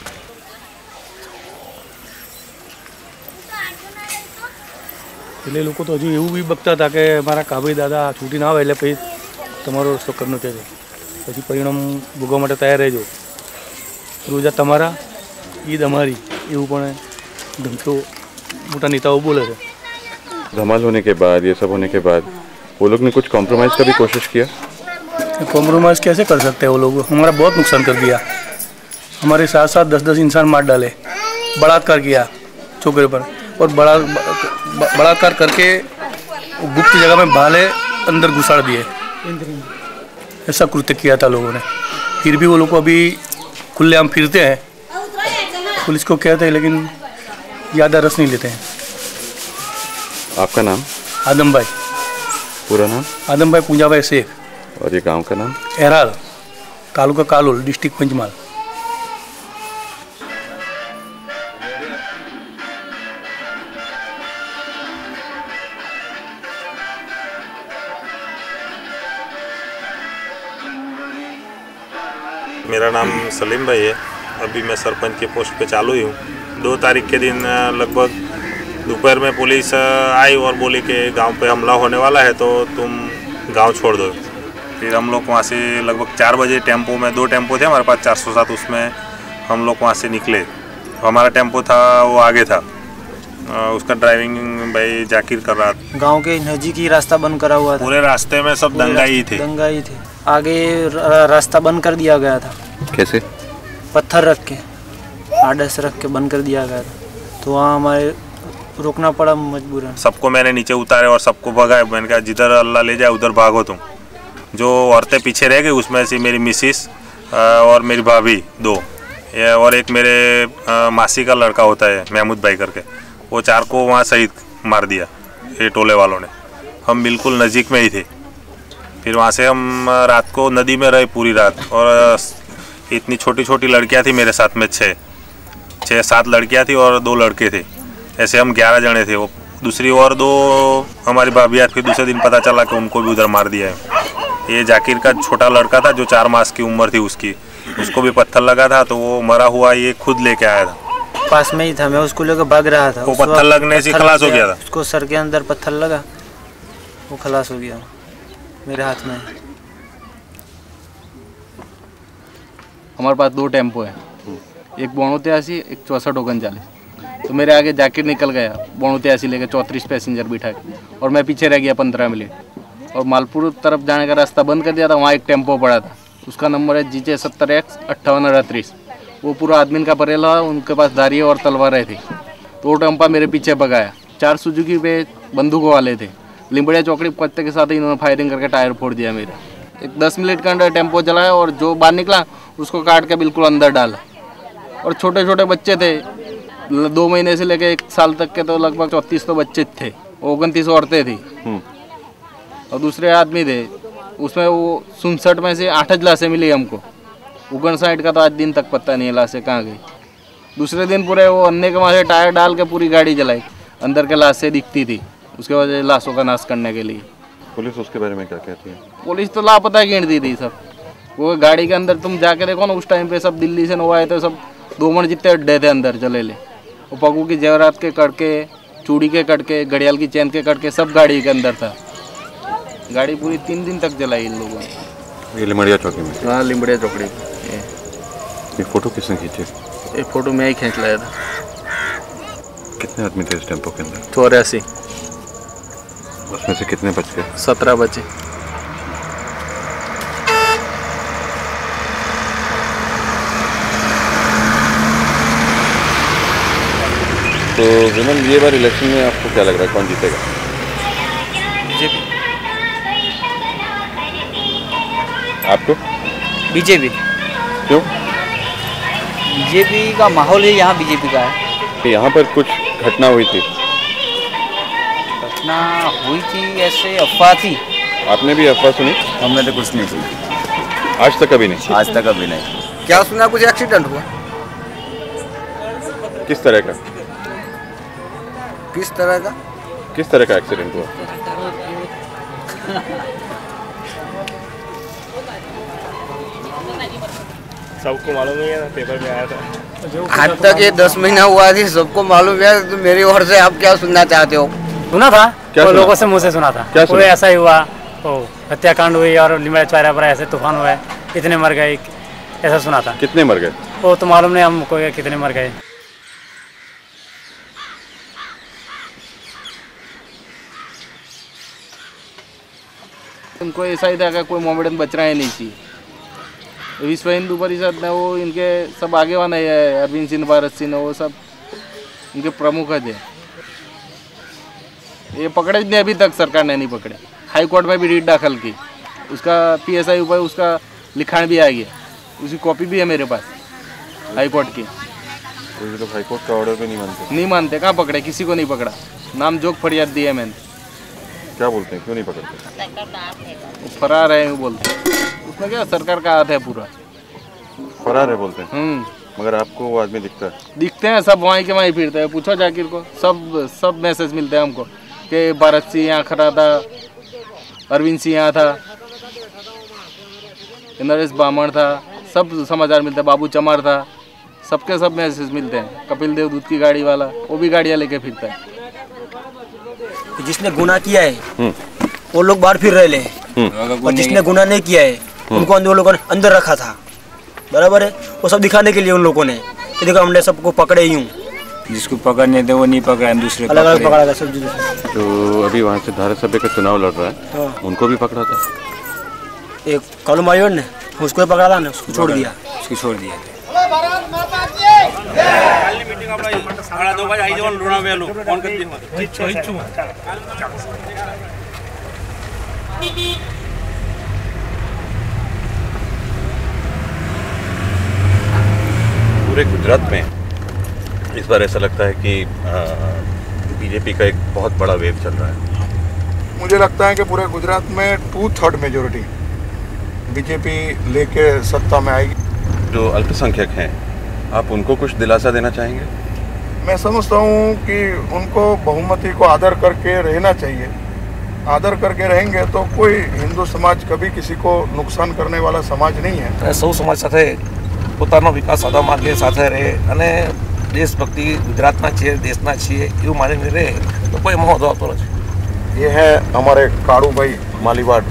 पहले लोग तो हजू એવું भी बकता था कि हमारा काबी दादा छूटी ना આવે એટલે પછી તમારો રસ્તો કરનો છે, પછી પરિણામ ભોગવવા માટે તૈયાર રહેજો। રોજા તમારા ઈદ અમારી, એવું પણ ધમકીઓ મોટા नेताओं बोले थे। धमाल होने के बाद, ये सब होने के बाद वो लोग ने कुछ कॉम्प्रोमाइज़ का भी कोशिश किया? कॉम्प्रोमाइज़ कैसे कर सकते हैं वो लोग? हमारा बहुत नुकसान कर दिया। हमारे साथ साथ 10-10 इंसान मार डाले, बलात्कार किया छोकरे पर, और बलात्कार करके गुप्त जगह में भाले अंदर घुसाड़ दिए। ऐसा कृत्य किया था लोगों ने। फिर भी वो लोग अभी खुलेआम फिरते हैं, पुलिस को कहते हैं, लेकिन ज़्यादा रस नहीं लेते हैं। आपका नाम? आदम भाई। पूरा नाम? आदम भाई पूंजाभाई शेख। और ये गांव का नाम? एराल, तालुका कालोल, डिस्ट्रिक्ट पंचमहाल। मेरा नाम सलीम भाई है। अभी मैं सरपंच के पोस्ट पे चालू ही हूँ। 2 तारीख के दिन लगभग दोपहर में पुलिस आई और बोली कि गांव पे हमला होने वाला है, तो तुम गांव छोड़ दो। फिर हम लोग वहाँ से लगभग 4 बजे टेम्पो में, 2 टेम्पो थे हमारे पास 407, उसमें हम लोग वहाँ से निकले। हमारा टेम्पो था वो आगे था, उसका ड्राइविंग भाई जाकिर कर रहा था। गांव के नज़दीक ही रास्ता बंद करा हुआ था। पूरे रास्ते में सब दंगाई थे। आगे रास्ता बंद कर दिया गया था। कैसे? पत्थर रख के, आड़स रख के बंद कर दिया गया था। तो वहाँ हमारे रोकना पड़ा मजबूरन। सबको मैंने नीचे उतारे और सबको भगाए। मैंने कहा जिधर अल्लाह ले जाए उधर भागो तुम। जो औरतें पीछे रह गई उसमें से मेरी मिसिस और मेरी भाभी 2 और एक मेरे मासी का लड़का होता है महमूद भाई करके, वो 4 को वहाँ शहीद मार दिया ये टोले वालों ने। हम बिल्कुल नज़दीक में ही थे। फिर वहाँ से हम रात को नदी में रहे पूरी रात, और इतनी छोटी छोटी लड़कियाँ थी मेरे साथ में, 6-7 लड़कियाँ थी और 2 लड़के थे। ऐसे हम 11 जने थे। वो दूसरी और 2 हमारी भाभियाँ, फिर दूसरे दिन पता चला कि उनको भी उधर मार दिया है। ये जाकिर का छोटा लड़का था जो 4 मास की उम्र थी उसकी, उसको भी पत्थर लगा था तो वो मरा हुआ ये खुद लेके आया था। पास में ही था, मैं उसको लेकर भाग रहा था। वो पत्थर लगने से खलास हो गया था। उसको सर के अंदर पत्थर लगा, वो खलास हो गया मेरे हाथ में। हमारे पास 2 टेम्पो है, एक 82 एक 6439। तो मेरे आगे जाकिर निकल गया 82 लेकर 34 पैसेंजर बिठा के, और मैं पीछे रह गया 15 मिनट। और मालपुर तरफ जाने का रास्ता बंद कर दिया था। वहाँ एक टेम्पो पड़ा था, उसका नंबर है GJ 70X 5838। वो पूरा आदमी का परेला, उनके पास दारियाँ और तलवारें थी। तो वो टेम्पा मेरे पीछे भगाया। 4 सुजुकी पे बंदूकों वाले थे। लिम्बड़िया चौकड़ी पत्ते के साथ इन्होंने फायरिंग करके टायर फोड़ दिया मेरा। एक 10 मिनट के अंदर टेम्पो चलाया और जो बाहर निकला उसको काट के बिल्कुल अंदर डाला। और छोटे छोटे बच्चे थे, 2 महीने से लेके 1 साल तक के, तो लगभग 34 तो बच्चे थे, 29 औरतें थी और दूसरे आदमी थे। उसमें वो 67 में से 8 लाशें मिली हमको। उगन साइड का तो आज दिन तक पता नहीं है लाशें कहाँ गई। दूसरे दिन पूरे वो अन्य के वहाँ से टायर डाल के पूरी गाड़ी जलाई, अंदर के लाशें दिखती थी, उसके वजह लाशों का नाश करने के लिए। पुलिस उसके बारे में क्या कहती है? पुलिस तो लापता गिन दी थी सब। वो गाड़ी के अंदर तुम जाके देखो ना, उस टाइम पे सब दिल्ली से नोवा आए थे, सब 2 मन जितने अड्डे थे अंदर चले ले। वो पगू की जेवरात के कड़के, चूड़ी के कड़के, घड़ियाल की चैन के कड़के सब गाड़ी के अंदर था। गाड़ी पूरी 3 दिन तक जलाई इन लोगों ने। ये लिम्बड़िया चौकी में? हाँ, लिम्बड़िया चौकड़ी। ये फोटो किसने खींची? ये फोटो मैं ही खींच लाया था। कितने आदमी थे इस टेम्पो के अंदर? 84। उसमें से कितने बच गए? 17 बचे। तो विमल, ये बार इलेक्शन में आपको क्या लग रहा है, कौन जीतेगा? बीजेपी। आपको? बीजेपी। क्यों? बीजेपी का माहौल ही यहाँ बीजेपी का है। यहाँ पर कुछ घटना हुई थी? घटना हुई थी, ऐसे अफवाह थी। आपने भी अफवाह सुनी? हमने तो कुछ नहीं सुनी। आज तक कभी नहीं? आज तक कभी नहीं। क्या सुना, कुछ एक्सीडेंट हुआ? किस तरह का? किस तरह का? किस तरह का एक्सीडेंट हुआ? सबको मालूम ही है ना, पेपर में आया था। आज तक ये 10 महीना हुआ थी, सबको मालूम है। तो मेरी ओर से आप क्या सुनना चाहते हो? सुना था, क्या तो सुना? लोगों से मुँह से सुना था। क्या पूरे सुना? ऐसा ही हुआ, तो हत्याकांड हुई और लिम्बड़िया चौराहे पर ऐसे तूफान हुए, इतने मर गए, ऐसा सुना था। कितने मर गए? वो तो मालूम नहीं हमको कितने मर गए। उनको ऐसा ही था कि कोई मोमेडन बच रहा है नहीं चाहिए। विश्व हिंदू परिषद ने वो इनके सब आगे वाले है, अरविंद सिंह, भारत सिंह, वो सब इनके प्रमुख थे। ये पकड़े नहीं, अभी तक सरकार ने नहीं पकड़े। हाई कोर्ट में भी रीट दाखिल की, उसका PSI ऊपर उसका लिखाण भी आ गया, उसकी कॉपी भी है मेरे पास हाई कोर्ट की। तो ये लोग हाई कोर्ट का ऑर्डर भी नहीं मानते? नहीं मानते, कहाँ पकड़े, किसी को नहीं पकड़ा। नाम जोग फरियाद दी है मैंने। क्या बोलते हैं, क्यों नहीं पकड़ते? वो फरार है बोलते, उसमें क्या सरकार का हाथ है पूरा। फरार है बोलते हैं? मगर आपको वो आदमी दिखता है? दिखते हैं, सब वहीं के वहीं फिरते हैं। पूछो जाकिर को, सब मैसेज मिलते हैं हमको कि भारत सिंह यहाँ खड़ा था, अरविंद सिंह यहाँ था, नरेश बामण था, सब समाचार मिलते हैं। बाबू चमार था, सबके सब मैसेज मिलते हैं। कपिल देव दूध की गाड़ी वाला, वो भी गाड़ियाँ लेके फिरता है। जिसने गुनाह किया है वो लोग बाहर फिर रहे हैं, और जिसने गुनाह नहीं किया है उनको उन लोगों ने अंदर रखा था। बराबर है, वो सब दिखाने के लिए उन लोगों ने कि देखो हमने सबको पकड़े ही हूँ। जिसको पकड़ने थे वो नहीं पकड़ा, दूसरे अलग अलग पकड़ा था सब। तो अभी वहाँ से धारासभ्य का चुनाव लड़ रहा है, हाँ। उनको भी पकड़ा था? एक कालू मारियोन ने उसको पकड़ा था ना, उसको छोड़ दिया। उसको छोड़ दिया। पूरे गुजरात में इस बार ऐसा लगता है कि बीजेपी का एक बहुत बड़ा वेव चल रहा है। मुझे लगता है कि पूरे गुजरात में 2/3 मेजोरिटी बीजेपी लेके सत्ता में आएगी। जो अल्पसंख्यक हैं, आप उनको कुछ दिलासा देना चाहेंगे? मैं समझता हूँ कि उनको बहुमती को आदर करके रहना चाहिए। आदर करके रहेंगे तो कोई हिंदू समाज कभी किसी को नुकसान करने वाला समाज नहीं है। सौ समाज સાથે પોતાનો વિકાસ સાધવા માંગે, સાથે રહે અને દેશભક્તિ ગુજરાતના છીએ, દેશના છીએ એવું માનીને રહે તો કોઈ મોહ આવતો નથી। ये है हमारे कालू भाई मालीवाड़।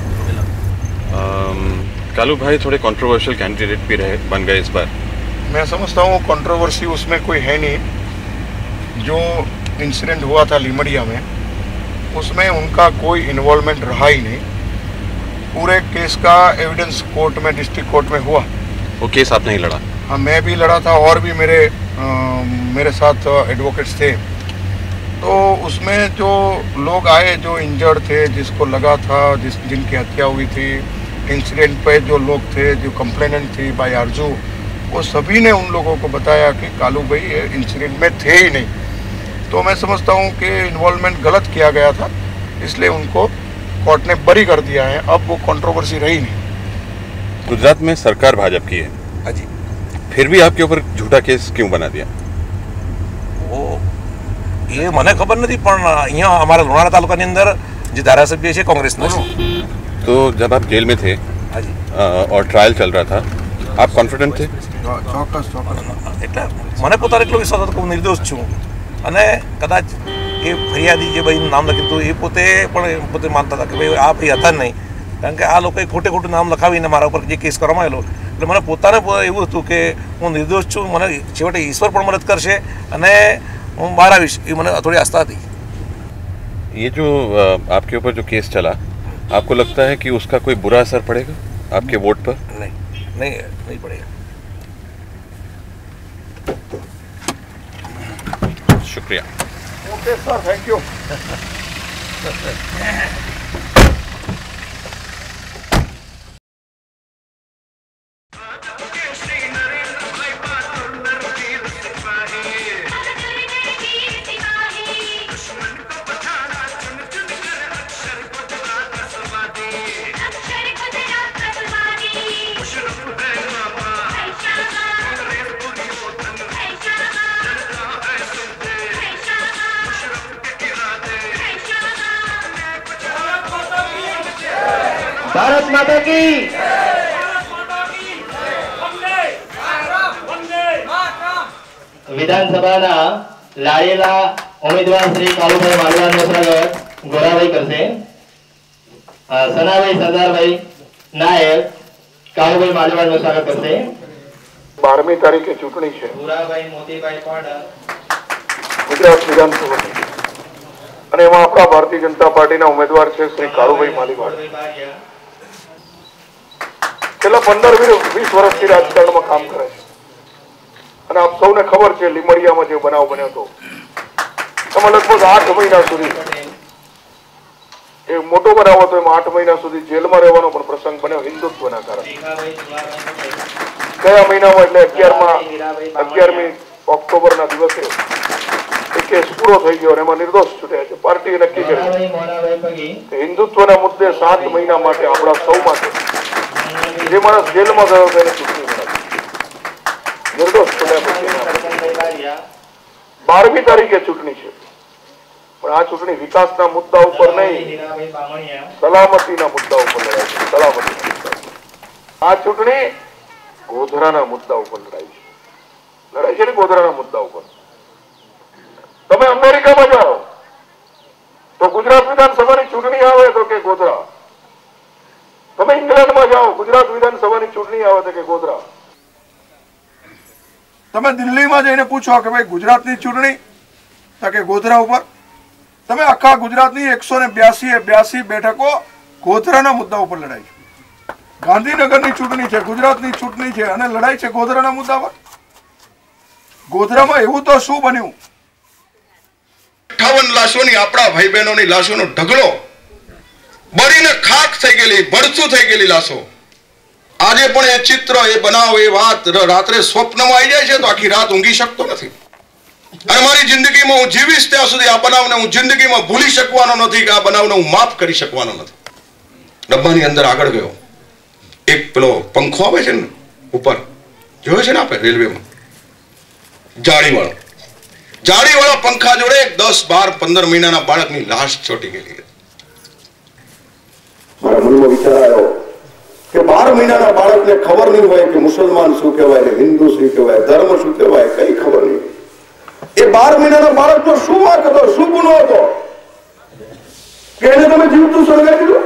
कालू भाई थोड़े कंट्रोवर्शियल कैंडिडेट भी रहे, बन गए इस बार। मैं समझता हूँ कंट्रोवर्सी उसमें कोई है नहीं। जो इंसिडेंट हुआ था लीमड़िया में, उसमें उनका कोई इन्वॉल्वमेंट रहा ही नहीं। पूरे केस का एविडेंस कोर्ट में, डिस्ट्रिक्ट कोर्ट में हुआ। वो केस आप नहीं लड़ा? हाँ, मैं भी लड़ा था और भी मेरे साथ एडवोकेट्स थे। तो उसमें जो लोग आए, जो इंजर्ड थे, जिसको लगा था, जिनकी हत्या हुई थी, इंसिडेंट पे जो लोग थे, जो कंप्लेनेंट थी बाय आरजू, वो सभी ने उन लोगों को बताया कि कालू भाई ये इंसिडेंट में थे ही नहीं। तो मैं समझता हूँ कि इन्वॉल्वमेंट गलत किया गया था, इसलिए उनको कोर्ट ने बरी कर दिया है। अब वो कंट्रोवर्सी रही नहीं। गुजरात में सरकार भाजपा की है। हाँ जी। फिर भी आपके ऊपर झूठा केस क्यों बना दिया? वो ये મને ખબર નથી, પણ અહીંયા અમારા લોણાવાડા તાલુકાની અંદર જે ધારાસભ્ય છે કોંગ્રેસના છે। तो जब आप जेल में थे और ट्रायल चल रहा था, आप कॉन्फिडेंट थे? ચોક્કસ એટલે મને પોતાને એટલો વિશ્વાસ હતો કે હું નિર્દોષ છું અને કદાચ એ ફરિયાદી જે ભાઈનું નામ લખ્યું હતું એ પોતે માનતા હતા કે ભાઈ આ ભાઈ હતા જ નહીં, કારણ કે આ લોકોએ ખોટું નામ લખાવીને મારા ઉપર જે કેસ કરવામાં આવેલો, એટલે મને પોતાને એવું હતું કે હું નિર્દોષ છું, મને છેવટે ઈશ્વર પણ મદદ કરશે અને હું બહાર આવીશ, એ મને થોડી આસ્થા હતી। ये जो आपके ऊपर जो केस चला, आपको लगता है कि उसका कोई बुरा असर पड़ेगा आपके वोट पर? नहीं पड़ेगा। शुक्रिया। Okay sir, thank you. Bharat Mata की विधानसभा लाड़ेला उम्मीदवार श्री कालूभाई मालीवाड़ નું સ્વાગત ગોરાભાઈ કરશે। સનાભાઈ સરદારભાઈ નાયક કાલુભાઈ માલીવાડ નું સ્વાગત કરશે। 12મી તારીખે ચૂંટણી છે। ગોરાભાઈ મોતીભાઈ પાડા ગુજરાત વિધાનસભા અને એમાં આપણા ભારતીય જનતા પાર્ટીના ઉમેદવાર છે શ્રી કાળુભાઈ માલીવાડ। છેલ્લા 15-20 વર્ષથી રાજકારણમાં કામ કરે છે અને આપ સૌને ખબર છે લીમડિયામાં જે બનાવ બન્યો હતો, એમાં લગભગ 8 મહિના સુધી એ મોટો બનાવ હતો, એમાં 8 મહિના સુધી જેલમાં રહેવાનો પણ પ્રસંગ બન્યો હિન્દુત્વના કારણે। ગયા મહિનામાં એટલે 11મી ઓક્ટોબરના દિવસે એ કેસ પૂરો થઈ ગયો અને એમાં નિર્દોષ છૂટ્યા છે। પાર્ટીએ નક્કી કર્યું કે હિન્દુત્વના મુદ્દે 7 મહિના માટે આપણા સૌ માટે જે માણસ જેલમાં ગયો તેને ચૂંટણી કરાવી। નિર્દોષ છૂટ્યા પછી 12મી તારીખે ચૂંટણી છે, પણ આ ચૂંટણી વિકાસના મુદ્દા ઉપર નહીં, સલામતીના મુદ્દા ઉપર લડાય છે। સલામતીના મુદ્દા આ ચૂંટણી ગોધરાના મુદ્દા ઉપર લડાય છે। લડાય છે ને ગોધરાના મુદ્દા ઉપર। તમે અમેરિકામાં જાઓ તો ગુજરાત વિધાનસભાની ચૂંટણી આવે તો કે ગોધરા, તમે ઇંગ્લેન્ડમાં જાઓ ગુજરાત વિધાનસભાની ચૂંટણી આવે તો કે ગોધરા। તમે દિલ્હીમાં જઈને પૂછો કે ભાઈ ગુજરાતની ચૂંટણી તો કે ગોધરા ઉપર। તમે આખા ગુજરાતની 182 બેઠકો ગોધરાના મુદ્દા ઉપર લડાઈ છે। ગાંધીનગરની ચૂંટણી છે, ગુજરાતની ચૂંટણી છે અને લડાઈ છે ગોધરાના મુદ્દા પર। ગોધરામાં એવું તો શું બન્યું? 58 લાશોની, આપણા ભાઈ બહેનોની લાશોનો ઢગલો, બળીને ખાક થઈ ગયેલી, ભડસું થઈ ગયેલી લાશો। આજે પણ એ ચિત્ર, એ બનાવ, એ વાત રાત્રે સ્વપ્નમાં આવી જાય છે તો આખી રાત ઊંઘી શકતો નથી. અને મારી જિંદગીમાં હું જીવીશ ત્યાં સુધી આ બનાવને હું જિંદગીમાં ભૂલી શકવાનો નથી કે આ બનાવને હું માફ કરી શકવાનો નથી. ડબ્બાની અંદર આગળ ગયો, એક પેલો પંખો આવે છે ને ઉપર, જોયો છે ને આપણે રેલવેમાં, જાળીવાળા પંખા જોડે 10, 12, 15 મહિનાના બાળકની લાશ ચોટી ગયેલી. મારા મનમાં વિચાર આવ્યો કે 12 મહિનાના બાળકને ખબર નહીં હોય કે મુસલમાન શું કહેવાય ને હિન્દુ શું કહેવાય, ધર્મ શું કહેવાય, કઈ ખબર નહીં. એ 12 મહિનાના બાળકનો શું વાંક હતો, શું ગુનો હતો કે એને તમે જીવતું સળગાવી દીધું?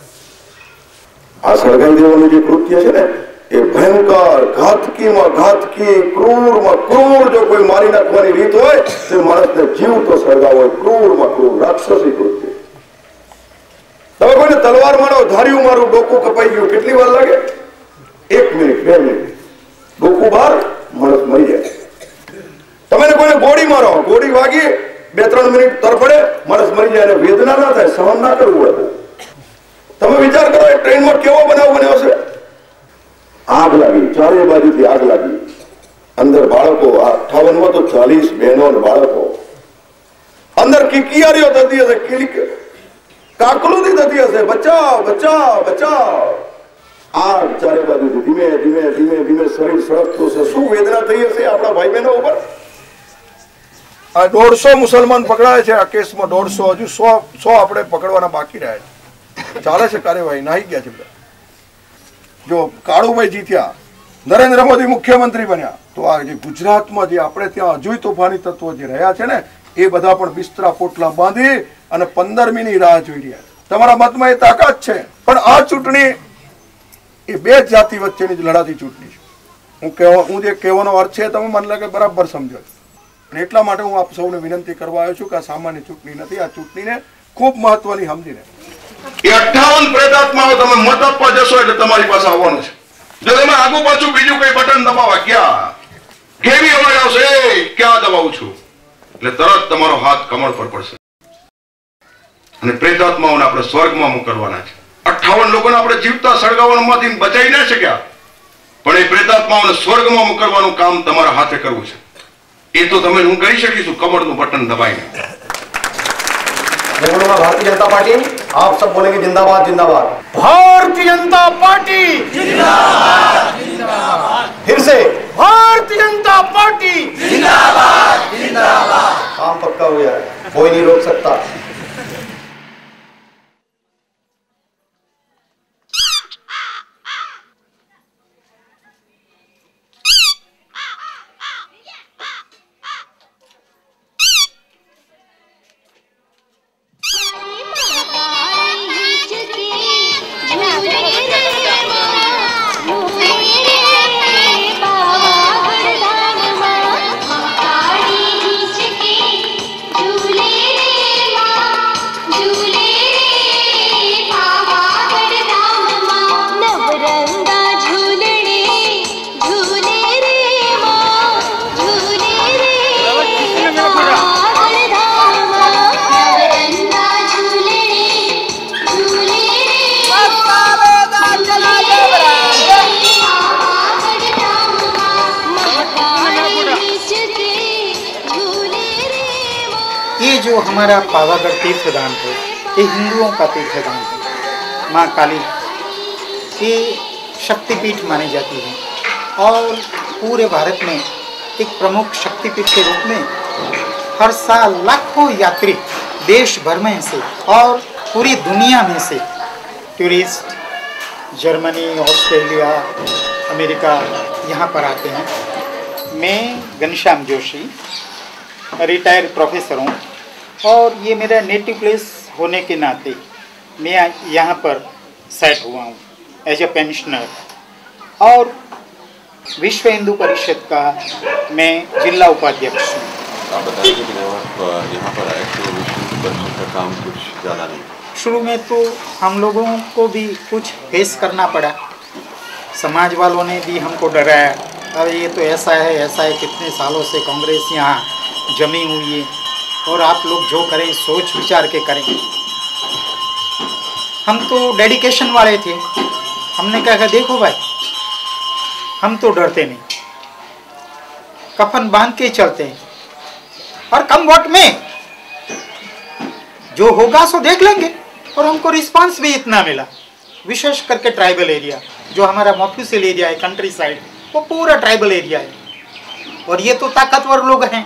આ સળગાવી દેવાનું જે કૃત્ય છે ને એ ભયંકર, ઘાતકીમાં ઘાતકી, ક્રૂરમાં ક્રૂર જો કોઈ મારી નાખવાની રીત હોય તો માણસને જીવતો સળગાવો, ક્રૂરમાં ક્રૂર રાક્ષસી કૃત્ય. તમે કોઈને તલવાર મારો, ધાર્યું મારું ડોકું કપાઈ ગયું, કેટલી વાર લાગે? 1 મિનિટ, 2 મિનિટ, ડોકું બહાર, માણસ મરી જાય. તમે કોઈને ગોળી મારો, ગોળી વાગી 2-3 મિનિટ તરફડે, માણસ મરી જાય. વેદના ના થાય, સહન ના કરવું પડે. તમે વિચાર કરો એ ટ્રેનમાં કેવો બનાવ બન્યો છે. આગ લાગી, ચારે બાજુથી આગ લાગી, અંદર બાળકો, 58માં તો 40 બહેનો અને બાળકો, અંદર કિકિયારીઓ થતી હશે, કાકલું થતી હશે, બચાવ બચાવ બચાવ. આગ ચારે બાજુથી ધીમે ધીમે ધીમે ધીમે શરીર સળગતું છે. શું વેદના થઈ હશે આપણા ભાઈ બહેનો ઉપર. આ 150 મુસલમાન પકડાય છે આ કેસમાં, 150, હજુ 100 આપણે પકડવાના બાકી રહ્યા છે. ચાલે છે કાર્યવાહી, નાહી ગયા છે બધા. જો કાળુભાઈ જીત્યા, નરેન્દ્ર મોદી મુખ્યમંત્રી બન્યા, તો આ જે ગુજરાતમાં જે આપણે ત્યાં હજુ તોફાની તત્વો જે રહ્યા છે ને એ બધા પણ બિસ્તરા પોટલા બાંધી અને 15મીની રાહ જોઈ રહ્યા છે. તમારા મતમાં એ તાકાત છે, પણ આ ચૂંટણી એ 2 જાતિ વચ્ચેની જ લડાતી ચૂંટણી છે. હું જે કહેવાનો અર્થ છે તમે મને લાગે બરાબર સમજો છો. અને એટલા માટે હું આપ સૌને વિનંતી કરવા આવ્યો છું કે આ સામાન્ય ચૂંટણી નથી, આ ચૂંટણીને ખૂબ મહત્વની સમજીને એ 58 પ્રેતાત્માઓ તમે મત આપવા જશો એટલે તમારી પાસે આવવાનું છે. જો તમે આગુ પાછું બીજું કઈ બટન દબાવવા ગયા, કેવી અવાજ આવશે ક્યાં દબાવું છું એટલે તરત તમારો હાથ કમળ પર પડશે. અને પ્રેતાત્માઓને આપણે સ્વર્ગમાં મોકલવાના છે. 58 લોકોને આપણે જીવતા સળગાવવામાંથી બચાવી ના શક્યા, પણ એ પ્રેતાત્માઓને સ્વર્ગમાં મોકલવાનું કામ તમારા હાથે કરવું છે. એ તો તમે હું કરી શકીશું કમળનું બટન દબાઈને. भारतीय जनता पार्टी, आप सब बोलेंगे जिंदाबाद जिंदाबाद. भारतीय जनता पार्टी जिंदाबाद जिंदाबाद. फिर से भारतीय जनता पार्टी जिंदाबाद जिंदाबाद. काम पक्का हो गया है, कोई नहीं रोक सकता. जो हमारा पावागढ़ तीर्थधाम है ये हिंदुओं का तीर्थधाम है. माँ काली ये शक्तिपीठ मानी जाती है और पूरे भारत में एक प्रमुख शक्तिपीठ के रूप में हर साल लाखों यात्री देश भर में से और पूरी दुनिया में से टूरिस्ट जर्मनी, ऑस्ट्रेलिया, अमेरिका यहाँ पर आते हैं. मैं घनश्याम जोशी रिटायर्ड प्रोफेसर हूँ और ये मेरा नेटिव प्लेस होने के नाते मैं यहाँ पर सेट हुआ हूँ एज ए पेंशनर. और विश्व हिंदू परिषद का मैं जिला उपाध्यक्ष हूँ. आप बताइए कि जब आप यहाँ पर आए तो विश्व हिंदू परिषद का काम कुछ ज़्यादा नहीं. शुरू में तो हम लोगों को भी कुछ फेस करना पड़ा. समाज वालों ने भी हमको डराया, अरे ये तो ऐसा है कितने सालों से कांग्रेस यहाँ जमी हुई है और आप लोग जो करें सोच विचार के करें. हम तो डेडिकेशन वाले थे. हमने कहा देखो भाई हम तो डरते नहीं, कफन बांध के चलते हैं और कम वोट में जो होगा सो देख लेंगे। और हमको रिस्पांस भी इतना मिला, विशेष करके ट्राइबल एरिया, जो हमारा मॉफ्यूसिल एरिया है, कंट्री साइड, वो पूरा ट्राइबल एरिया है। और ये तो ताकतवर लोग हैं,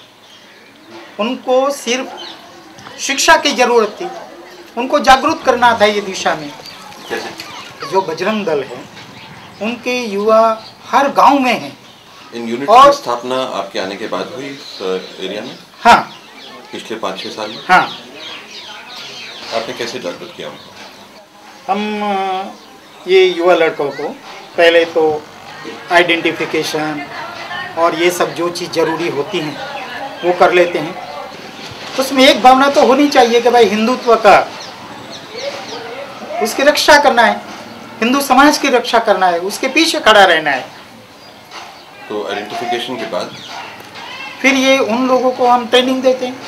उनको सिर्फ शिक्षा की जरूरत थी, उनको जागरूक करना था ये दिशा में। जो बजरंग दल है उनके युवा हर गांव में हैं। इन यूनिट की स्थापना आपके आने के बाद हुई इस एरिया में? हाँ, पिछले 5-6 साल में? हाँ। आपने कैसे जागरूक किया उनको? हम ये युवा लड़कों को पहले तो आइडेंटिफिकेशन और ये सब जो चीज़ ज़रूरी होती हैं वो कर लेते हैं। उसमें एक भावना तो होनी चाहिए कि भाई हिंदुत्व का, उसकी रक्षा करना है, हिंदू समाज की रक्षा करना है, उसके पीछे खड़ा रहना है। तो आइडेंटिफिकेशन के बाद फिर ये उन लोगों को हम ट्रेनिंग देते हैं,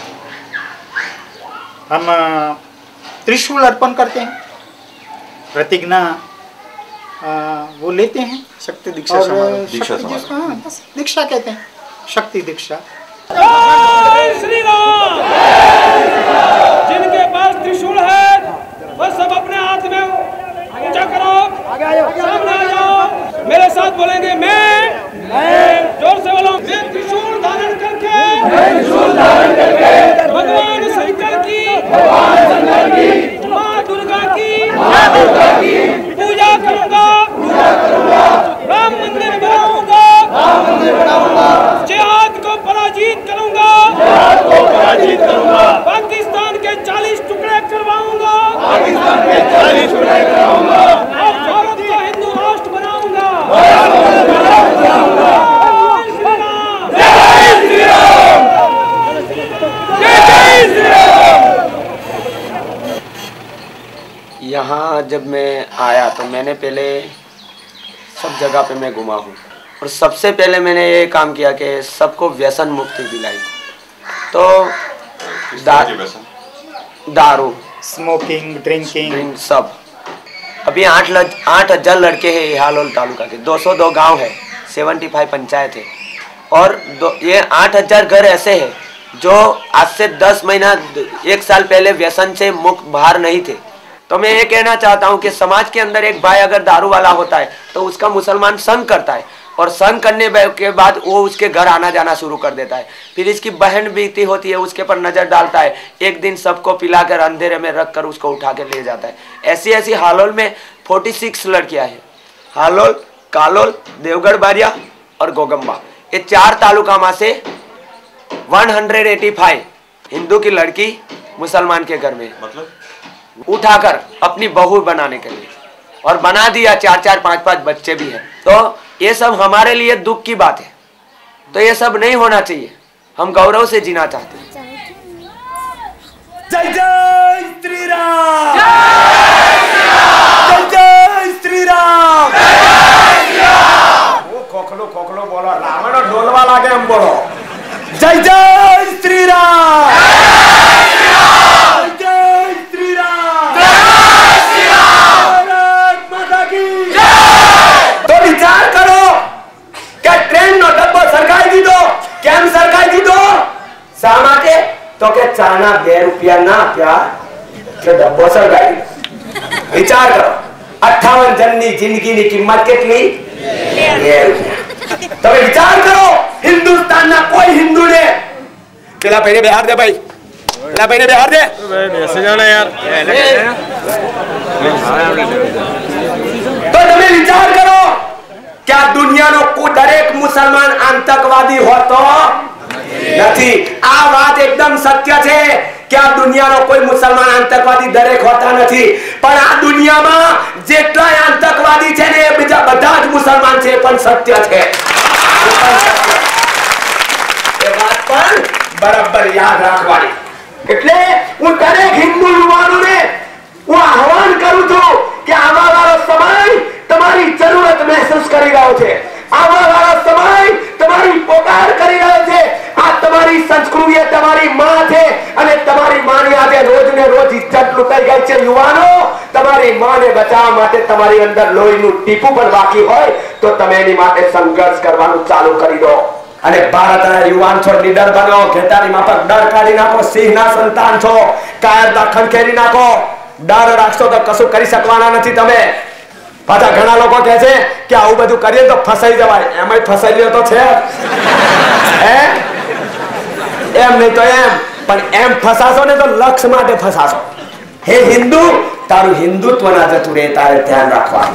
हम त्रिशूल अर्पण करते हैं, प्रतिज्ञा वो लेते हैं, शक्ति दीक्षा समारोह। हाँ, बस दीक्षा कहते हैं, शक्ति दीक्षा। श्री राम। जिनके पास त्रिशूल है वह सब अपने हाथ में ऊंचा करो, सामने आ जाओ, मेरे साथ बोलेंगे मैं, जोर से बोलो, मैं त्रिशूल धारण करके भगवान शंकर की माँ दुर्गा की पूजा करूंगा, राम मंदिर बनाऊंगा, जिहाद को पराजित करूंगा, पाकिस्तान के 40 टुकड़े करवाऊंगा, और भारत को हिंदू राष्ट्र बनाऊंगा। यहाँ जब मैं आया तो मैंने पहले सब जगह पे मैं घुमा हूँ और सबसे पहले मैंने ये काम किया कि सबको व्यसन मुक्ति दिलाई। तो दारू, स्मोकिंग, ड्रिंकिंग सब। अभी 8,000 लड़के हैं हालोल तालुका के, 202 गांव है, 75 पंचायत है और ये 8,000 घर ऐसे हैं जो आज से 10 महीना 1 साल पहले व्यसन से मुक्त बाहर नहीं थे। तो मैं ये कहना चाहता हूँ कि समाज के अंदर एक भाई अगर दारू वाला होता है तो उसका मुसलमान संग करता है और संग करने के बाद वो उसके घर आना जाना शुरू कर देता है। फिर इसकी बहन बीती होती है, उसके पर नजर डालता है, एक दिन सबको पिलाकर अंधेरे में रखकर उसको उठा के ले जाता है। ऐसी हालोल में 46 लड़कियां हैं, हालोल, कालोल, देवगढ़ बारिया और गोगम्बा, ये 4 तालुका में से 185 हिंदू की लड़की मुसलमान के घर में मतलब उठाकर अपनी बहू बनाने के लिए, और बना दिया, 4-4, 5-5 बच्चे भी हैं। तो ये सब हमारे लिए दुख की बात है, तो ये सब नहीं होना चाहिए, हम गौरव से जीना चाहते हैं। जय जय श्री राम, जय जय श्री राम, वो खोखलो बोलो, रावण और ढोलवा लागे हम बोलो, जय जय श्री राम, विचार करो क्या ट्रेन नो डब्बो सरकार दी दो, केम सरकार दी दो सामा के तो के चाना 2 रुपया ना क्या के डब्बो सरकार दी। विचार करो 58 जननी जिंदगी की कीमत कितनी 2 रुपया। तो विचार करो हिंदुस्तान ना कोई हिंदू ने पिला पहले बिहार दे भाई, पिला पहले बिहार दे ऐसे जाना यार। तो तुम्हें विचार करो क्या दुनिया नो को दरेक मुसलमान आतंकवादी हो तो नहीं, आ बात एकदम सत्य है। क्या दुनिया नो कोई मुसलमान आतंकवादी दरेक होता नहीं, पर आ दुनिया में जेटला आतंकवादी छे ने बीजा बधा ज मुसलमान छे, पण सत्य छे। ये बात पर बराबर याद रखवानी। એટલે હું દરેક હિન્દુ યુવાનોને હું આહવાન કરું છું કે આવા વાળો સમય તમારી જરૂરત મહેસૂસ કરી રહ્યો છે, આવા વાળો સમય તમારી પોકાર કરી રહ્યો છે। આ તમારી સંસ્કૃતિ તમારી માં છે અને તમારી માની આજે રોજ ને રોજ ઇજ્જત લૂંટાઈ ગઈ છે। યુવાનો તમારી તમારી માને બચાવવા માટે તમારી અંદર લોહીનું ટીપું પણ બાકી હોય તો તમે એની માટે સંઘર્ષ કરવાનું ચાલુ કરી દો અને ભારતના યુવાન છો લીડર બનો ખેતારી માં પર ડર કાઢી નાખો સિંહના સંતાન છો કાયરતા ખંખેરી નાખો ડર રાખશો તો કશું કરી શકવાના નથી તમે પાછા ઘણા લોકો કહે છે કે આવું બધું કરીએ તો ફસાઈ જવાય એમાંય ફસાઈ ગયો તો છે હે એમ નહીં તો એમ પણ એમ ફસાશો ને તો લક્ષ્ય માટે ફસાશો હે હિન્દુ તારું હિન્દુત્વ ના જતું રહે તારે ધ્યાન રાખવાનું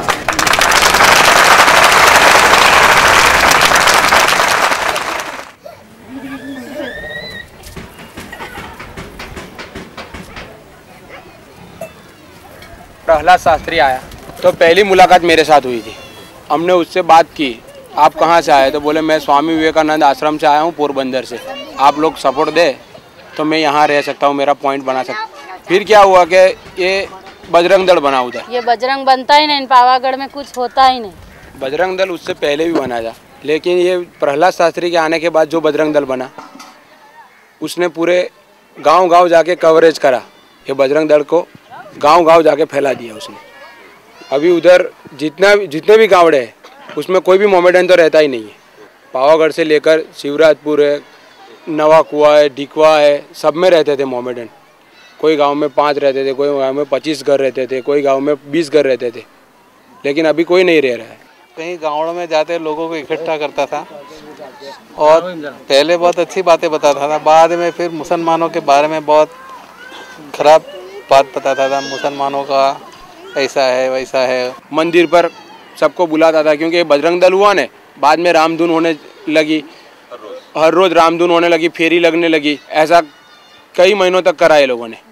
प्रहलाद शास्त्री आया तो पहली मुलाकात मेरे साथ हुई थी। हमने उससे बात की, आप कहाँ से आए? तो बोले मैं स्वामी विवेकानंद आश्रम से आया हूँ पोरबंदर से, आप लोग सपोर्ट दे तो मैं यहाँ रह सकता हूँ, मेरा पॉइंट बना सकता। फिर क्या हुआ कि ये बजरंग दल बना उधर। ये बजरंग बनता ही नहीं, पावागढ़ में कुछ होता ही नहीं। बजरंग दल उससे पहले भी बना था, लेकिन ये प्रहलाद शास्त्री के आने के बाद जो बजरंग दल बना उसने पूरे गांव-गांव जाके कवरेज करा। ये बजरंग दल को गांव-गांव जाके फैला दिया उसने। अभी उधर जितने भी गाँवड़े हैं उसमें कोई भी मोमेडन तो रहता ही नहीं है। पावागढ़ से लेकर शिवराजपुर है, नवा कुआ है, डिकवा है, सब में रहते थे मोमेडन। कोई गांव में 5 रहते थे, कोई गांव में 25 घर रहते थे, कोई गांव में 20 घर रहते थे, लेकिन अभी कोई नहीं रह रहा है। कहीं गाँव में जाते लोगों को इकट्ठा करता था और पहले बहुत अच्छी बातें बताता था, बाद में फिर मुसलमानों के बारे में बहुत खराब बात बताता था, मुसलमानों का ऐसा है वैसा है। मंदिर पर सबको बुलाता था, क्योंकि बजरंग दल हुआ ने बाद में रामधुन होने लगी, हर रोज रामधुन होने लगी, फेरी लगने लगी, ऐसा कई महीनों तक करा है लोगों ने।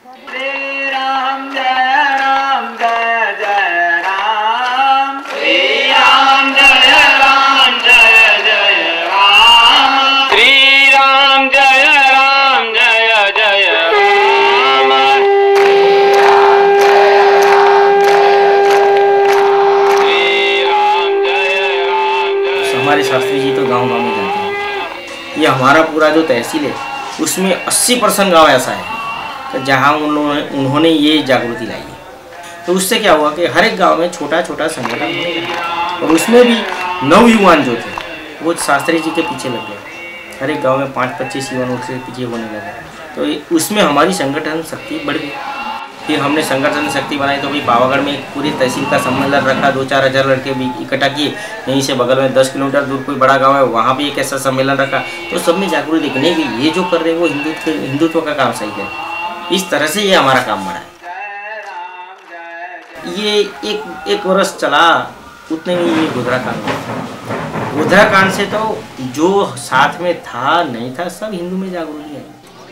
हमारे शास्त्री जी तो गांव-गांव में जाते हैं। ये हमारा पूरा जो तहसील है उसमें 80% गाँव ऐसा है कि जहाँ उन्होंने ये जागृति लाई है। तो उससे क्या हुआ कि हर एक गांव में छोटा छोटा संगठन होने लगा और उसमें भी नवयुवान जो थे वो शास्त्री जी के पीछे लग गए। हर एक गाँव में 5-25 युवान उसके पीछे होने लगे, तो उसमें हमारी संगठन शक्ति बढ़ गई। फिर हमने संगठन शक्ति बनाई तो भाई पावागढ़ में पूरी तहसील का सम्मेलन रखा, 2-4 हज़ार लड़के भी इकट्ठा किए। यहीं से बगल में 10 किलोमीटर दूर कोई बड़ा गांव है, वहाँ भी एक ऐसा सम्मेलन रखा, तो सब में जागरूक दिखने की ये जो कर रहे हैं वो हिंदुत्व का काम सही है। इस तरह से ये हमारा काम बढ़ा है। ये एक वर्ष चला, उतने में ये गोधरा कांड हुआ। गोधरा कांड से तो जो साथ में था नहीं था सब हिंदू में जागरूकता है।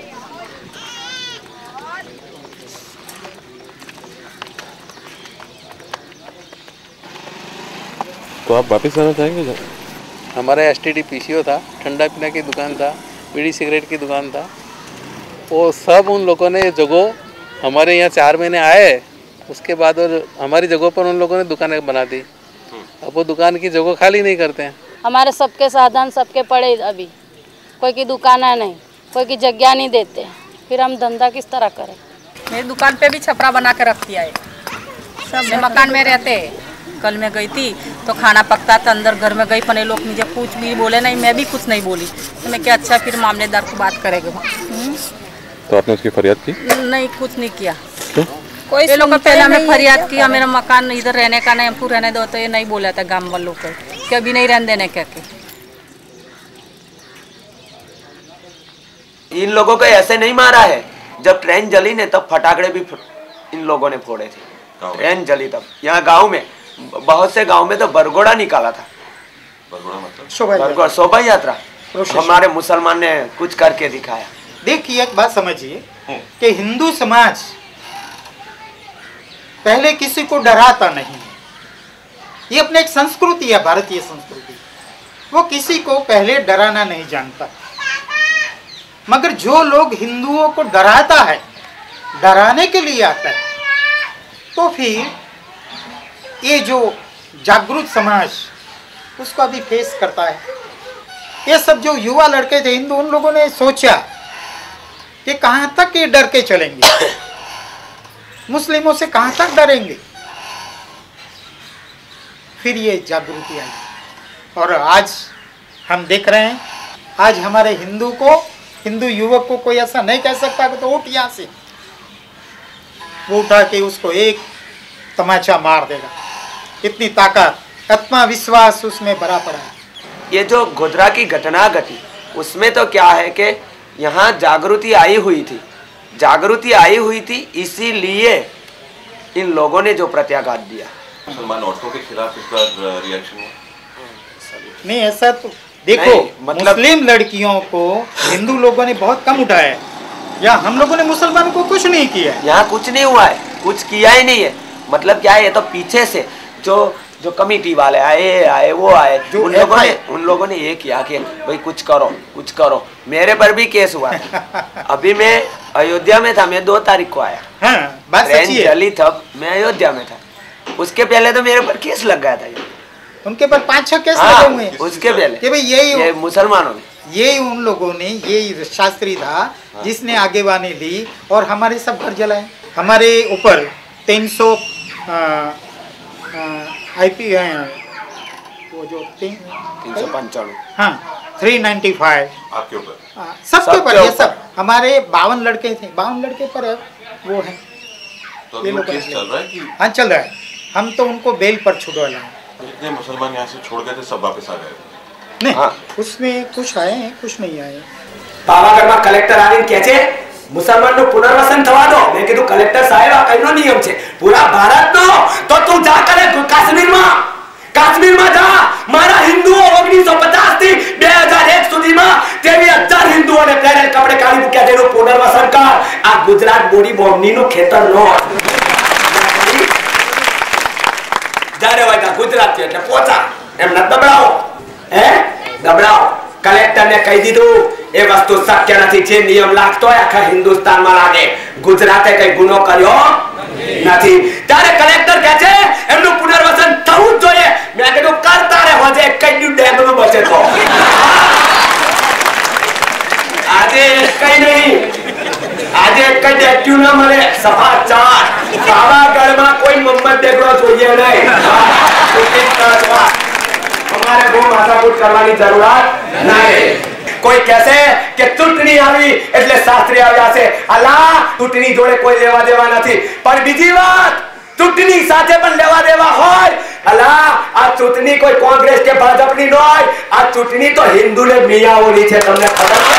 तो आप वापस आना चाहेंगे? हमारा STD PCO था, ठंडा पीना की दुकान था, बीड़ी सिगरेट की दुकान था, वो सब उन लोगों ने जगह हमारे यहाँ 4 महीने आए, उसके बाद और हमारी जगह पर उन लोगों ने दुकानें बना दी। अब वो दुकान की जगह खाली नहीं करते हैं। हमारे सबके साधन सबके पड़े, अभी कोई की दुकान नहीं, कोई की जगह नहीं देते, फिर हम धंधा किस तरह करें? मेरी दुकान पे भी छपरा बना के रख दिया है। सब मकान में रहते। कल मैं गई थी तो खाना पकता था, अंदर घर में गई पर ये लोग मुझे कुछ भी बोले नहीं, मैं भी कुछ नहीं बोली। तो मैं क्या अच्छा फिर मामलेदार को बात करेंगे। तो आपने उसकी फरियाद की? नहीं, कुछ नहीं किया। क्यों? कोई ये लोग पहले हमें फरियाद किया, मेरा मकान इधर रहने का नहीं, हमको रहने दो, तो ये नहीं बोला था गाँव वालों को कि अभी नहीं रहने देने क्या के। इन लोगों को ऐसे नहीं मारा है, जब ट्रेन जली ने तब फटाकड़े भी इन लोगों ने फोड़े थे। ट्रेन जली तब यहाँ गाँव में, बहुत से गांव में तो बरगोड़ा निकाला था। बरगोड़ा शोभा यात्रा हमारे मुसलमान ने कुछ करके दिखाया। देखिए एक बात समझिए कि हिंदू समाज पहले किसी को डराता नहीं, ये अपने एक संस्कृति है, भारतीय संस्कृति, वो किसी को पहले डराना नहीं जानता। मगर जो लोग हिंदुओं को डराता है, डराने के लिए आता है, तो फिर ये जो जागरूक समाज उसको अभी फेस करता है। ये सब जो युवा लड़के थे हिंदू, उन लोगों ने सोचा कि कहाँ तक ये डर के चलेंगे, मुस्लिमों से कहाँ तक डरेंगे। फिर ये जागृति आई। और आज हम देख रहे हैं, आज हमारे हिंदू युवक को कोई ऐसा नहीं कह सकता कि तो उठ यहाँ से, वो उठा के उसको एक तमाचा मार देगा। इतनी ताकत, आत्मविश्वास उसमें भरा पड़ा है। ये जो गोधरा की घटना घटी उसमें तो क्या है कि यहाँ जागृति आई हुई थी, इसीलिए इन लोगों ने जो प्रत्याघात दिया। मुसलमान औरतों के खिलाफ इस बार रिएक्शन हुआ नहीं, ऐसा तो देखो, मतलब मुस्लिम लड़कियों को हिंदू लोगों ने बहुत कम उठाया है, या हम लोगों ने मुसलमानों को कुछ नहीं किया। यहाँ कुछ नहीं हुआ है, कुछ किया ही नहीं है। मतलब क्या है, ये तो पीछे से जो कमिटी वाले आए वो आए, उन लोगों ने ये किया कि भाई कुछ करो। मेरे पर भी केस हुआ था। अभी मैं अयोध्या में था, मैं 2 तारीख को आया। बात सच्ची है। जली तब मैं अयोध्या में था, उसके पहले तो मेरे पर केस लग गया था। उनके पर 5-6 केस लगे हुए हैं उसके पहले कि भाई यही मुसलमानों ने, यही उन लोगों ने, यही शास्त्री था जिसने आगेवानी ली और हमारे सब घर जलाए। हमारे ऊपर 300 IP वो जो 395, हाँ 395 आपके ऊपर, सबके ऊपर, ये सब हमारे 52 लड़के थे, 52 लड़के पर वो है। तो ये लोग केस चल रहा है कि? हाँ चल रहा है। हम तो उनको बेल पर छुड़वा लाए। जितने मुसलमान यहाँ से छोड़ गए थे सब वापस आ गए? नहीं, उसमें कुछ आए हैं, कुछ नहीं आए। पावागढ़ में कलेक्टर आने कहते मुसलमान નું પુનર્વસન થવા દો। મેં કીધું કલેક્ટર સાહેબ આ કઈનો નિયમ છે પૂરા ભારતનો? તો તું જા કરે કાશ્મીરમાં જા। મારા હિન્દુઓ 1950 થી 2001 સુધીમાં 23,000 હિન્દુઓને પહેરેલ કપડે કાઢી મૂક્યા, તેનું પુનર્વસન કર। આ ગુજરાત બોડી બોમ્બનીનું ખેતર નો જારે વાયકા ગુજરાત છે એટલે પોચા એમ ન દબડાવો, દબડાવો। कलेक्टर ने कही दीधु ए वस्तु शक्य नहीं, जे नियम लागतो आखा हिंदुस्तान में लागे। गुजराते कई गुनो कर्यो नहीं, तारे कलेक्टर कहे छे एमनु पुनर्वसन थवुं ज जोईए। मैं कीधुं करता रे होजे कई डेम में बचे तो आजे कई नहीं, आजे कई डेट्यू न मळे सभा 4 पावागढ़ में कोई मोहम्मद देखड़ो जोईए नहीं। हमारे को माथाकूट करवानी जरूरत नहीं। कोई कैसे कि चूंटणी आवी એટલે શાસ્ત્રી આવ્યા છે, અલા ચૂંટણી જોડે કોઈ લેવા દેવા નથી। પણ બીજી વાત, ચૂંટણી સાથે પણ લેવા દેવા હોય, અલા આ ચૂંટણી કોઈ કોંગ્રેસ કે ભાજપની ન હોય, આ ચૂંટણી તો હિન્દુને મિયાઓની છે। તમને ખબર છે?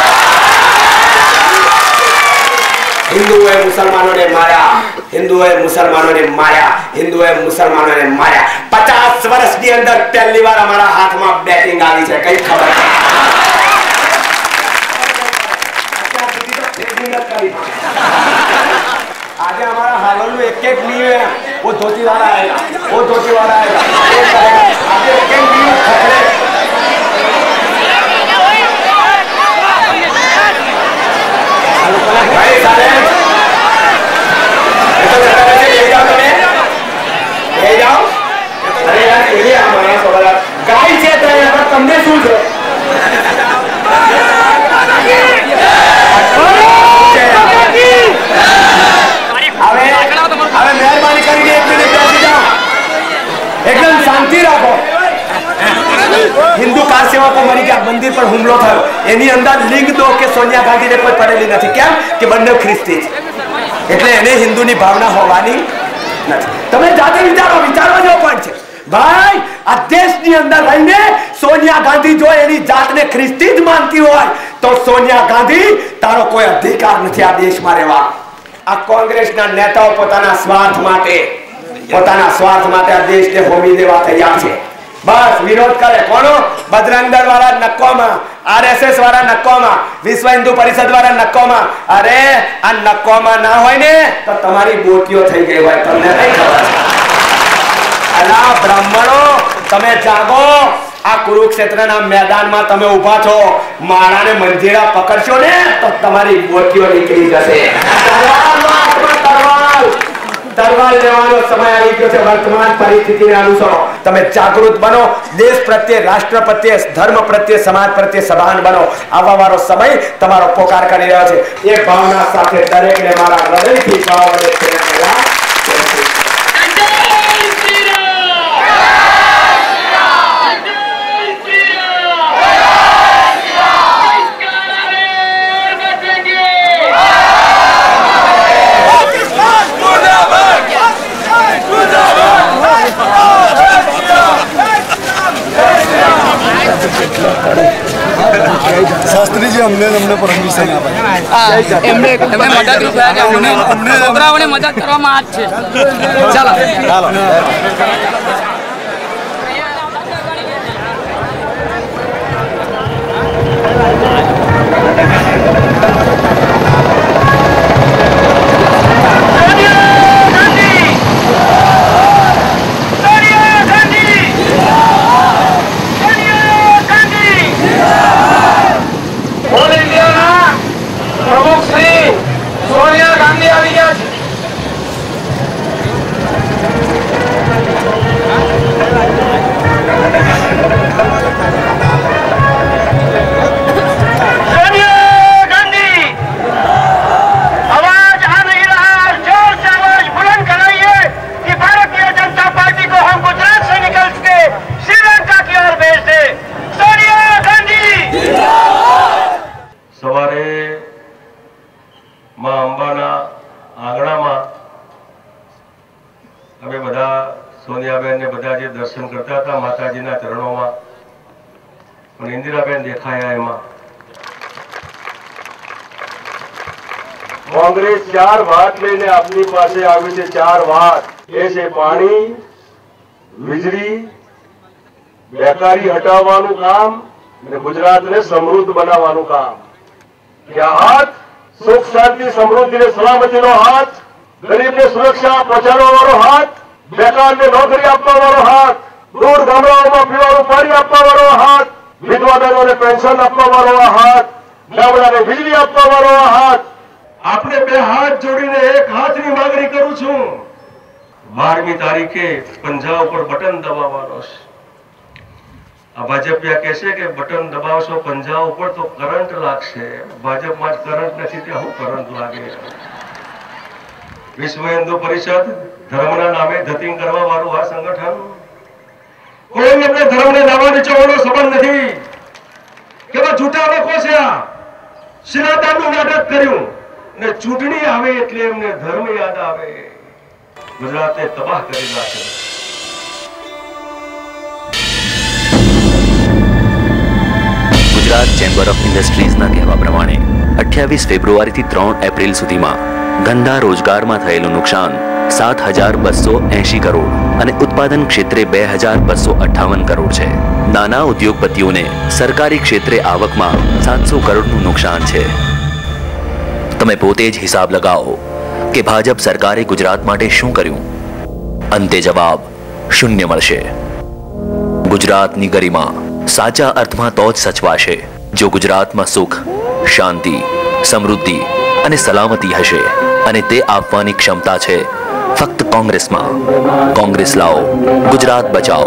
हिंदुए मुसलमानों ने मारा, हिंदुए मुसलमानों ने मारा, हिंदुए मुसलमानों ने मारा। 50 वर्ष के अंदर पहली बार हमारा हाथ में बैटिंग आ गई है, कई खबर आज हमारा हालोल में एक नहीं है, वो धोती वाला आएगा, वो धोती वाला आएगा, आज एक नहीं है। भाई सारे ले जाओ, तुम्हें ले जाओ। अरे यार ये हमारा सवाल गाय क्षेत्र है, पर तुमने सुन लो। अबे मेहरबानी करके 1 मिनट बैठ जाओ, एकदम शांति रखो। हिंदू कार सेवा को मरी क्या मंदिर पर हुमलो थयो, एनी अंदर लिंग दो के सोनिया गांधी ने कोई पड़ेली नहीं। क्या कि बन्ने ख्रिस्ती એટલે એને હિન્દુની ભાવના હોવાની નથી। તમે જાતે વિચારવા જેવો પોઈન્ટ છે ભાઈ। આ દેશની અંદર રહીને સોનિયા ગાંધી જો એની જાતને ખ્રિસ્તી જ માનતી હોય તો સોનિયા ગાંધી તારો કોઈ અધિકાર નથી આ દેશમાં રહેવા। આ કોંગ્રેસના નેતાઓ પોતાના સ્વાર્થ માટે આ દેશને હોમી દેવા તૈયાર છે। बस विरोध करे कोनो बजरंग दल वाला नक्को में, RSS वाला नक्को में, विश्व हिंदू परिषद वाला नक्को में। अरे आ नक्को में ना होय ने तो तुम्हारी बोटियो થઈ ગઈ હોય, તમને નહીં ખબર। અલા બ્રાહ્મણો તમે જાગો, આ કુરુક્ષેત્રના મેદાનમાં તમે ઊભા છો, માળાને મંજીરા પકડશો ને તો તમારી બોટિયો નીકળી જશે। दरबार लेवानो समय आई गयो छे। वर्तमान परिस्थिति ने अनुसार तमे जागृत बनो, देश प्रत्ये, राष्ट्र प्रत्ये, धर्म प्रत्ये, समाज प्रत्ये सभान बनो। आवा वारो समय तमारो पोकार करी रह्यो छे। ए भावना साथे दरेक ने मारा हृदयथी भाव वडे અમને પરમિશન આપે એમને મદદ છોકરાઓને મદદ કરવામાં આ જ છે. ચાલો. પ્રમુખ શ્રી સોનિયા ગાંધી આવી ગયા છે. सोनिया गांधी आवाज आ नहीं रहा, जोर से आवाज बुलंद कराइए कि भारतीय जनता पार्टी को हम गुजरात से निकल के श्रीलंका की ओर भेज दे. सोनिया गांधी. सवारे मां अंबाना आंगणाમાં અમે બધા સોનિયાબેન ને બધા જે દર્શન કરતા હતા માતાજીના ચરણોમાં, પણ ઇન્દિરાબેન દેખાયા એમાં. કોંગ્રેસ 4 વાત લઈને આપની પાસે આવી છે. 4 વાત એ છે પાણી, વીજળી, બેકારી હટાવવાનું કામ અને ગુજરાતને સમૃદ્ધ બનાવવાનું કામ. क्या हाथ सुख शांति समृद्धि ने सलामती नो हाथ, गरीब ने सुरक्षा पहुंचाड़वा वाळो हाथ, बेकार ने नौकरी आपवा वाळो हाथ, दूर गामडाओमां पीवानुं पाणी आपवा वाळो हाथ, विधवा बहनोने पेन्शन आपवा वाळो हाथ, गामडाने વીજળી આપવા વાળો હાથ. આપણે બે હાથ જોડીને એક હાથની માંગણી કરું છું. 12મી તારીખે પંજા ઉપર બટન દબાવવાનો છે. આ ભાજપિયા કહેશે કે બટન દબાવશો પંજા ઉપર તો કરંટ લાગશે. ભાજપમાં જ કરંટ નથી, ત્યાં શું કરંટ લાગે? વિશ્વ હિન્દુ પરિષદ ધર્મના નામે ધતિંગ કરવા વાળું આ સંગઠન, કોઈ એમને ધર્મને નાવા નીચવાનો સંબંધ નથી. કેવા જૂઠા લોકો છે આ. શિલાદાનનું નાટક કર્યું ને ચૂંટણી આવે એટલે એમને ધર્મ યાદ આવે. ગુજરાતને તબાહ કરી નાખે. ગુજરાત ચેમ્બર ઓફ ઇન્ડસ્ટ્રીઝના કહેવા પ્રમાણે 28 ફેબ્રુઆરીથી 3 એપ્રિલ સુધીમાં ધંધા રોજગારમાં થયેલું નુકસાન 7,280 કરોડ અને ઉત્પાદન ક્ષેત્રે 2,258 કરોડ છે. નાના ઉદ્યોગપતિઓને સરકારી ક્ષેત્રે આવકમાં 700 કરોડનું નુકસાન છે. તમે પોતે જ હિસાબ લગાવો કે ભાજપ સરકારે ગુજરાત માટે શું કર્યું. અંતે જવાબ શૂન્ય મળશે. ગુજરાતની ગરિમા સાચા અર્થમાં તો જ સચવાશે જો ગુજરાતમાં સુખ, શાંતિ, સમૃદ્ધિ અને સલામતી હશે. અને તે આપવાની ક્ષમતા છે ફક્ત કોંગ્રેસમાં. કોંગ્રેસ લાવો, ગુજરાત બચાવો.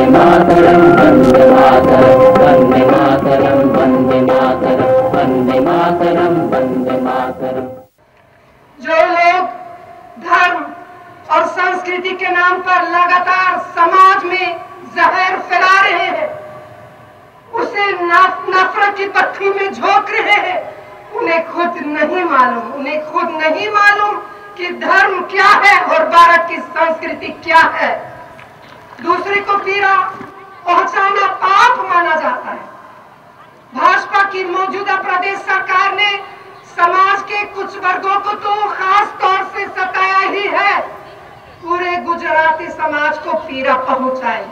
जो लोग धर्म और संस्कृति के नाम पर लगातार समाज में जहर फैला रहे हैं, उसे नफरत की पत्थी में झोंक रहे हैं, उन्हें खुद नहीं मालूम कि धर्म क्या है और भारत की संस्कृति क्या है. दूसरे को पीड़ा पहुंचाना पाप माना जाता है. भाजपा की मौजूदा प्रदेश सरकार ने समाज के कुछ वर्गों को तो खास तौर से सताया ही है, पूरे गुजराती समाज को पीड़ा पहुंचाई.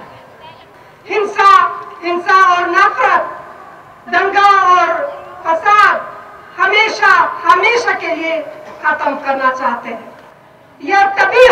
हिंसा और नफरत, दंगा और फसाद हमेशा के लिए खत्म करना चाहते हैं. यह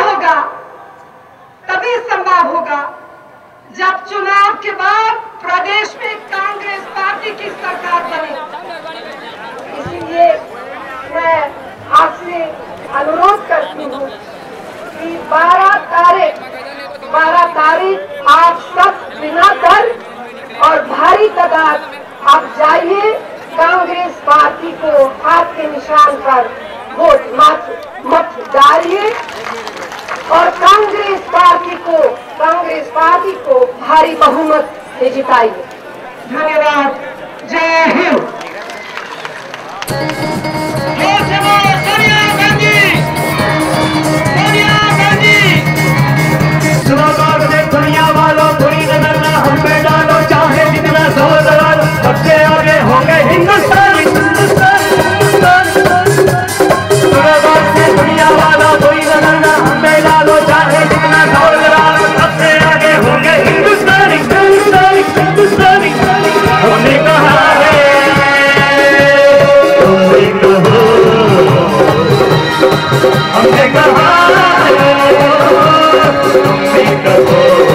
तभी संभव होगा जब चुनाव के बाद प्रदेश में कांग्रेस पार्टी की सरकार बने. इसलिए मैं आपसे अनुरोध करती हूँ कि 12 तारीख आप सब बिना डर और भारी तादाद आप जाइए, कांग्रेस पार्टी को हाथ के निशान पर वोट मत डालिए और कांग्रेस पार्टी को भारी बहुमत से जिताइए. धन्यवाद. जय हिंद. दुनिया वालों कोई नजर ना हम पे डालो, चाहे जितना जोर लगा लो, सबसे आगे होंगे हिंदुस्तानी. हमने कहा तुम भी कहो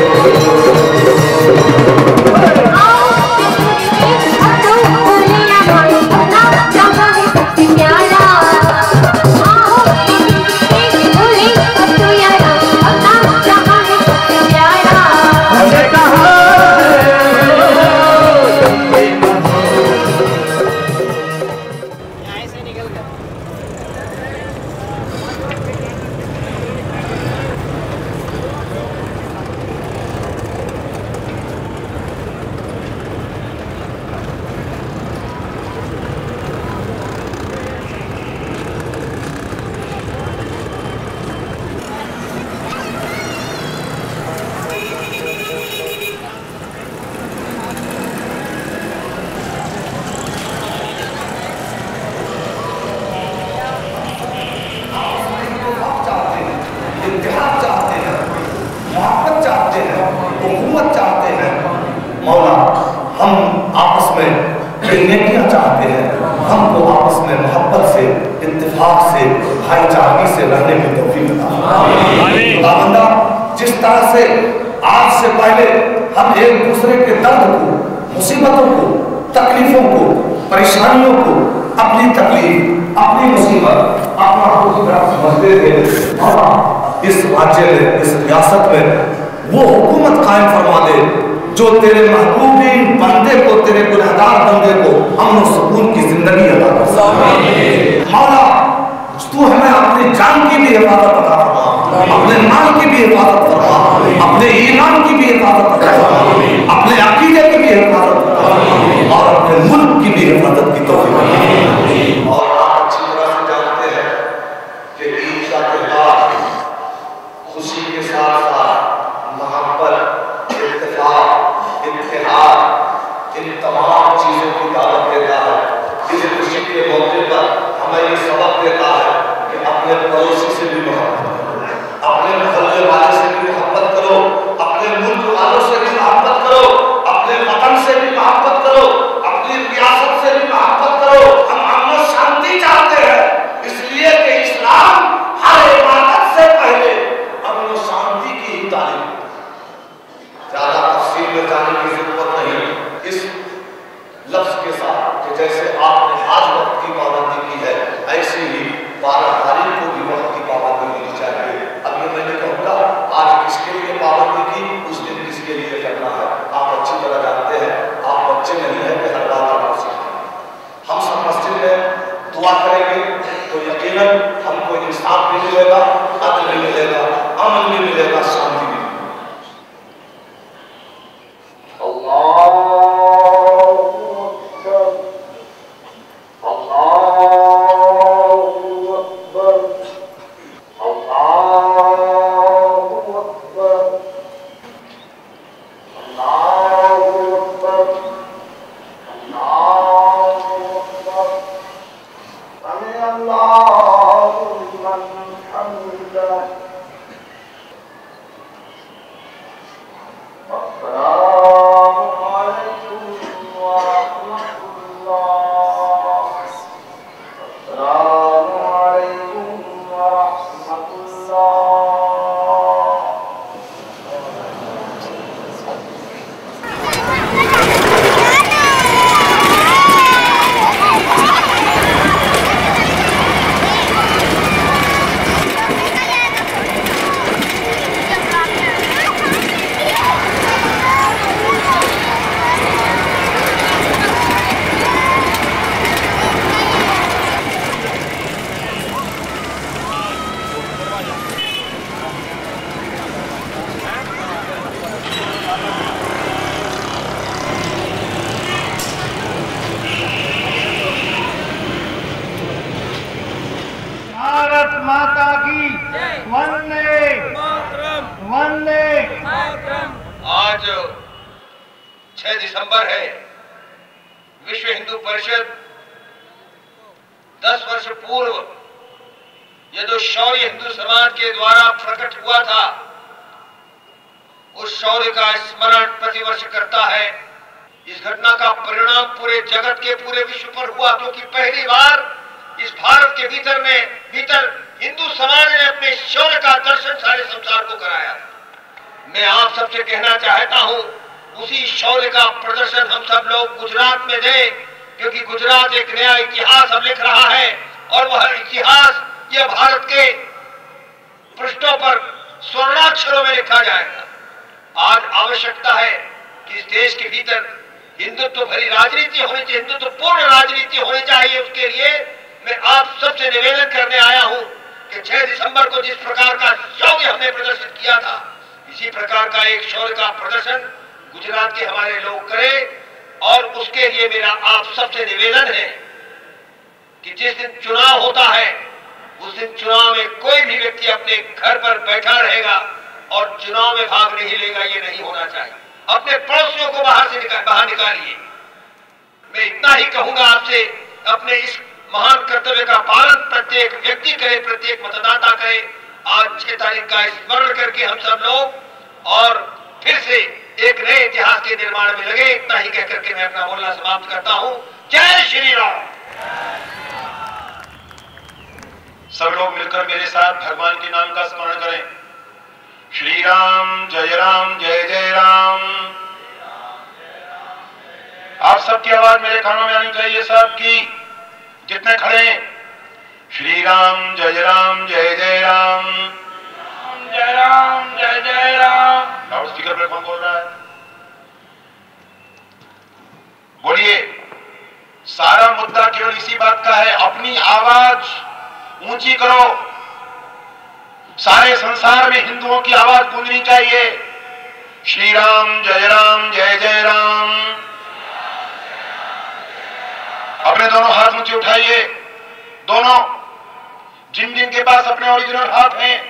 जिस तरह से आज से पहले हम एक दूसरे के दर्द को, मुसीबतों को, तकलीफों को, परेशानियों को, अपनी तकलीफ, अपनी मुसीबत, अपना दुख समझते थे, और इस राज्य में, इस रियासत में वो हुकूमत कायम फरमा दे जो तेरे महबूबी बंदे को, तेरे गुनहगार बंदे को अमन और सुकून की जिंदगी अता कर। मौला तू हमें अपनी जान की भी हिफाजत अता फरमा, अपने माल की भी हिफाजत फरमा, अपने ईमान की भी हिफाजत फरमा, अपने अकीदे की भी हिफाजत फरमा और अपने मुल्क की भी हिफाजत की तौफीक। और आप अच्छी तरह से जानते हैं कि ईद का त्योहार खुशी के साथ साथ मोहब्बत, इत्तेफाक, इत्तेहाद, इन तमाम चीजों की दावत देता है। इस खुशी के मौके पर हमें ये सबक देता है कि अपने पड़ोसी से भी मोहब्बत करो, अपने मोहल्ले वाले से भी मोहब्बत करो, अपने मुल्क वालों से भी मोहब्बत करो, अपने वतन से भी मोहब्बत करो, अपनी रियासत से भी मोहब्बत करो। हम अमन शांति चाहते हैं, इसलिए कि इस्लाम हर इबादत से पहले अमन शांति की ही तालीम। ज्यादा तफसील में जाने की जरूरत नहीं इस लफ्ज के साथ कि जैसे आपने आज वक्त की पाबंदी की है, ऐसे ही 12 तारीख को भी वक्त की पाबंदी होनी चाहिए। अब ये मैंने कहूँगा आज किसके लिए पाबंदी की, उस दिन किसके लिए करना है। आप अच्छी तरह जानते हैं, आप बच्चे नहीं है कि हर बात आप सीखें। हम सब मस्जिद में दुआ करेंगे तो यकीनन हमको इंसाफ भी मिलेगा, अदल भी मिलेगा, अमन भी मिलेगा, शांति भी मिलेगा। आज 6 दिसंबर है। विश्व हिंदू परिषद 10 वर्ष पूर्व ये जो शौर्य हिंदू समाज के द्वारा प्रकट हुआ था, उस शौर्य का स्मरण प्रतिवर्ष करता है। इस घटना का परिणाम पूरे जगत के, पूरे विश्व पर हुआ, क्योंकि पहली बार इस भारत के भीतर हिंदू समाज ने अपने शौर्य का दर्शन सारे संसार को कराया। मैं आप सबसे कहना चाहता हूं, उसी शौर्य का प्रदर्शन हम सब लोग गुजरात में दें, क्योंकि गुजरात एक नया इतिहास अब लिख रहा है और वह इतिहास यह भारत के पृष्ठों पर स्वर्णाक्षरों में लिखा जाएगा। आज आवश्यकता है कि इस देश के भीतर हिंदुत्व भरी राजनीति होनी चाहिए, हिंदुत्व पूर्ण राजनीति होनी चाहिए। उसके लिए मैं आप सबसे निवेदन करने आया हूं कि 6 दिसंबर को जिस प्रकार का शौर्य हमने प्रदर्शित किया था, इसी प्रकार का एक शौर्य का प्रदर्शन गुजरात के हमारे लोग करें। और उसके लिए मेरा आप सबसे निवेदन है कि जिस दिन चुनाव होता है उस दिन चुनाव में कोई भी व्यक्ति अपने घर पर बैठा रहेगा और चुनाव में भाग नहीं लेगा, ये नहीं होना चाहिए। अपने पड़ोसियों को बाहर निकालिए। मैं इतना ही कहूंगा आपसे, अपने इस महान कर्तव्य का पालन प्रत्येक व्यक्ति करे, प्रत्येक मतदाता करे। आज 6 तारीख का स्मरण करके हम सब लोग और फिर से एक नए इतिहास के निर्माण में लगे। इतना ही कहकर के मैं अपना बोलना समाप्त करता हूं। जय श्री राम। सब लोग मिलकर मेरे साथ भगवान के नाम का स्मरण करें। श्री राम जय जय राम। आप सबकी आवाज मेरे कानों में आनी चाहिए, सबकी, जितने खड़े हैं। श्री राम जय राम जय जय राम। जय जय राम। लाउड स्पीकर पर कौन बोल रहा है? बोलिए। सारा मुद्दा केवल इसी बात का है, अपनी आवाज ऊंची करो। सारे संसार में हिंदुओं की आवाज गूंजनी चाहिए। श्री राम जय जय राम। अपने दोनों हाथ ऊंचे उठाइए, दोनों, जिन जिन के पास अपने ओरिजिनल हाथ हैं।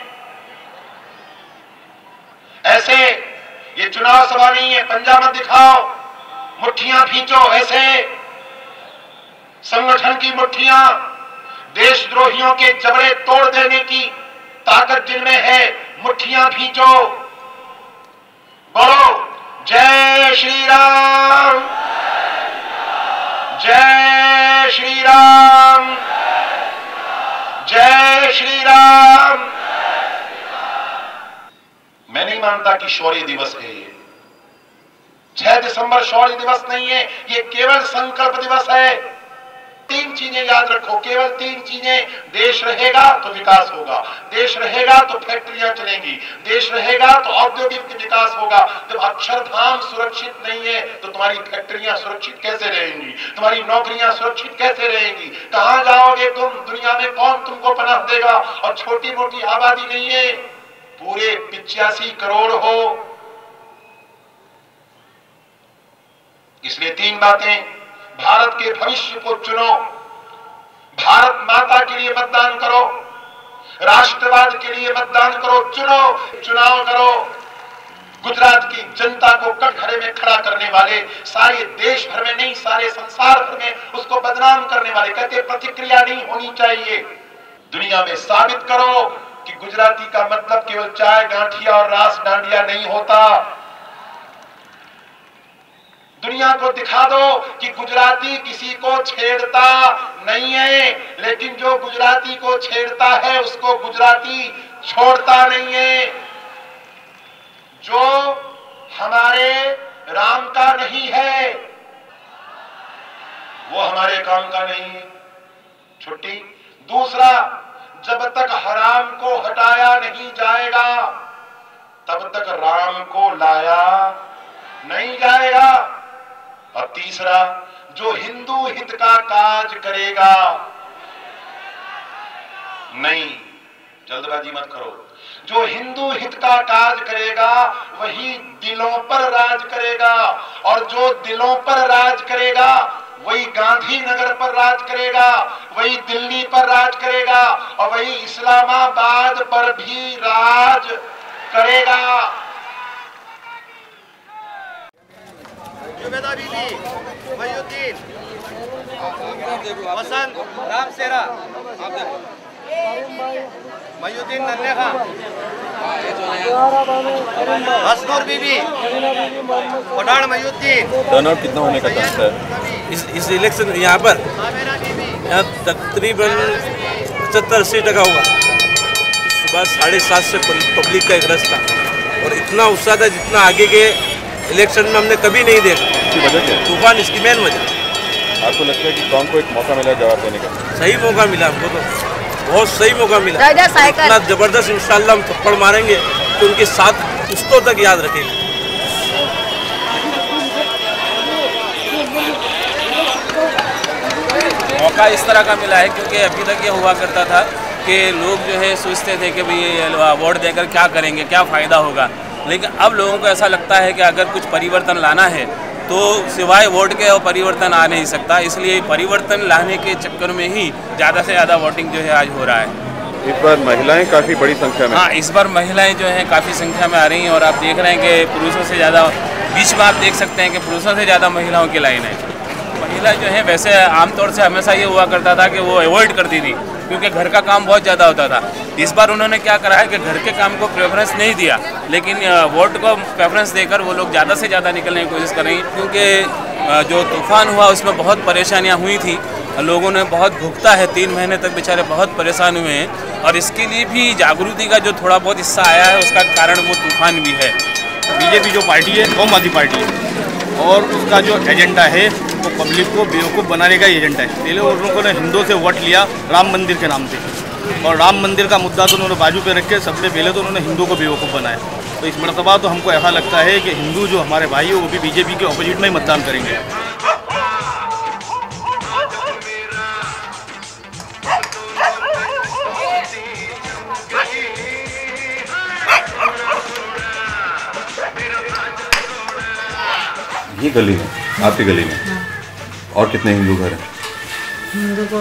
ऐसे, ये चुनाव सभा नहीं है, पंजा मत दिखाओ, मुट्ठियां खींचो। ऐसे संगठन की मुट्ठियां, देशद्रोहियों के जबड़े तोड़ देने की ताकत जिनमें है, मुट्ठियां खींचो। बोलो जय श्री राम, जय श्री राम, जय श्री राम। मैं नहीं मानता कि शौर्य दिवस है ये। 6 दिसंबर शौर्य दिवस नहीं है, ये केवल संकल्प दिवस है। 3 चीजें याद रखो, केवल 3 चीजें। देश रहेगा तो विकास होगा, देश रहेगा तो फैक्ट्रियां चलेंगी, देश रहेगा तो औद्योगिक विकास होगा। जब अक्षरधाम सुरक्षित नहीं है तो तुम्हारी फैक्ट्रियां सुरक्षित कैसे रहेंगी, तुम्हारी नौकरियां सुरक्षित कैसे रहेंगी? कहां जाओगे तुम? दुनिया में कौन तुमको पनाह देगा? और छोटी मोटी आबादी नहीं है, पूरे 85 करोड़ हो। इसलिए 3 बातें। भारत के भविष्य को चुनो, भारत माता के लिए मतदान करो, राष्ट्रवाद के लिए मतदान करो, चुनो, चुनाव करो। गुजरात की जनता को कटघरे में खड़ा करने वाले, सारे देश भर में नहीं, सारे संसार भर में उसको बदनाम करने वाले, कहते प्रतिक्रिया नहीं होनी चाहिए। दुनिया में साबित करो कि गुजराती का मतलब केवल चाय गांठिया और रास डांडिया नहीं होता। दुनिया को दिखा दो कि गुजराती किसी को छेड़ता नहीं है, लेकिन जो गुजराती को छेड़ता है उसको गुजराती छोड़ता नहीं है। जो हमारे राम का नहीं है वो हमारे काम का नहीं है। छुट्टी। दूसरा, जब तक हराम को हटाया नहीं जाएगा तब तक राम को लाया नहीं जाएगा। और तीसरा, जो हिंदू हित का काज करेगा, नहीं, जल्दबाजी मत करो, जो हिंदू हित का काज करेगा वही दिलों पर राज करेगा, और जो दिलों पर राज करेगा वही गांधीनगर पर राज करेगा, वही दिल्ली पर राज करेगा, और वही इस्लामाबाद पर भी राज करेगा। जुबेदा बीबी, मयूद्दीन, वसंत, राम सेरा, मयूद्दीन नन्हे खान, हसनूर बीबी, पठान मयूद्दीन। टर्नआउट कितना होने का चांस है इस इलेक्शन यहाँ पर? यहाँ तकरीबन 75-80% होगा। बाद 7:30 से पब्लिक का एक रश था और इतना उत्साह था जितना आगे के इलेक्शन में हमने कभी नहीं देखा। इसकी वजह क्या है? तूफान इसकी मेन वजह। आपको लगता है कि कौन को एक मौका मिला जवाब देने का? सही मौका मिला हमको, तो बहुत सही मौका मिला। इतना जबरदस्त इंशाल्लाह हम थप्पड़ मारेंगे तो उनके साथ पुश्तों तक याद रखेंगे। मौका इस तरह का मिला है क्योंकि अभी तक ये हुआ करता था कि लोग जो है सोचते थे कि भाई वोट देकर क्या करेंगे, क्या फ़ायदा होगा, लेकिन अब लोगों को ऐसा लगता है कि अगर कुछ परिवर्तन लाना है तो सिवाय वोट के वो परिवर्तन आ नहीं सकता। इसलिए परिवर्तन लाने के चक्कर में ही ज़्यादा से ज़्यादा वोटिंग जो है आज हो रहा है। इस बार महिलाएं काफ़ी बड़ी संख्या में। हाँ, इस बार महिलाएं जो हैं काफ़ी संख्या में आ रही हैं और आप देख रहे हैं कि पुरुषों से ज़्यादा, बीच में आप देख सकते हैं कि पुरुषों से ज़्यादा महिलाओं की लाइन है। महिला जो है वैसे आमतौर से हमेशा ये हुआ करता था कि वो अवॉइड करती थी क्योंकि घर का काम बहुत ज़्यादा होता था। इस बार उन्होंने क्या करा है कि घर के काम को प्रेफरेंस नहीं दिया, लेकिन वोट को प्रेफरेंस देकर वो लोग ज़्यादा से ज़्यादा निकलने की कोशिश करेंगे क्योंकि जो तूफान हुआ उसमें बहुत परेशानियाँ हुई थी, लोगों ने बहुत भुगता है, 3 महीने तक बेचारे बहुत परेशान हुए हैं और इसके लिए भी जागृति का जो थोड़ा बहुत हिस्सा आया है उसका कारण वो तूफान भी है। बीजेपी जो पार्टी है कौमवादी पार्टी है और उसका जो एजेंडा है वो पब्लिक को बेवकूफ़ बनाने का एजेंडा है। पहले उन लोगों ने हिंदुओं से वोट लिया राम मंदिर के नाम से और राम मंदिर का मुद्दा तो उन्होंने बाजू पे रख के सबसे पहले तो उन्होंने हिंदुओं को बेवकूफ़ बनाया। तो इस मरतबा तो हमको ऐसा लगता है कि हिंदू जो हमारे भाई है वो भी बीजेपी के ऑपोजिट में ही मतदान करेंगे। ये गली में, आपकी गली में और कितने हिंदू घर हैं? हिंदू को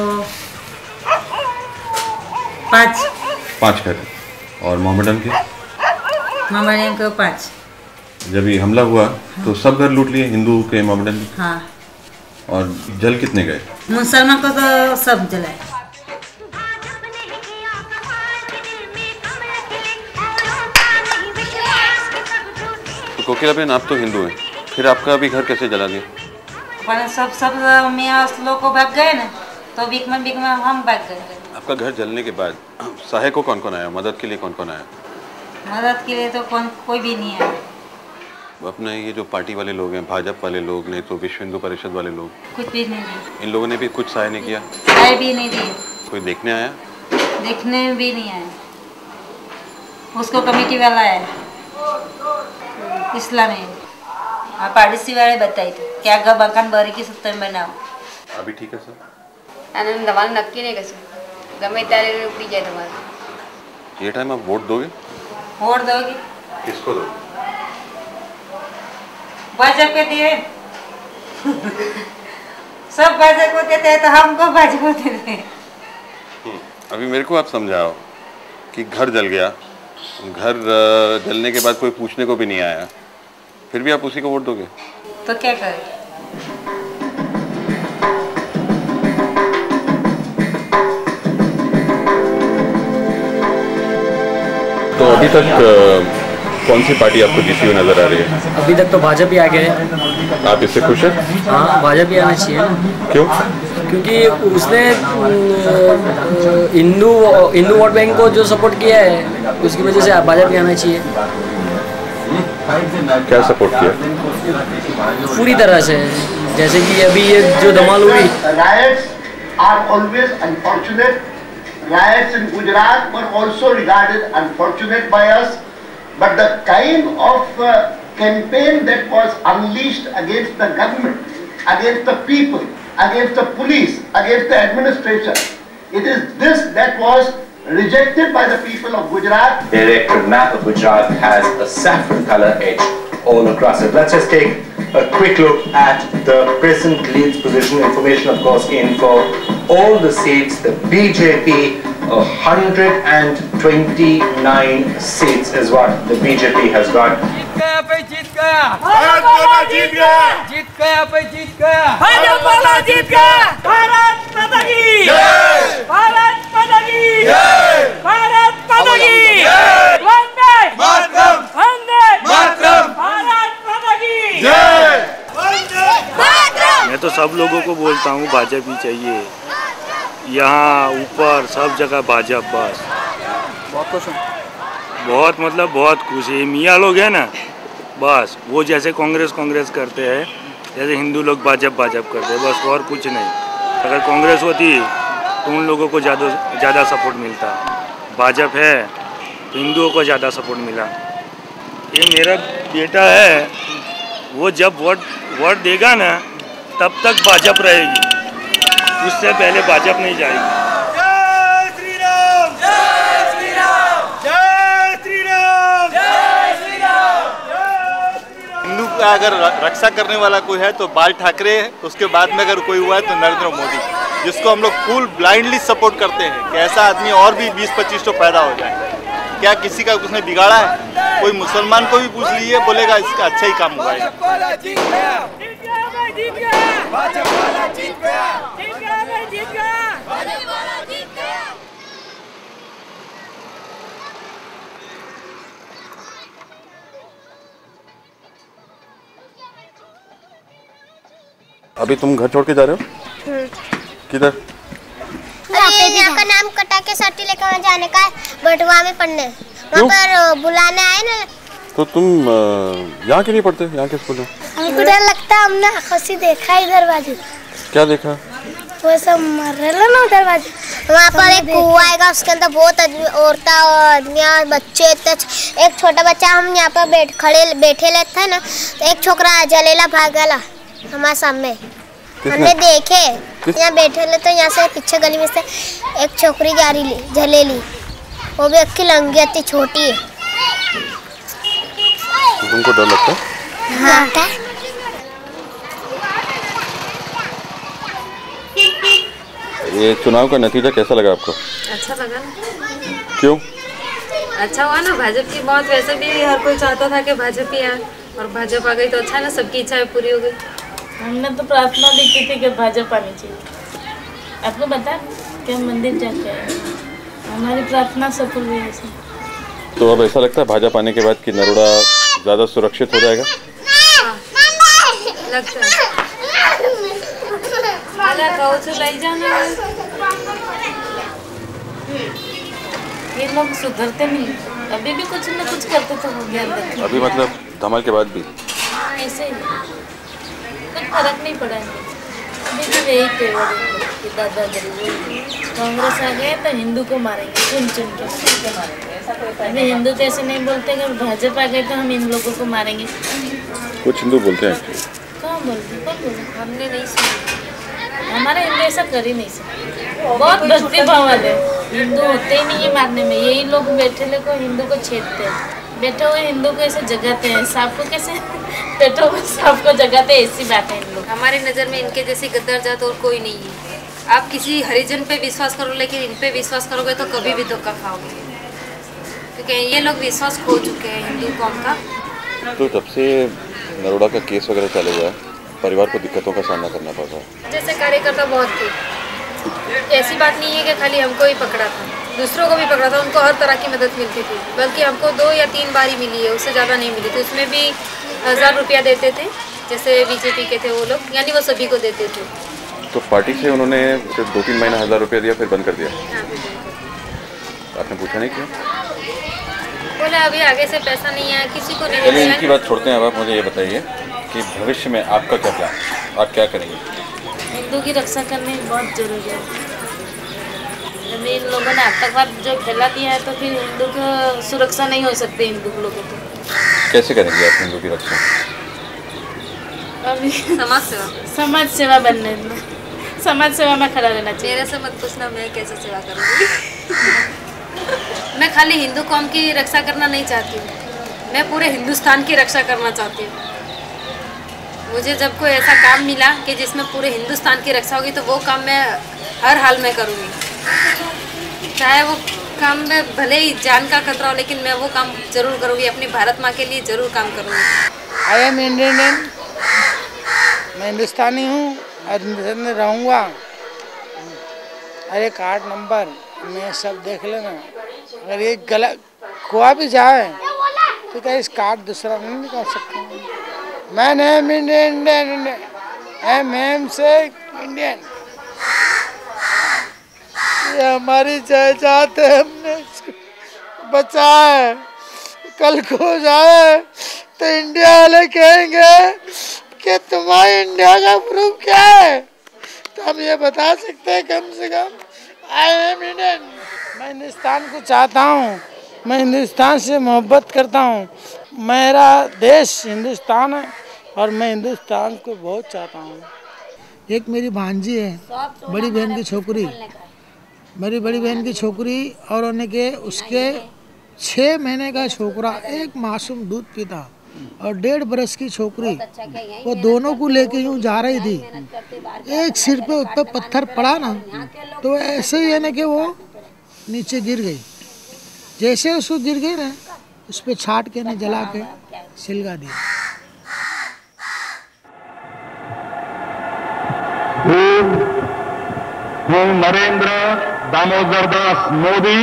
5 घर हैं और मोहम्मदन के? मोहम्मदन को 5। जब ये हमला हुआ तो सब घर लूट लिए हिंदू के, मोहम्मदन के? हाँ। और जल कितने गए? मुसलमान को तो सब जलाए। तो कोकिला बहन, आप तो हिंदू हैं, फिर आपका भी घर कैसे जला दिया? सब मियाँ लोग को भाग गए ना, तो बीच में हम भाग गए। आपका घर जलने के बाद सहायक को कौन कौन आया, मदद के लिए कौन कौन आया? मदद के लिए तो कोई भी नहीं आया। अपने ये जो पार्टी वाले लोग हैं, भाजपा वाले लोग, नहीं तो विश्व हिंदू परिषद वाले लोग, कुछ भी नहीं दिए। इन लोगों ने भी कुछ सहाय नहीं किया? सहाय भी नहीं दिए। कोई देखने आया? देखने भी नहीं आया, उसको कमेटी वाला आया इस्लामी पाड़ोसी वाले बताई थे क्या ग मकान बरी की सत्ता में बनाओ। अभी ठीक है सर? आनंद दवाल नक्की नहीं कशु गमे तारे उपड़ी जाए तुम्हारा। ये टाइम आप वोट दोगे? वोट दोगे? किसको दोगे? भाजपा के दिए सब भाजपा को देते हैं तो हमको भाजपा को देते हैं। अभी मेरे को आप समझाओ कि घर जल गया, घर जलने के बाद कोई पूछने को भी नहीं आया, फिर भी आप उसी को वोट दोगे? तो क्या करें? तो अभी तक कौन सी पार्टी आपको जीती हुई नजर आ रही है? अभी तक तो भाजपा ही आगे है। आप इससे खुश हैं? हाँ, भाजपा ही आना चाहिए ना। क्यों? क्योंकि उसने हिंदू वोट बैंक को जो सपोर्ट किया है उसकी वजह से भाजपा ही आना चाहिए। क्या सपोर्ट किया? पूरी तरह से, जैसे कि अभी ये जो धमाल हुई। Riots are always unfortunate. Riots in Gujarat were also regarded unfortunate by us, but the kind of campaign that was unleashed against the government, against the people, against the police, against the administration, it is this that was rejected by the people of Gujarat. The electorate map of Gujarat has a saffron color edge all across it. Let's just take a quick look at the present leads position. Information, of course, in for all the seats. The BJP, 129 seats is what the BJP has got. जीत गया, भारत माता जीत गया, जीत गया पे जीत गया, भारत माता जीत गया, भारत माता की जय, भारत माता की जय, भारत माता की जय, वंदे मातरम, वंदे मातरम, भारत माता की जय, वंदे मातरम। मैं तो सब लोगों को बोलता हूँ भाजपा ही चाहिए, यहाँ ऊपर सब जगह भाजपा बस। बहुत खुश हूँ। बहुत मतलब बहुत खुश है। मियाँ लोग हैं ना, बस वो जैसे कांग्रेस करते हैं, जैसे हिंदू लोग भाजपा करते हैं, बस और कुछ नहीं। अगर कांग्रेस होती तो उन लोगों को ज़्यादा सपोर्ट मिलता। भाजपा है तो हिंदुओं को ज़्यादा सपोर्ट मिला। ये मेरा बेटा है, वो जब वोट देगा ना तब तक भाजपा रहेगी, उससे पहले भाजपा नहीं जाएगी। हिंदू का अगर रक्षा करने वाला कोई है तो बाल ठाकरे है, उसके बाद में अगर कोई हुआ है तो नरेंद्र मोदी, जिसको हम लोग फुल ब्लाइंडली सपोर्ट करते हैं कि ऐसा आदमी और भी 20-25 तो पैदा हो जाए। क्या किसी का उसने बिगाड़ा है? कोई मुसलमान को भी पूछ लीजिए, बोलेगा इसका अच्छा ही काम हुआ है। अभी तुम घर छोड़ के जा रहे हो? किधर? यहाँ का नाम कटा के सर्टी लेकर वहाँ जाने का है, बटवा में पढ़ने। वहाँ पर बुलाने आए ना। तो तुम यहाँ के नहीं पढ़ते? यहाँ के स्कूल में? हमको डर लगता है, हमने आँखों से देखा इधर बाजू। क्या देखा? वो सब मर रहे ना उधर बाजू। वहाँ पर एक कुआं आएगा, उसके अंदर बहुत औरतें और आदमियाँ बच्चे। एक छोटा बच्चा, हम यहाँ पर बैठे लेते थे ना, तो एक छोकरा जलेला भागला हमारे सामने, हमने देखे। यहाँ बैठे ले तो यहाँ से पीछे गली में से एक छोकरी जा रही जलेली, वो भी अक्की लंगी इतनी छोटी है। तो तुमको डर लगता है? हाँ। ये चुनाव का नतीजा कैसा लगा आपको? अच्छा लगा। क्यों? अच्छा हुआ ना, भाजपा की बहुत, वैसे भी हर कोई चाहता था कि भाजपा ही आए, और भाजपा आ गई तो अच्छा ना, सबकी इच्छाएं पूरी हो गई। हमने तो प्रार्थना भी की थी कि भाजपा आनी चाहिए। आपको बता कि हम मंदिर जाके आए, हमारी प्रार्थना सफल हुई है। तो अब ऐसा लगता है भाजपा आने के बाद कि नरोड़ा ज़्यादा सुरक्षित हो जाएगा? लगता है। ये लोग सुधरते नहीं, अभी भी कुछ न कुछ करते तो हो गया अंदर। अभी मतलब धमाल के बाद भी ऐसे ही कुछ फर्क नहीं पड़ा है। अभी भी यही तेवर कि दादागिरी, कांग्रेस आ गए तो हिंदू को मारेंगे, चुन के मारेंगे। अभी हिंदू तो ऐसे नहीं बोलते कि भाजपा आ गए तो हम इन लोगों को मारेंगे। कुछ हिंदू बोलते हैं। कौन बोलते? कौन बोलते? हमने नहीं सुना। हमारे हिंदू ऐसा कर ही नहीं सकते, बहुत भक्ति भाव वाले हिंदू होते ही नहीं है मारने में। यही लोग बैठे ले को हिंदू को छेदते हैं, बैठे हुए हिंदू को ऐसे जगाते हैं, सांप को कैसे बैठे हुए सांप को जगाते हैं, ऐसी बात है इन लोग। हमारी नज़र में इनके जैसी गद्दार जात और कोई नहीं है। आप किसी हरिजन पे विश्वास करो, लेकिन इन पे विश्वास करोगे तो कभी भी धोखा खाओगे, क्योंकि ये लोग विश्वास खो चुके हैं हिंदू कौम का। तो तब से नरोड़ा का केस वगैरह चालू हुआ है, परिवार को दिक्कतों का सामना करना पड़ रहा है। जैसे कार्यकर्ता बहुत थे, ऐसी बात नहीं है कि खाली हमको ही पकड़ा था, दूसरों को भी पकड़ा था, उनको हर तरह की मदद मिलती थी। बल्कि हमको 2 या 3 बार ही मिली है, उससे ज़्यादा नहीं मिली थी। उसमें भी 1000 रुपया देते थे, जैसे बीजेपी के थे वो लोग, यानी वो सभी को देते थे। तो पार्टी से उन्होंने सिर्फ 2-3 महीना 1000 रुपया दिया, फिर बंद कर दिया? आपने पूछा नहीं क्यों? बोले अभी आगे से पैसा नहीं आया, किसी को नहीं चलिए दिया। इनकी बात छोड़ते हैं। अब आप मुझे ये बताइए कि भविष्य में आपका क्या प्लान, आप क्या करेंगे? हिंदू की रक्षा करनी बहुत जरूरी है। जब इन लोगों ने आतंकवाद जो फैला दिया है तो फिर हिंदू की सुरक्षा नहीं हो सकती हिंदू लोगों को। कैसे करेंगे आप हिंदू की रक्षा? अभी समाज सेवा बनने में, समाज सेवा में खड़ा रहना चाहिए। मेरे से मत पूछना मैं कैसे सेवा करूँगी। मैं खाली हिंदू कौम की रक्षा करना नहीं चाहती हूँ, मैं पूरे हिंदुस्तान की रक्षा करना चाहती हूँ। मुझे जब कोई ऐसा काम मिला कि जिसमें पूरे हिंदुस्तान की रक्षा होगी तो वो काम मैं हर हाल में करूँगी, चाहे वो काम में भले ही जान का खतरा हो, लेकिन मैं वो काम जरूर करूँगी, अपनी भारत माँ के लिए जरूर काम करूँगी। आई एम इंडियन, मैं हिंदुस्तानी हूँ और हिंदुस्तान में रहूँगा। अरे कार्ड नंबर में सब देख लेना, अगर ये गलत खोआ भी जाए तो क्या इस कार्ड दूसरा नहीं निकाल सकते? मैं नेम इंडियन एम से इंडियन, ये हमारी जायदाद है, हमने बच्चा है, कल खो जाए तो इंडिया वाले कहेंगे कि तुम्हारे इंडिया का प्रूफ क्या है, तो हम ये बता सकते हैं कम से कम आई एम इंडियन। मैं हिंदुस्तान को चाहता हूँ, मैं हिंदुस्तान से मोहब्बत करता हूँ, मेरा देश हिंदुस्तान है और मैं हिंदुस्तान को बहुत चाहता हूँ। एक मेरी भांजी है, बड़ी बहन की छोकरी, मेरी बड़ी बहन की छोकरी और उनके उसके 6 महीने का छोकरा, एक मासूम दूध पीता और 1.5 बरस की छोकरी, वो दोनों को लेके यूँ जा रही थी। एक सिर पे उस पर पत्थर पड़ा ना, तो ऐसे ही है ना कि वो नीचे गिर गई। जैसे उसको गिर गई ना, उस पर छाट के ना जला के सिलगा दिया। नरेंद्र दामोदर दास मोदी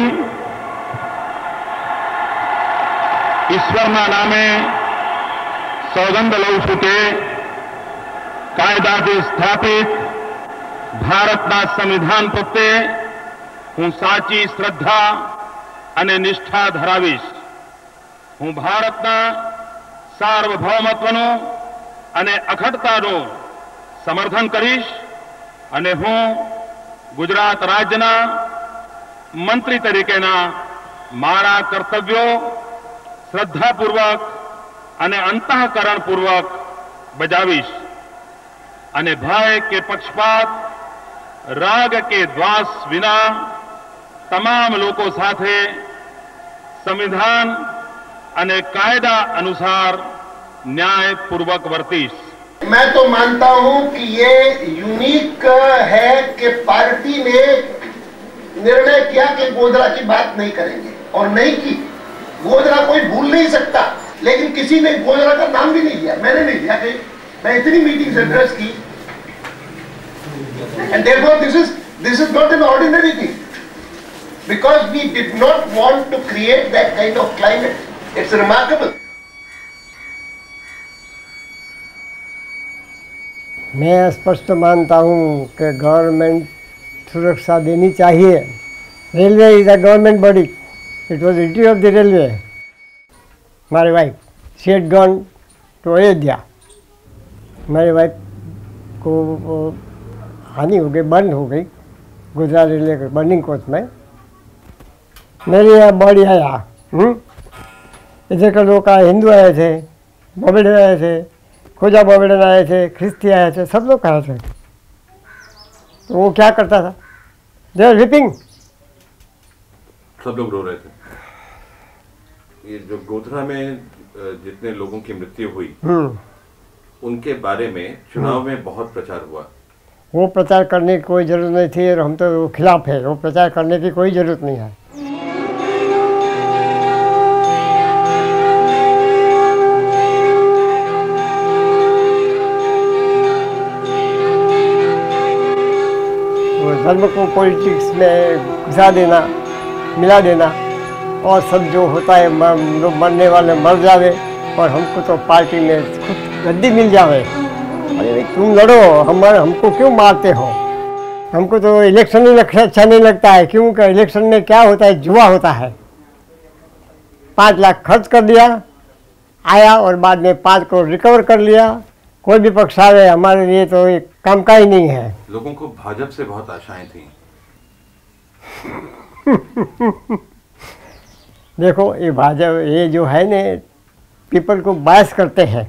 ईश्वરના નામે સોગંદ લઉં છું કે કાયદાથી સ્થાપિત ભારતના સંવિધાન પ્રત્યે હું સાચી શ્રદ્ધા અને નિષ્ઠા ધરાવીશ। હું ભારતના સાર્વભૌમત્વનું અને અખંડતાનું સમર્થન કરીશ અને હું गुजरात राज्यना मंत्री तरीकेना मारा कर्तव्यों श्रद्धापूर्वक अने अंतःकरणपूर्वक बजावीश अने भय के पक्षपात राग के द्वास विना तमाम लोगों साथे संविधान अने कायदा अनुसार न्यायपूर्वक वर्तीश। मैं तो मानता हूं कि ये यूनिक है कि पार्टी ने निर्णय किया कि गोधरा की बात नहीं करेंगे और नहीं की। गोधरा कोई भूल नहीं सकता, लेकिन किसी ने गोधरा का नाम भी नहीं लिया, मैंने नहीं लिया कि मैं इतनी मीटिंग्स एड्रेस की। And therefore this is not an ordinary thing, because we did not want to create that kind of climate. It's remarkable. मैं स्पष्ट मानता हूँ कि गवर्नमेंट सुरक्षा देनी चाहिए। Railway is a government body, it was duty of the railway. My wife she had gone to Ayodhya, मेरी wife को हानि हो गई, बंद हो गई गुजरात रेलवे के बर्निंग कोच में। मेरी यहाँ बॉडी है यहाँ, इधर का लोग हिंदू आए थे, बॉबेडन आए थे, खोजा बॉबेडन आए थे, ख्रिस्ती आए थे, सब लोग आए थे। तो वो क्या करता था? They are weeping. सब लोग रो रहे थे। ये जो गोधरा में जितने लोगों की मृत्यु हुई, उनके बारे में चुनाव में बहुत प्रचार हुआ। वो प्रचार करने की कोई ज़रूरत नहीं थी और हम तो खिलाफ है। वो प्रचार करने की कोई ज़रूरत नहीं है। धर्म को पॉलिटिक्स में घुसा देना, मिला देना और सब जो होता है लोग मरने वाले मर जावे और हमको तो पार्टी में खुद गद्दी मिल जावे। अरे भाई तुम लड़ो, हमको क्यों मारते हो? हमको तो इलेक्शन ही अच्छा नहीं लगता है, क्योंकि इलेक्शन में क्या होता है, जुआ होता है। 5 लाख खर्च कर दिया, आया और बाद में 5 करोड़ रिकवर कर लिया। कोई भी पक्ष आवे, हमारे लिए तो एक काम का ही नहीं है। लोगों को भाजपा से बहुत आशाएं थी। देखो ये भाजपा, ये जो है ने पीपल को बायस करते हैं।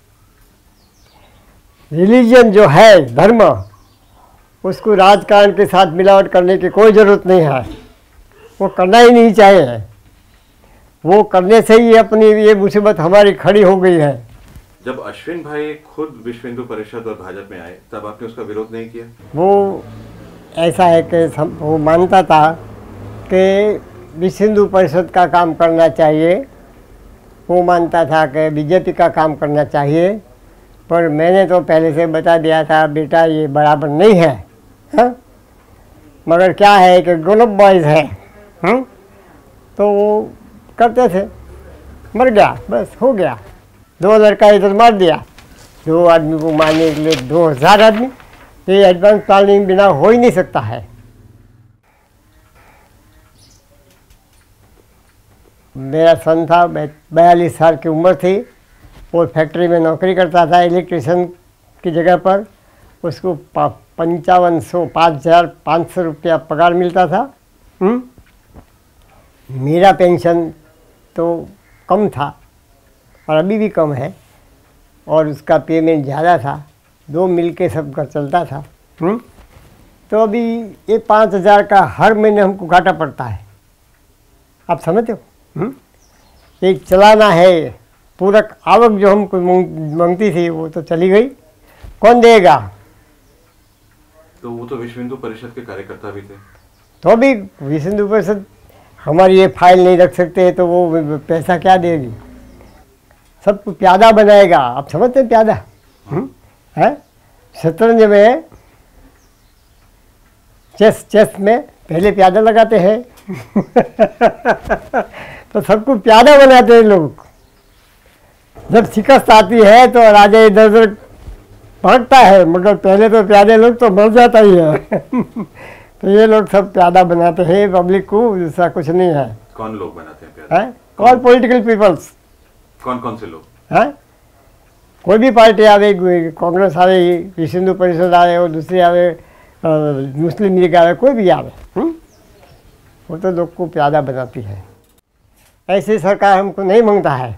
रिलीजन जो है, धर्म, उसको राजकारण के साथ मिलावट करने की कोई ज़रूरत नहीं है। वो करना ही नहीं चाहिए। वो करने से ही अपनी ये मुसीबत हमारी खड़ी हो गई है। जब अश्विन भाई खुद विश्व हिंदू परिषद और भाजपा में आए, तब आपने उसका विरोध नहीं किया? वो ऐसा है कि वो मानता था कि विश्व हिंदू परिषद का काम करना चाहिए, वो मानता था कि बीजेपी का काम करना चाहिए। पर मैंने तो पहले से बता दिया था, बेटा ये बराबर नहीं है। हाँ? मगर क्या है कि ग्रोन अप बॉयज़ है, तो वो करते थे। मर गया, बस हो गया। 2 लड़का इधर मार दिया, 2 आदमी को मारने के लिए 2000 आदमी। ये एडवांस प्लानिंग बिना हो ही नहीं सकता है। मेरा सन था, 42 साल की उम्र थी, वो फैक्ट्री में नौकरी करता था इलेक्ट्रिशियन की जगह पर। उसको 5,500 रुपया पगार मिलता था। मेरा पेंशन तो कम था और अभी भी कम है, और उसका पेमेंट ज़्यादा था, 2 मिल के सब घर चलता था। तो अभी ये 5,000 का हर महीने हमको घाटा पड़ता है, आप समझते हो। ये चलाना है, पूरक आवक जो हमको मांगती थी वो तो चली गई, कौन देगा। तो वो तो विश्व हिंदू परिषद के कार्यकर्ता भी थे। तो अभी विश्व हिंदू परिषद हमारी ये फाइल नहीं रख सकते तो वो पैसा क्या देगी, सबको प्यादा बनाएगा। आप समझते हैं प्यादा है, शतरंज में चेस में पहले प्यादा लगाते हैं तो सबको प्यादा बनाते हैं लोग। जब शिकस्त आती है तो राजा इधर उधर भागता है, मगर पहले तो प्यादे लोग तो मर जाता ही है तो ये लोग सब प्यादा बनाते हैं पब्लिक को, दूसरा कुछ नहीं है। कौन लोग बनाते हैं प्यादा? कौन पॉलिटिकल पीपल्स, कौन कौन से लोग हैं? कोई भी पार्टी आवे, कांग्रेस आवे, विश्व हिंदू परिषद आवे, और दूसरी आवे मुस्लिम लीग आवे, कोई भी आवे, वो तो लोग को प्यादा बनाती है। ऐसी सरकार हमको नहीं मांगता है।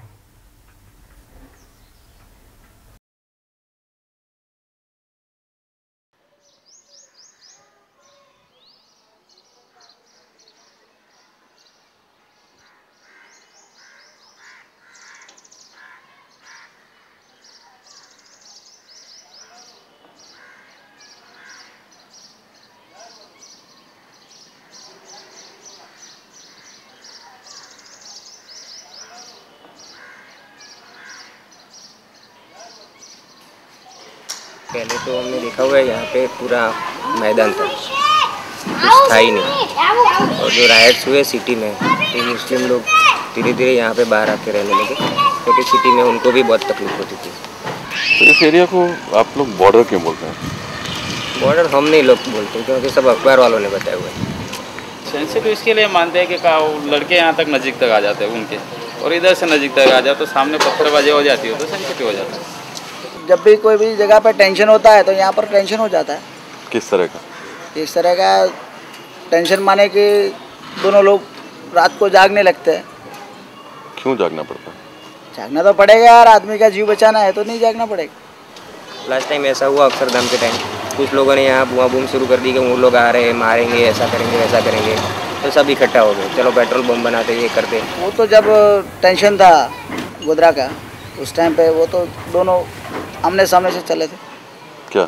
पहले तो हमने देखा हुआ है यहाँ पे पूरा मैदान था, कुछ था ही नहीं। और जो राइट्स हुए सिटी में, तो मुस्लिम लोग धीरे धीरे यहाँ पे बाहर आके रहने लगे, क्योंकि सिटी में उनको भी बहुत तकलीफ होती थी। तो इस एरिया को आप लोग बॉर्डर क्यों बोलते हैं? बॉर्डर हम नहीं लोग बोलते, क्योंकि सब अखबार वालों ने बताया हुआ है। सेंसिटिव इसके लिए मानते हैं कि लड़के यहाँ तक नज़दीक तक आ जाते हैं उनके, और इधर से नज़दीक तक आ जाए तो सामने पत्थरबाजी हो जाती है, तो सेंसिटिव हो जाता है। जब भी कोई भी जगह पर टेंशन होता है तो यहाँ पर टेंशन हो जाता है। किस तरह का? इस तरह का टेंशन माने कि दोनों लोग रात को जागने लगते हैं। क्यों जागना पड़ता है? जागना तो पड़ेगा यार, आदमी का जीव बचाना है तो नहीं जागना पड़ेगा। लास्ट टाइम ऐसा हुआ अक्षरधाम के टाइम, कुछ लोगों ने यहाँ बुआ बूम शुरू कर दी कि वो लोग आ रहे हैं, मारेंगे, ऐसा करेंगे वैसा करेंगे, तो सब इकट्ठा हो गए, चलो पेट्रोल बम बनाते, ये करते। वो तो जब टेंशन था गोधरा का, उस टाइम पे वो तो दोनों आमने सामने से चले थे। क्या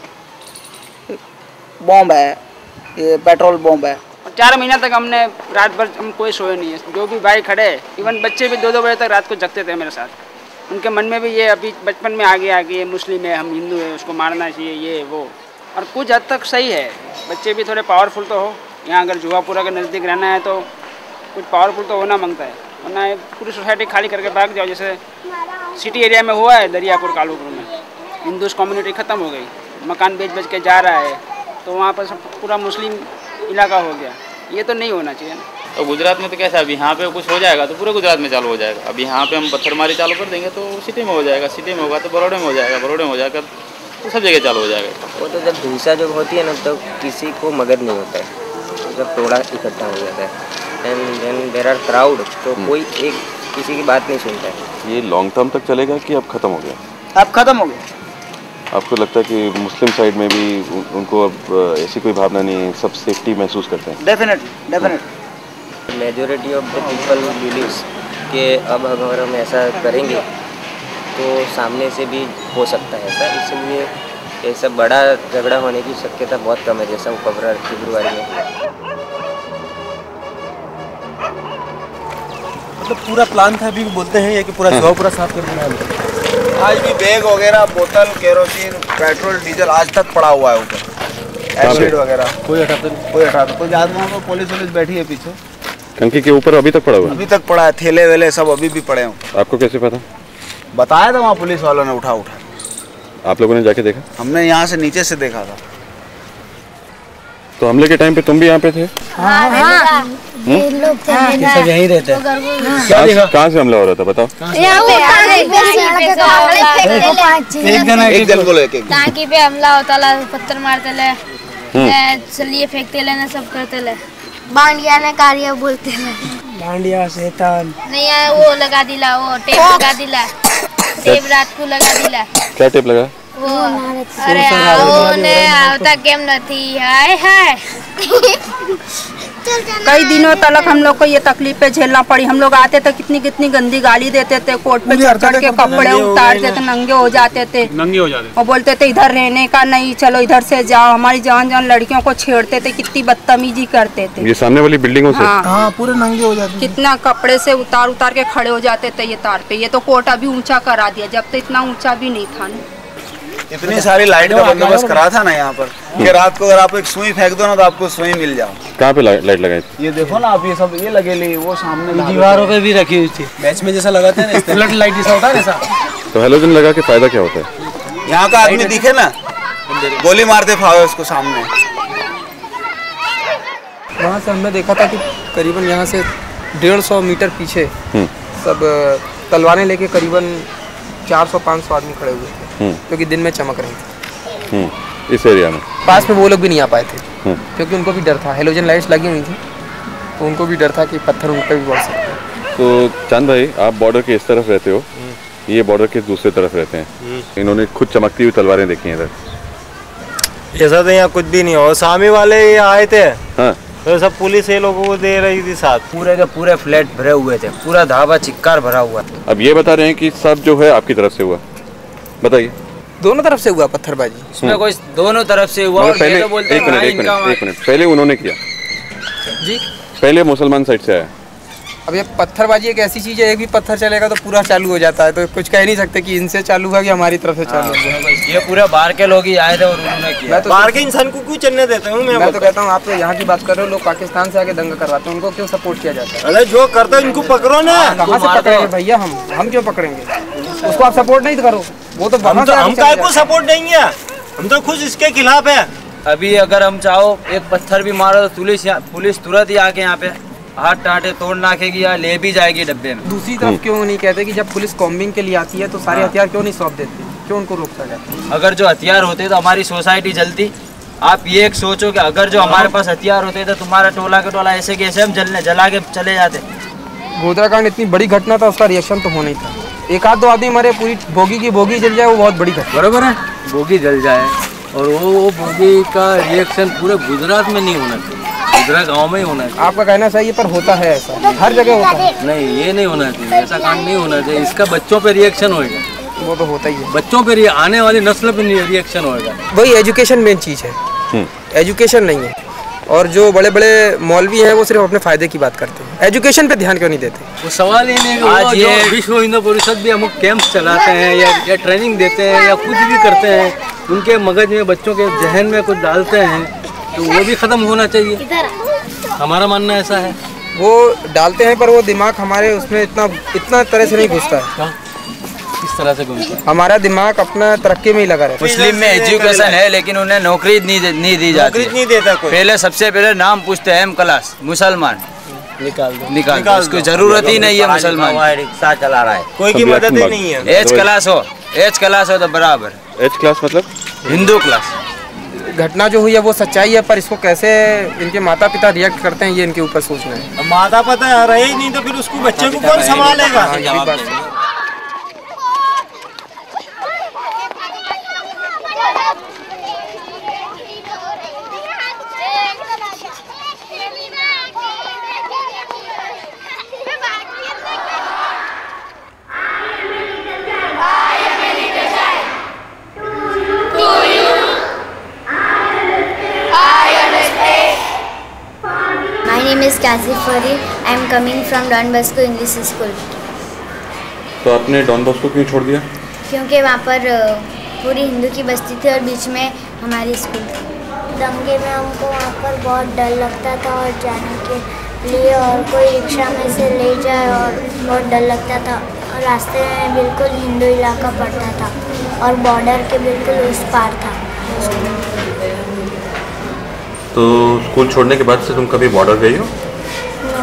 बॉम्ब है, ये पेट्रोल बॉम्ब है। 4 महीना तक हमने रात भर हम कोई सोए नहीं है, जो भी भाई खड़े, इवन बच्चे भी 2-2 बजे तक रात को जगते थे मेरे साथ। उनके मन में भी ये अभी बचपन में आगे ये मुस्लिम है, हम हिंदू है, उसको मारना चाहिए, ये वो। और कुछ हद तक सही है, बच्चे भी थोड़े पावरफुल तो हो। यहाँ अगर जुआपुरा के नज़दीक रहना है तो कुछ पावरफुल तो होना मांगता है, वरना पूरी सोसाइटी खाली करके भाग जाओ। जैसे सिटी एरिया में हुआ है, दरियापुर कालूपुर में हिंदूस कम्युनिटी ख़त्म हो गई, मकान बेच के जा रहा है, तो वहाँ पर सब पूरा मुस्लिम इलाका हो गया। ये तो नहीं होना चाहिए ना। और गुजरात में तो कैसा है, अभी यहाँ पे कुछ हो जाएगा तो पूरे गुजरात में चालू हो जाएगा। अभी यहाँ पे हम पत्थरमारी चालू कर देंगे तो सिटी में हो जाएगा, सिटी में होगा तो बड़ौदे में हो जाएगा, बड़ौदे में हो जाएगा तो सब जगह चालू हो जाएगा। वो तो जब हिंसा जब होती है ना, तो किसी को मदद नहीं होता है, जब थोड़ा इकट्ठा हो जाता है, एंड देयर आर क्राउड, तो कोई एक किसी की बात नहीं सुनता है। ये लॉन्ग टर्म तक चलेगा कि अब ख़त्म हो गया? अब ख़त्म हो गया। आपको लगता है कि मुस्लिम साइड में भी उनको अब ऐसी कोई भावना नहीं है, सब सेफ्टी महसूस करते हैं? Definite majority of the people believes कि अब अगर हम ऐसा करेंगे तो सामने से भी हो सकता है ऐसा, इसलिए ऐसा बड़ा झगड़ा होने की शक्यता बहुत कम है, जैसा फरवरी में। मतलब पूरा प्लान था, अभी भी बोलते हैं ये कि पूरा जुआ पूरा साफ कर देना है। आज भी बैग वगैरह, बोतल, केरोसिन, पेट्रोल, डीजल आज तक पड़ा हुआ है ऊपर, एसिड वगैरह कोई हटाता नहीं। कोई आदमी को पुलिस बैठी है पीछे टंकी के ऊपर, अभी तक पड़ा हुआ है? अभी तक पड़ा है, थैले वेले सब अभी भी पड़े हैं। आपको कैसे पता? बताया था वहाँ पुलिस वालों ने, उठा। आप लोगों ने जाके देखा? हमने यहाँ से नीचे से देखा था। तो हमले के टाइम पे तुम भी यहाँ पे थे? हाँ, लोग सब यहीं रहते हैं। कहाँ से हमला हो रहा था बताओ? एक जन बोलो एक टांकी पे हमला होता ला, पत्थर मारते ले, चलिए फेंकते ले, सब करते ले। बांडिया ने कार्य बोलते ले। बांडिया शैतान नहीं वो लगा दिला, वो टेप लगा दिला, टेप रात को लगा दिला। क्या टेप लगा? वो अरे वो ने आवता केम नहीं, हाय हाय। कई दिनों तक हम लोग को ये तकलीफें झेलना पड़ी। हम लोग आते थे कितनी गंदी गाली देते थे, कोर्ट पे चढ़ के कपड़े उतारते थे, नंगे हो जाते थे और बोलते थे इधर रहने का नहीं, चलो इधर से जाओ। हमारी जवान लड़कियों को छेड़ते थे, कितनी बदतमीजी करते थे। ये सामने वाली बिल्डिंगों से? हाँ, पूरे नंगे हो जाते। कितना कपड़े से उतार के खड़े हो जाते थे ये तार पे। ये तो कोर्ट अभी ऊंचा करा दिया, जब तो इतना ऊंचा भी नहीं था ना। इतनी सारी लाइट का बंदोबस्त करा था ना यहाँ पर कि रात को अगर आप एक सुई फेंक दो ना तो आपको सुई मिल जाओ। कहाँ पे लाइट लगाई? ये देखो ना आप, ये सब ये लगे ली, वो सामने दीवारों पे भी रखी हुई थी। मैच में जैसा लगाते हैं ना, फ्लड लाइट जैसा होता है ऐसा। तो हेलोजन लगा के फायदा क्या होता है? यहाँ का आदमी दिखे ना, गोली मारते फावे उसको सामने। वहाँ से हमने देखा था कि करीबन यहाँ से 150 मीटर पीछे सब तलवारें लेके करीबन 400-500 आदमी खड़े हुए थे, क्योंकि दिन में चमक रही थी इस एरिया में। पास में वो लोग भी नहीं आ पाए थे क्योंकि उनको भी डर था। हेलोजन लाइट्स लगी हुई थी तो उनको भी डर था कि पत्थर उन पर भी पड़ सकते हैं। तो चांद भाई, आप बॉर्डर के इस तरफ रहते हो, ये बॉर्डर के दूसरी तरफ रहते हैं, इन्होंने खुद चमकती हुई तलवारें देखी हैं इधर। ऐसा तो यहाँ कुछ भी नहीं हो। सामी वाले ये आए थे हाँ, तो सब पुलिस ये लोगों को दे रही थी साथ। पूरे के पूरे फ्लैट भरे हुए थे, पूरा ढाबा चिक्कार भरा हुआ। अब ये बता रहे हैं कि सब जो है आपकी तरफ से हुआ, बताइए। दोनों तरफ से हुआ पत्थरबाजी? इसमें कोई दोनों तरफ से हुआ। और पहले तो बोलते एक मिनट पहले उन्होंने किया जी, पहले मुसलमान साइड से आया। अब ये पत्थरबाजी एक ऐसी चीज है, एक भी पत्थर चलेगा तो पूरा चालू हो जाता है, तो कुछ कह नहीं सकते कि इनसे चालू हुआ कि हमारी तरफ से चालू हुआ। ये पूरे बाहर के लोग ही आए थे और उन्होंने किया। बाहर के इंसान को क्यों चलने देते हूँ मैं तो कहता हूँ आप तो यहाँ की बात कर रहे हो, लोग पाकिस्तान से आके दंगा करवाते हैं, उनको क्यों सपोर्ट किया जाता है? अरे जो करते हैं इनको पकड़ो ना। कहाँ से पकड़ेंगे भैया? हम क्यों पकड़ेंगे उसको? आप सपोर्ट नहीं करो, वो तो हम काय को सपोर्ट नहीं है, हम तो खुद इसके खिलाफ है। अभी अगर हम चाहो एक पत्थर भी मारो तो पुलिस तुरंत ही आके यहाँ पे हाथ टाटे तोड़ नाखेगी या ले भी जाएगी डब्बे में। दूसरी तरफ क्यों नहीं कहते कि जब पुलिस कॉम्बिंग के लिए आती है तो सारे हथियार क्यों नहीं सौंप देते, क्यों उनको रोका जाता है? अगर जो हथियार होते तो हमारी सोसाइटी जलती। आप ये एक सोचो कि अगर जो हमारे पास हथियार होते तो तुम्हारा टोला के टोला ऐसे कैसे हम जला के चले जाते। गोधराकांड इतनी बड़ी घटना था, उसका रिएक्शन तो होना ही था। एक आध दो आदमी मरे, पूरी बोगी की बोगी जल जाए, वो बहुत बड़ी घटना। बराबर है, बोगी जल जाए और वो बोगी का रिएक्शन पूरे गुजरात में नहीं होना चाहिए, गुजरात गांव में ही होना चाहिए। आपका कहना सही है, पर होता है ऐसा, हर जगह होता है। नहीं, ये नहीं होना चाहिए, ऐसा कांड नहीं होना चाहिए। इसका बच्चों पे रिएक्शन होएगा, वो तो होता ही है। बच्चों पे, आने वाली नस्ल पे रिएक्शन होएगा। वही एजुकेशन मेन चीज़ है, एजुकेशन नहीं है। और जो बड़े बड़े मौलवी हैं वो सिर्फ अपने फायदे की बात करते हैं, एजुकेशन पे ध्यान क्यों नहीं देते? वो सवाल ही नहीं। आज ये विश्व हिंदू परिषद भी हम कैंप्स चलाते हैं या ट्रेनिंग देते हैं या कुछ भी करते हैं, उनके मगज में बच्चों के जहन में कुछ डालते हैं, तो वो भी खत्म होना चाहिए। हमारा मानना ऐसा है। वो डालते हैं पर वो दिमाग हमारे उसमें इतना तरह से नहीं घुसता है। किस तरह से घुसता है? हमारा दिमाग अपना तरक्की में ही लगा रहता है। मुस्लिम में एजुकेशन है लेकिन उन्हें नौकरी नहीं दी जाती। नौकरी नहीं देता कोई। पहले सबसे पहले नाम पूछते हैं, क्लास मुसलमान निकाल दो। उसको जरूरत ही नहीं है मुसलमान। रिक्शा चला रहा है, कोई की मदद ही नहीं है। एच क्लास हो तो बराबर। एच क्लास मतलब हिंदू क्लास। घटना जो हुई है वो सच्चाई है, पर इसको कैसे इनके माता पिता रिएक्ट करते हैं ये इनके ऊपर सोचना है। माता पिता रहे ही नहीं तो फिर उसको बच्चे को कौन संभालेगा? My name is Keshubhai. I am coming from Don Bosco English School. तो आपने डॉन बॉस्को क्यों छोड़ दिया? क्योंकि वहाँ पर पूरी हिंदू की बस्ती थी और बीच में हमारी स्कूल थी। दंगे में हमको वहाँ पर बहुत डर लगता था और जाने के लिए, और कोई रिक्शा में से ले जाए और बहुत डर लगता था। और रास्ते में बिल्कुल हिंदू इलाका पड़ता था और बॉर्डर के बिल्कुल उस पार था। तो स्कूल छोड़ने के बाद से तुम कभी बॉर्डर गई हो?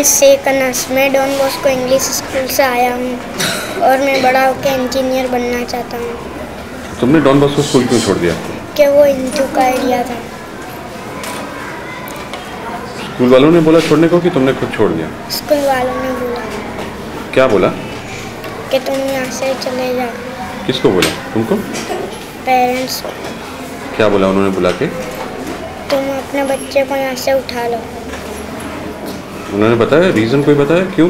शेख अनस, मैं डॉन बॉस्को इंग्लिश स्कूल से आया हूँ और मैं बड़ा होकर इंजीनियर बनना चाहता हूँ। तुमने डॉन बॉस्को स्कूल क्यों छोड़ दिया? कि वो हिंदू का एरिया था। स्कूल वालों ने बोला छोड़ने को कि तुमने खुद छोड़ दिया? स्कूल वालों ने बोला। क्या बोला? कि तुम यहाँ से चले जाओ। किसको बोला? तुमको? पेरेंट्स। क्या बोला उन्होंने बुला के? तुम अपने बच्चे को यहाँ से उठा लो। उन्होंने बताया रीज़न कोई बताया क्यों?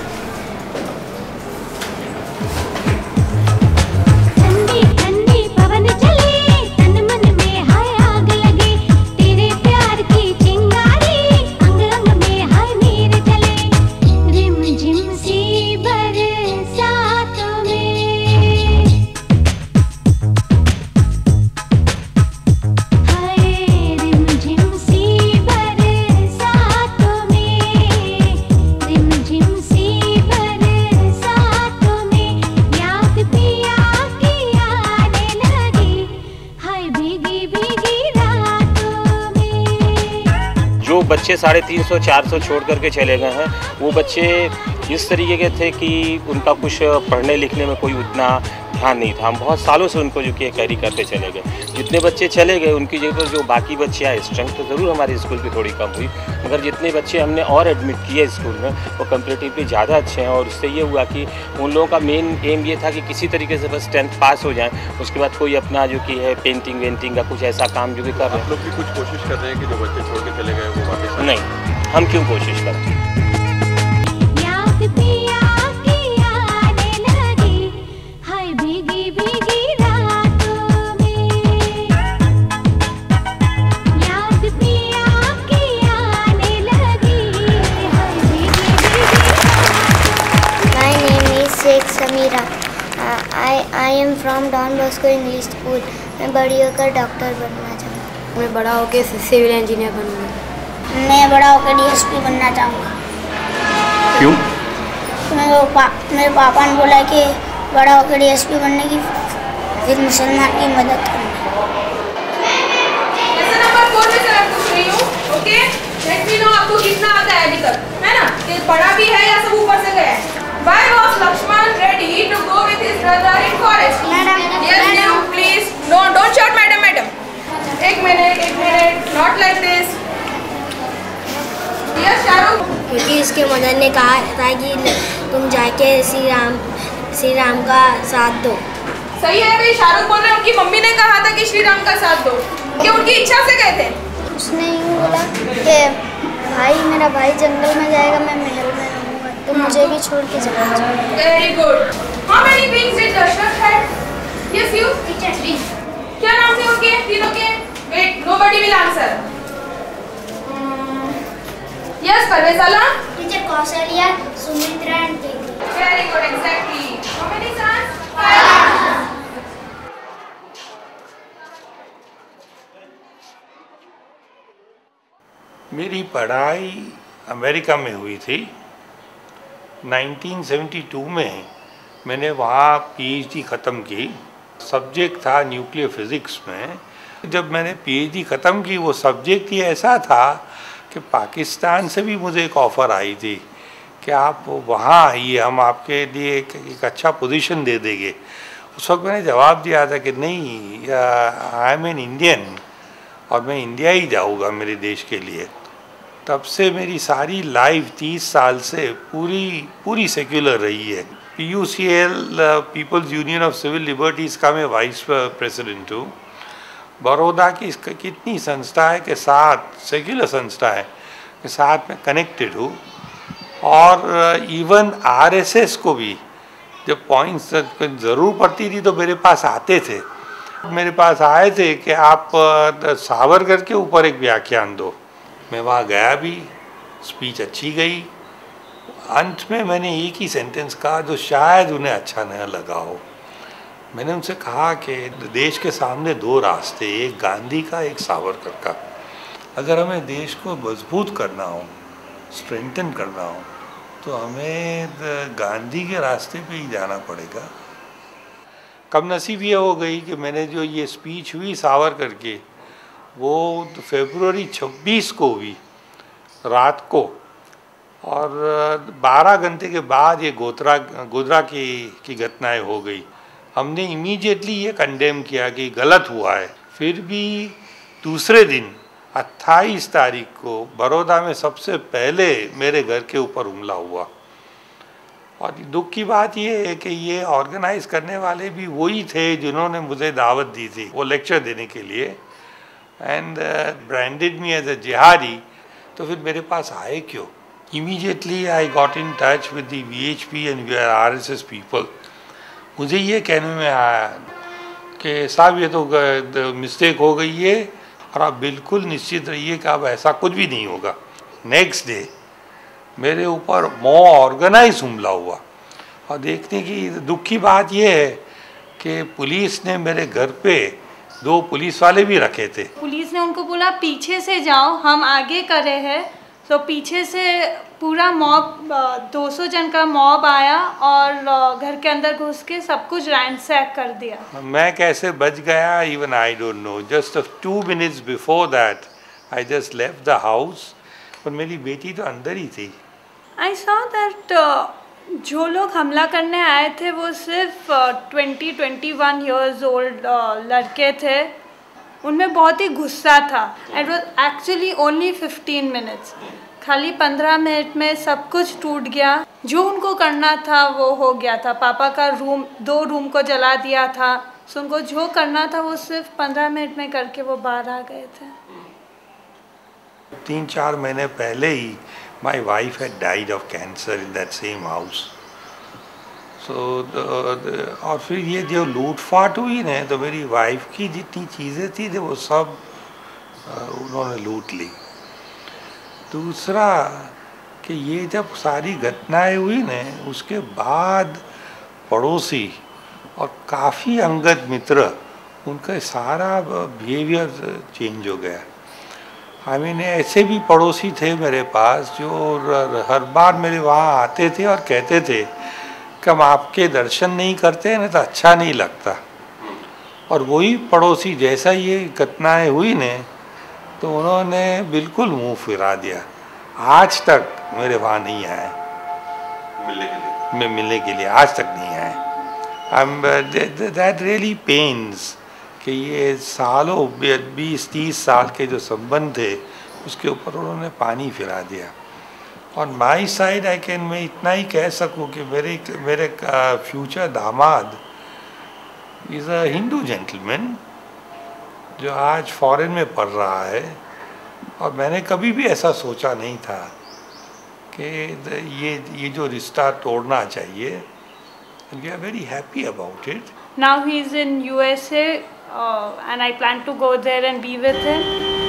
बच्चे 350-400 छोड़ करके चले गए हैं। वो बच्चे इस तरीके के थे कि उनका कुछ पढ़ने लिखने में कोई उतना ध्यान नहीं था। हम बहुत सालों से उनको जो कि कैरी करते चले गए। जितने बच्चे चले गए उनकी जगह पर जो बाकी बच्चे आए, स्ट्रेंथ तो ज़रूर हमारे स्कूल की थोड़ी कम हुई, मगर जितने बच्चे हमने और एडमिट किए स्कूल में वो कंपेरेटिवली ज़्यादा अच्छे हैं। और उससे ये हुआ कि उन लोगों का मेन एम ये था कि किसी तरीके से बस 10th पास हो जाएँ, उसके बाद कोई अपना जो कि है पेंटिंग वेंटिंग का कुछ ऐसा काम जो भी कर रहे हैं। आप लोग भी कुछ कोशिश कर रहे हैं कि जो बच्चे छोड़ के चले गए वो वापस? नहीं, हम क्यों कोशिश करें? I am from Don Bosco English School. मैं बड़ी होकर डॉक्टर बनना चाहूँगा। मैं बड़ा होकर सिविल इंजीनियर बनूँगा। मैं बड़ा होकर DSP बनना चाहूँगा। क्यों? मेरे पापा ने बोला कि बड़ा होकर DSP बनने की, फिर मुसलमान की मदद करनी। जैसे नंबर 4 में से मैं पूछ रही हूँ, ओके? लेट मी नो आपको कितना आता है अभी तक, है ना? कि पढ़ा भी है या सब ऊपर से गया है? Why was Lakshman ready to go with his brother in forest? Madam, yes, you please. No, don't shout, madam, madam. एक minute, not like this. Yes, Shahrukh. क्योंकि इसके मदर ने कहा था कि तुम जाके श्री राम का साथ दो। सही है भाई, शाहरुख बोल रहे हैं उनकी मम्मी ने कहा था कि श्री राम का साथ दो, कि उनकी इच्छा से गए थे। उसने यूँ बोला कि भाई मेरा भाई जंगल में जाएगा, मैं महल में रहूँगा, तो मुझे भी छोड़ के जाना चाहिए। Very good. How many wings did Dashrath had? Yes, you. Teacher 3. क्या नाम थे उनके तीनों के? Wait, nobody will answer. Yes, Parvez आला. Teacher Kaushalya, Sumitra and Ketaki. Very good, exactly. How many sons? 5. मेरी पढ़ाई अमेरिका में हुई थी। 1972 में मैंने वहाँ PhD ख़त्म की। सब्जेक्ट था न्यूक्लियर फिज़िक्स में। जब मैंने PhD ख़त्म की, वो सब्जेक्ट ही ऐसा था कि पाकिस्तान से भी मुझे एक ऑफ़र आई थी कि आप वहाँ आइए, हम आपके लिए एक अच्छा पोजीशन दे देंगे। उस वक्त मैंने जवाब दिया था कि नहीं, आई एम एन इंडियन और मैं इंडिया ही जाऊँगा मेरे देश के लिए। तब से मेरी सारी लाइफ 30 साल से पूरी सेक्युलर रही है। PUCL, people's union of civil liberties का मैं वाइस प्रेसिडेंट हूँ। बड़ौदा की कितनी संस्था है के साथ, सेक्युलर संस्था है के साथ मैं कनेक्टेड हूँ। और इवन RSS को भी जब पॉइंट्स ज़रूर पड़ती थी तो मेरे पास आते थे। मेरे पास आए थे कि आप सावरकर के ऊपर एक व्याख्यान दो। मैं वहाँ गया भी, स्पीच अच्छी गई। अंत में मैंने एक ही सेंटेंस कहा जो शायद उन्हें अच्छा न लगा हो। मैंने उनसे कहा कि देश के सामने 2 रास्ते, एक गांधी का, एक सावरकर का। अगर हमें देश को मजबूत करना हो, स्ट्रेंथन करना हो, तो हमें गांधी के रास्ते पे ही जाना पड़ेगा। कमनसीब ये हो गई कि मैंने जो ये स्पीच हुई सावरकर के, वो फरवरी 26 को हुई रात को। और 12 घंटे के बाद ये गोधरा की घटनाएं हो गई। हमने इमीडिएटली ये कंडेम किया कि गलत हुआ है। फिर भी दूसरे दिन 28 तारीख को बड़ौदा में सबसे पहले मेरे घर के ऊपर हमला हुआ। और दुख की बात ये है कि ये ऑर्गेनाइज करने वाले भी वही थे जिन्होंने मुझे दावत दी थी वो लेक्चर देने के लिए, and branded me as a jihadi. तो फिर मेरे पास आए क्यों? Immediately I got in touch with the VHP and RSS people. मुझे ये कहने में आया कि साहब ये तो मिस्टेक हो गई है और आप बिल्कुल निश्चित रहिए कि अब ऐसा कुछ भी नहीं होगा। नेक्स्ट डे मेरे ऊपर ऑर्गेनाइज हमला हुआ। और देखने की दुख की बात यह है कि पुलिस ने मेरे घर पे 2 पुलिस वाले भी रखे थे। पुलिस ने उनको बोला पीछे से जाओ, हम आगे करे हैं। तो पीछे से पूरा मॉब 200 जन का मॉब आया और घर के अंदर घुस के सब कुछ रैंसैक कर दिया। मैं कैसे बच गया even I don't know. Just 2 minutes before that I just left the house. और मेरी बेटी तो अंदर ही थी। आई सॉ दैट जो लोग हमला करने आए थे वो सिर्फ 20-21 years old लड़के थे। उनमें बहुत ही गुस्सा था। It was actually only 15 minutes। खाली 15 मिनट में सब कुछ टूट गया। जो उनको करना था वो हो गया था। पापा का रूम 2 रूम को जला दिया था। सो उनको जो करना था वो सिर्फ 15 मिनट में करके वो बाहर आ गए थे। 3-4 महीने पहले ही my wife had died of cancer in that same house. So और फिर ये जो लूटफाट हुई ना, तो मेरी वाइफ की जितनी चीज़ें थी वो सब उन्होंने लूट ली। दूसरा कि ये जब सारी घटनाएं हुई ना, उसके बाद पड़ोसी और काफ़ी अंगद मित्र, उनका सारा बिहेवियर चेंज हो गया। आई मीन ऐसे भी पड़ोसी थे मेरे पास जो हर बार मेरे वहाँ आते थे और कहते थे कि हम आपके दर्शन नहीं करते ना तो अच्छा नहीं लगता। और वही पड़ोसी जैसा ये घटनाएं हुई ने तो उन्होंने बिल्कुल मुंह फिरा दिया। आज तक मेरे वहाँ नहीं आए मिलने के लिए आज तक नहीं आए। दैट रियली पेन्स कि ये सालों 20-30 साल के जो संबंध थे उसके ऊपर उन्होंने पानी फिरा दिया। ऑन माई साइड मैं इतना ही कह सकूं कि मेरे फ्यूचर दामाद इज़ अ हिंदू जेंटलमैन जो आज फॉरेन में पढ़ रहा है। और मैंने कभी भी ऐसा सोचा नहीं था कि ये जो रिश्ता तोड़ना चाहिए। We are very happy about it. Now he is in USA and I plan to go there and be with him.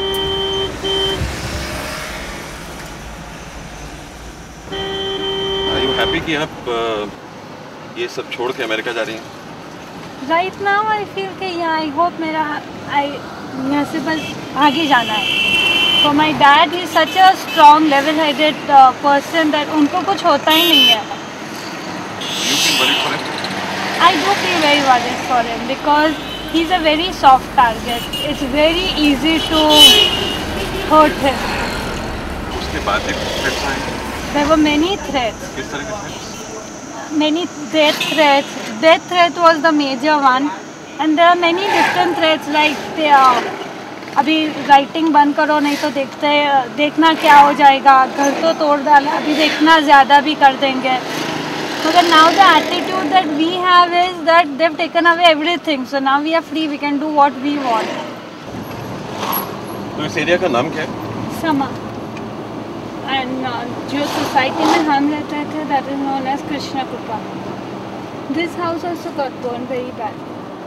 Are you happy कि आप ये सब छोड़ के अमेरिका जा रही हैं? Right now I feel कि I hope मेरा यहाँ से बस आगे जाना है। For my dad he is such a strong level-headed person that उनको कुछ होता ही नहीं है। You feel worried for him? I do feel very worried for him because he's a very soft target. It's very easy to hurt him. उसके बाद एक threats आए। There were many threats. किस तरह के threats? Many death threats. Death threat was the major one, and there are many different threats like they are. अभी writing बंद करो नहीं तो देखना क्या हो जाएगा, घर तो तोड़ डाला, अभी देखना ज़्यादा भी कर देंगे। But now the attitude that we have is that they've taken away everything, so now we are free, we can do what we want. तो इस एरिया का नाम क्या है? Sharma. And जो सोसाइटी में हम रहते थे, that is known as Krishna Kupa. This house also got burned very badly.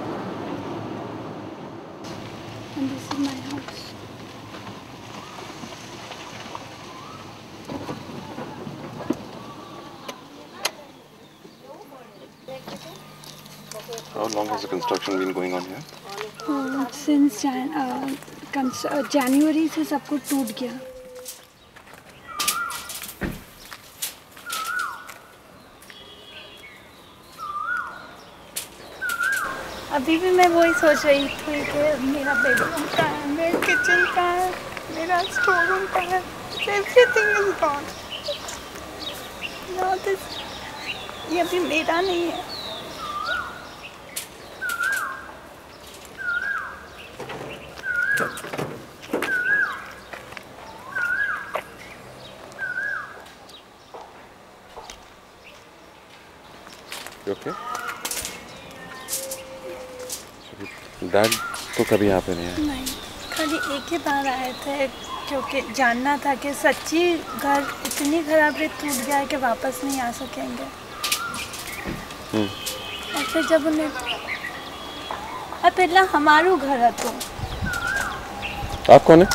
And this is my house. How long has the construction been going on here? Since January से सब कुछ टूट गया। अभी भी मैं वही सोच रही थी कि मेरा बेडरूम कहाँ है, मेरा किचन कहाँ है, मेरा स्टोर रूम कहाँ है, एवरीथिंग इज गॉन। ये अभी मेरा नहीं है। ओके। डैड तो कभी यहाँ पे नहीं है? नहीं, खाली एक ही बार आए थे क्योंकि जानना था कि सच्ची घर इतनी खराब रीत टूट गया है कि वापस नहीं आ सकेंगे। और फिर जब उन्हें और पहला हमारू घर है तो आप कौन है?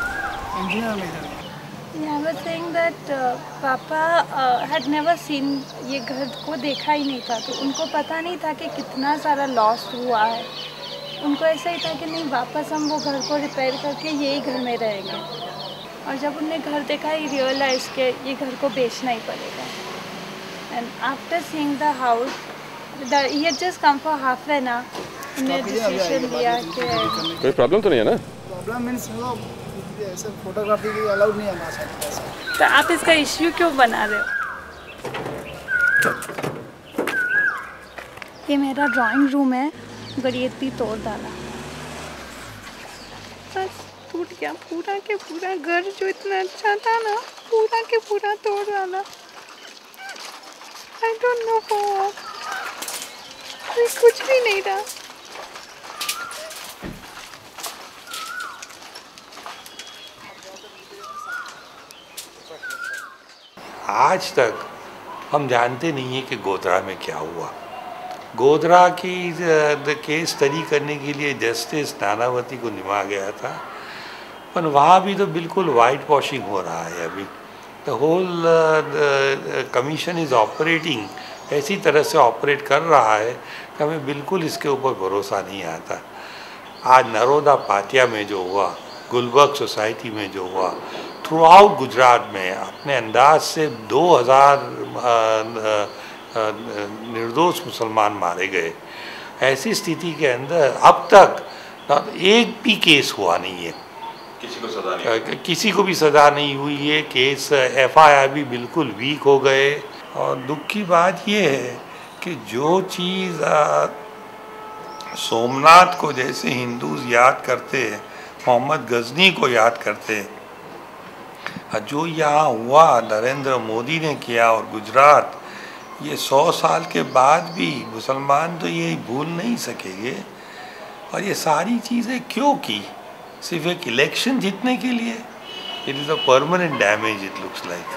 I was saying that पापा had never seen ये घर को देखा ही नहीं था, तो उनको पता नहीं था कि कितना सारा लॉस हुआ है। उनको ऐसा ही था कि नहीं वापस हम वो घर को रिपेयर करके यही घर में रहेंगे। और जब उन्होंने घर देखा ही रियलाइज के ये घर को बेचना ही पड़ेगा। And after seeing the house he had just come for half an hour, उन्होंने डिसीजन लिया कि कोई प्रॉब्लम तो नहीं है ना? प्रॉब्लम मीन्स वो ऐसे फोटोग्राफी की अलाउड नहीं है हमारे साथ। तो आप इसका इश्यू क्यों बना रहे हो? ये मेरा ड्राइंग रूम है, गरीब भी तोड़ डाला, बस टूट गया पूरा के पूरा घर जो इतना अच्छा था ना, पूरा के पूरा तोड़ डाला। I don't know for कुछ भी नहीं रहा। आज तक हम जानते नहीं है कि गोधरा में क्या हुआ। गोधरा की केस स्टडी करने के लिए जस्टिस नानावती को निमा गया था, पर वहाँ भी तो बिल्कुल वाइट वॉशिंग हो रहा है। अभी the whole commission is operating ऐसी तरह से ऑपरेट कर रहा है कि हमें बिल्कुल इसके ऊपर भरोसा नहीं आता। आज नरोदा पाटिया में जो हुआ, गुलबर्ग सोसाइटी में जो हुआ, थ्रू आउट गुजरात में अपने अंदाज से 2000 निर्दोष मुसलमान मारे गए। ऐसी स्थिति के अंदर अब तक एक भी केस हुआ नहीं है, किसी को सजा नहीं, किसी को भी सजा नहीं हुई है। केस FIR भी बिल्कुल वीक हो गए। और दुख की बात ये है कि जो चीज़ सोमनाथ को जैसे हिंदूज याद करते हैं, मोहम्मद गजनी को याद करते हैं, जो यहाँ हुआ नरेंद्र मोदी ने किया और गुजरात, ये 100 साल के बाद भी मुसलमान तो ये भूल नहीं सकेंगे। और ये सारी चीज़ें क्यों की? सिर्फ एक इलेक्शन जीतने के लिए? It is a permanent damage it looks like.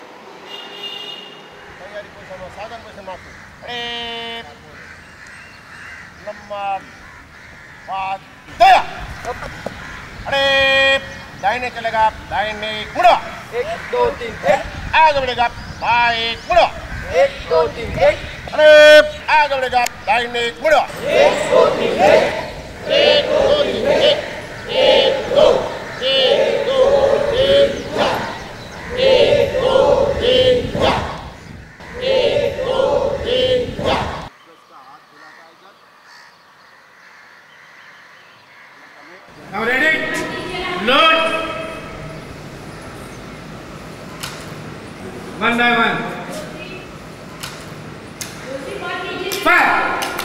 अरे दाहिने चलेगा, दाहिने मुड़ो, 1 2 3 1 आगे बढ़ेगा, बाएं मुड़ो, 1 2 3 1 अरे आगे बढ़ेगा, दाहिने मुड़ो, 1 2 3 1 2 3 1 2 1 2 3 4 1 2 3 4 1 2 3 4। Now ready? Load. One by one. Fire.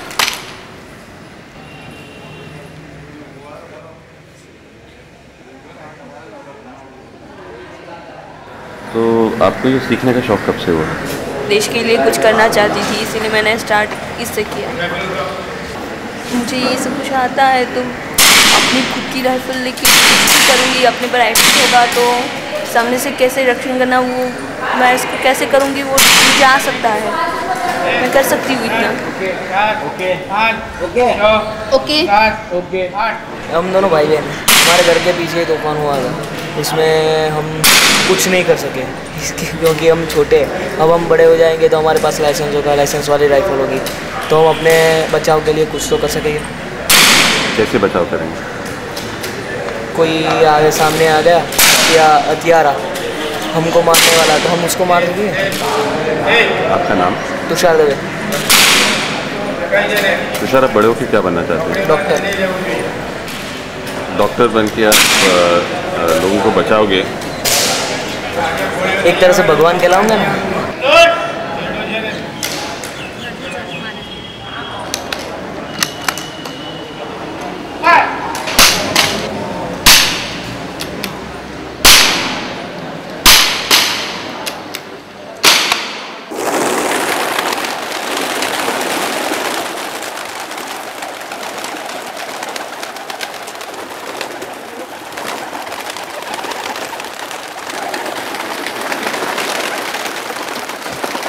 तो आपको ये सीखने का शौक कब से हुआ? देश के लिए कुछ करना चाहती थी, इसीलिए मैंने स्टार्ट इससे किया। मुझे ये सब कुछ आता है तो अपनी खुद की राइफल लेके करूँगी। अपने पर एक्शन होगा तो सामने से कैसे रक्षण करना, वो मैं इसको कैसे करूँगी, वो मुझे आ सकता है, मैं कर सकती हूँ इतना। ओके। हम दोनों भाई बहन, हमारे घर के पीछे तूफान हुआ था, इसमें हम कुछ नहीं कर सके क्योंकि हम छोटे। अब हम बड़े हो जाएंगे तो हमारे पास लाइसेंस होगा, लाइसेंस वाली राइफल होगी, तो हम अपने बचाव के लिए कुछ तो कर सकेंगे। कैसे बचाव करेंगे? कोई आगे सामने आ गया या हथियारा हमको मारने वाला तो हम उसको मार देंगे। आपका नाम? तुषार दवे। तुषार, आप बड़े होकर क्या बनना चाहते हैं? डॉक्टर। डॉक्टर बन के आप लोगों को बचाओगे? एक तरह से भगवान कहलाऊंगा ना।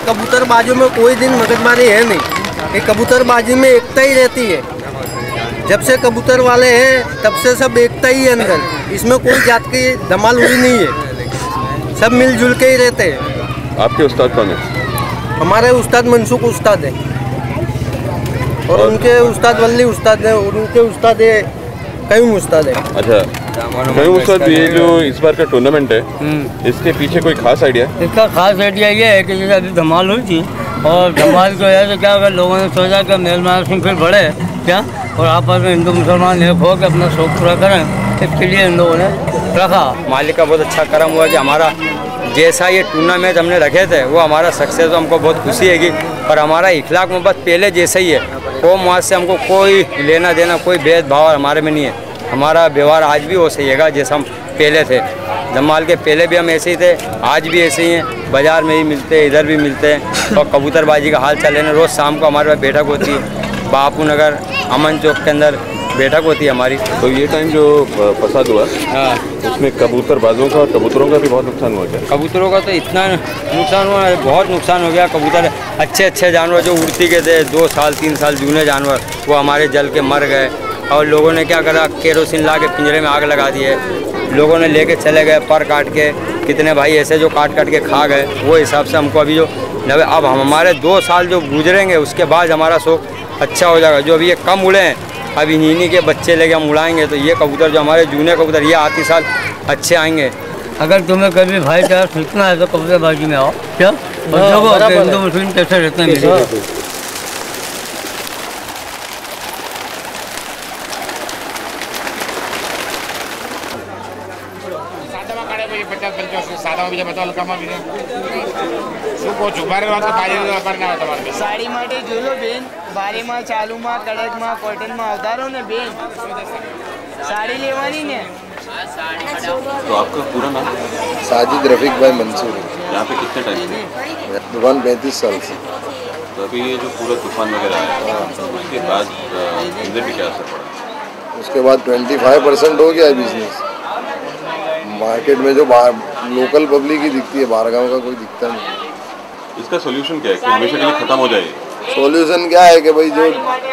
कबूतरबाजों में कोई दिन मगजमारी है नहीं, ये कबूतरबाजी में एकता ही रहती है। जब से कबूतर वाले हैं तब से सब एकता ही है अंदर, इसमें कोई जात की धमाल हुई नहीं है, सब मिलजुल के ही रहते हैं। आपके उस्ताद कौन है? हमारे उस्ताद मनसूख उस्ताद है और उनके उस्ताद वल्ली उस्ताद है और उनके उस्ताद है कयूम उस्ताद है। अच्छा, कयूम उस्ताद, ये जो इस बार का टूर्नामेंट है इसके पीछे कोई खास आइडिया? इसका खास आइडिया ये है कि जैसे अभी धमाल हुई थी और धमाल की वजह से क्या होगा, लोगों ने सोचा कि मेल मार्सिंग फिर बढ़े क्या और आपस में हिंदू मुसलमान एक हो के अपना शौक पूरा करें, इसके लिए इन लोगों ने रखा। मालिक का बहुत अच्छा करम हुआ कि हमारा जैसा ये टूर्नामेंट हमने रखे थे वो हमारा सक्सेस, तो हमको बहुत खुशी है कि, और हमारा इखलाक मोहब्बत पहले जैसा ही है। कौम वाद से हमको कोई लेना देना, कोई भेदभाव हमारे में नहीं है। हमारा व्यवहार आज भी वो सही है जैसा हम पहले थे। धमाल के पहले भी हम ऐसे ही थे, आज भी ऐसे ही हैं। बाज़ार में ही मिलते हैं, इधर भी मिलते हैं। और कबूतरबाजी का हाल चल रहा, रोज़ शाम को हमारे पास बैठक होती है, बापू नगर अमन चौक के अंदर बैठक होती है हमारी। तो ये टाइम जो फसाद हुआ, हाँ, उसमें कबूतरबाजों का और कबूतरों का भी बहुत नुकसान हुआ क्या? कबूतरों का तो इतना नुकसान हुआ, बहुत नुकसान हो गया। कबूतर अच्छे अच्छे जानवर जो उड़ती के थे 2 साल 3 साल जूने जानवर, वो हमारे जल के मर गए। और लोगों ने क्या करा, केरोसिन ला के पिंजरे में आग लगा दी है। लोगों ने लेके चले गए पर काट के, कितने भाई ऐसे जो काट काट के खा गए। वो हिसाब से हमको अभी जो अब हम हमारे 2 साल जो गुजरेंगे उसके बाद हमारा शौक अच्छा हो जाएगा। जो अभी ये कम उड़े हैं, अभी इन्हीं के बच्चे लेके हम उड़ाएंगे तो ये कबूतर जो हमारे जूने कबूतर ये आती साल अच्छे आएंगे। अगर तुम्हें कभी भाईचारा सीखना है तो कबूतरबाजी में आओ क्या, हिंदू मुस्लिम कैसे रहते हैं। साड़ी माटे झूलो बेन, बारी में चालू में कड़क में कॉटन में अवतारो ने बेन, साड़ी लेवानी ने। तो आपका पूरा नाम? साजिद रफीक भाई मंसूर। यहाँ पे कितने टाइम से? 35 साल से। तो अभी ये जो पूरा तूफान वगैरह आया उसके बाद धंधे पे क्या असर पड़ा? उसके बाद 25% हो गया है बिजनेस। मार्केट में जो लोकल पब्लिक ही दिखती है, बाहर गाँव का कोई दिखता नहीं। इसका सोल्यूशन क्या है कि हमेशा के लिए खत्म हो जाए? सोल्यूशन क्या है कि भाई जो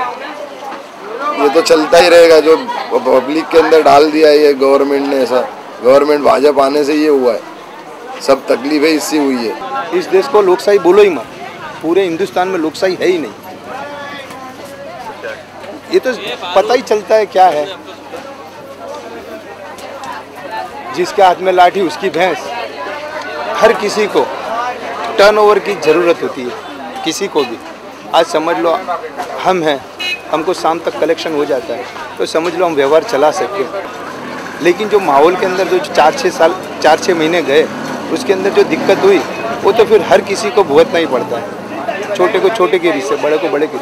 ये तो चलता ही रहेगा, जो पब्लिक के अंदर डाल दिया है ये गवर्नमेंट ने, ऐसा गवर्नमेंट भाजपा आने से ये हुआ है, सब तकलीफें इससे हुई है। इस देश को लोकशाही बोलो ही मत, पूरे हिंदुस्तान में लोकशाही है ही नहीं। ये तो पता ही चलता है क्या है, जिसके हाथ में लाठी उसकी भैंस। हर किसी को टर्नओवर की ज़रूरत होती है, किसी को भी। आज समझ लो हम हैं, हमको शाम तक कलेक्शन हो जाता है तो समझ लो हम व्यवहार चला सकते हैं। लेकिन जो माहौल के अंदर जो 4-6 महीने गए उसके अंदर जो दिक्कत हुई वो तो फिर हर किसी को भुगतना ही पड़ता है। छोटे को छोटे के रिश्ते, बड़े को बड़े के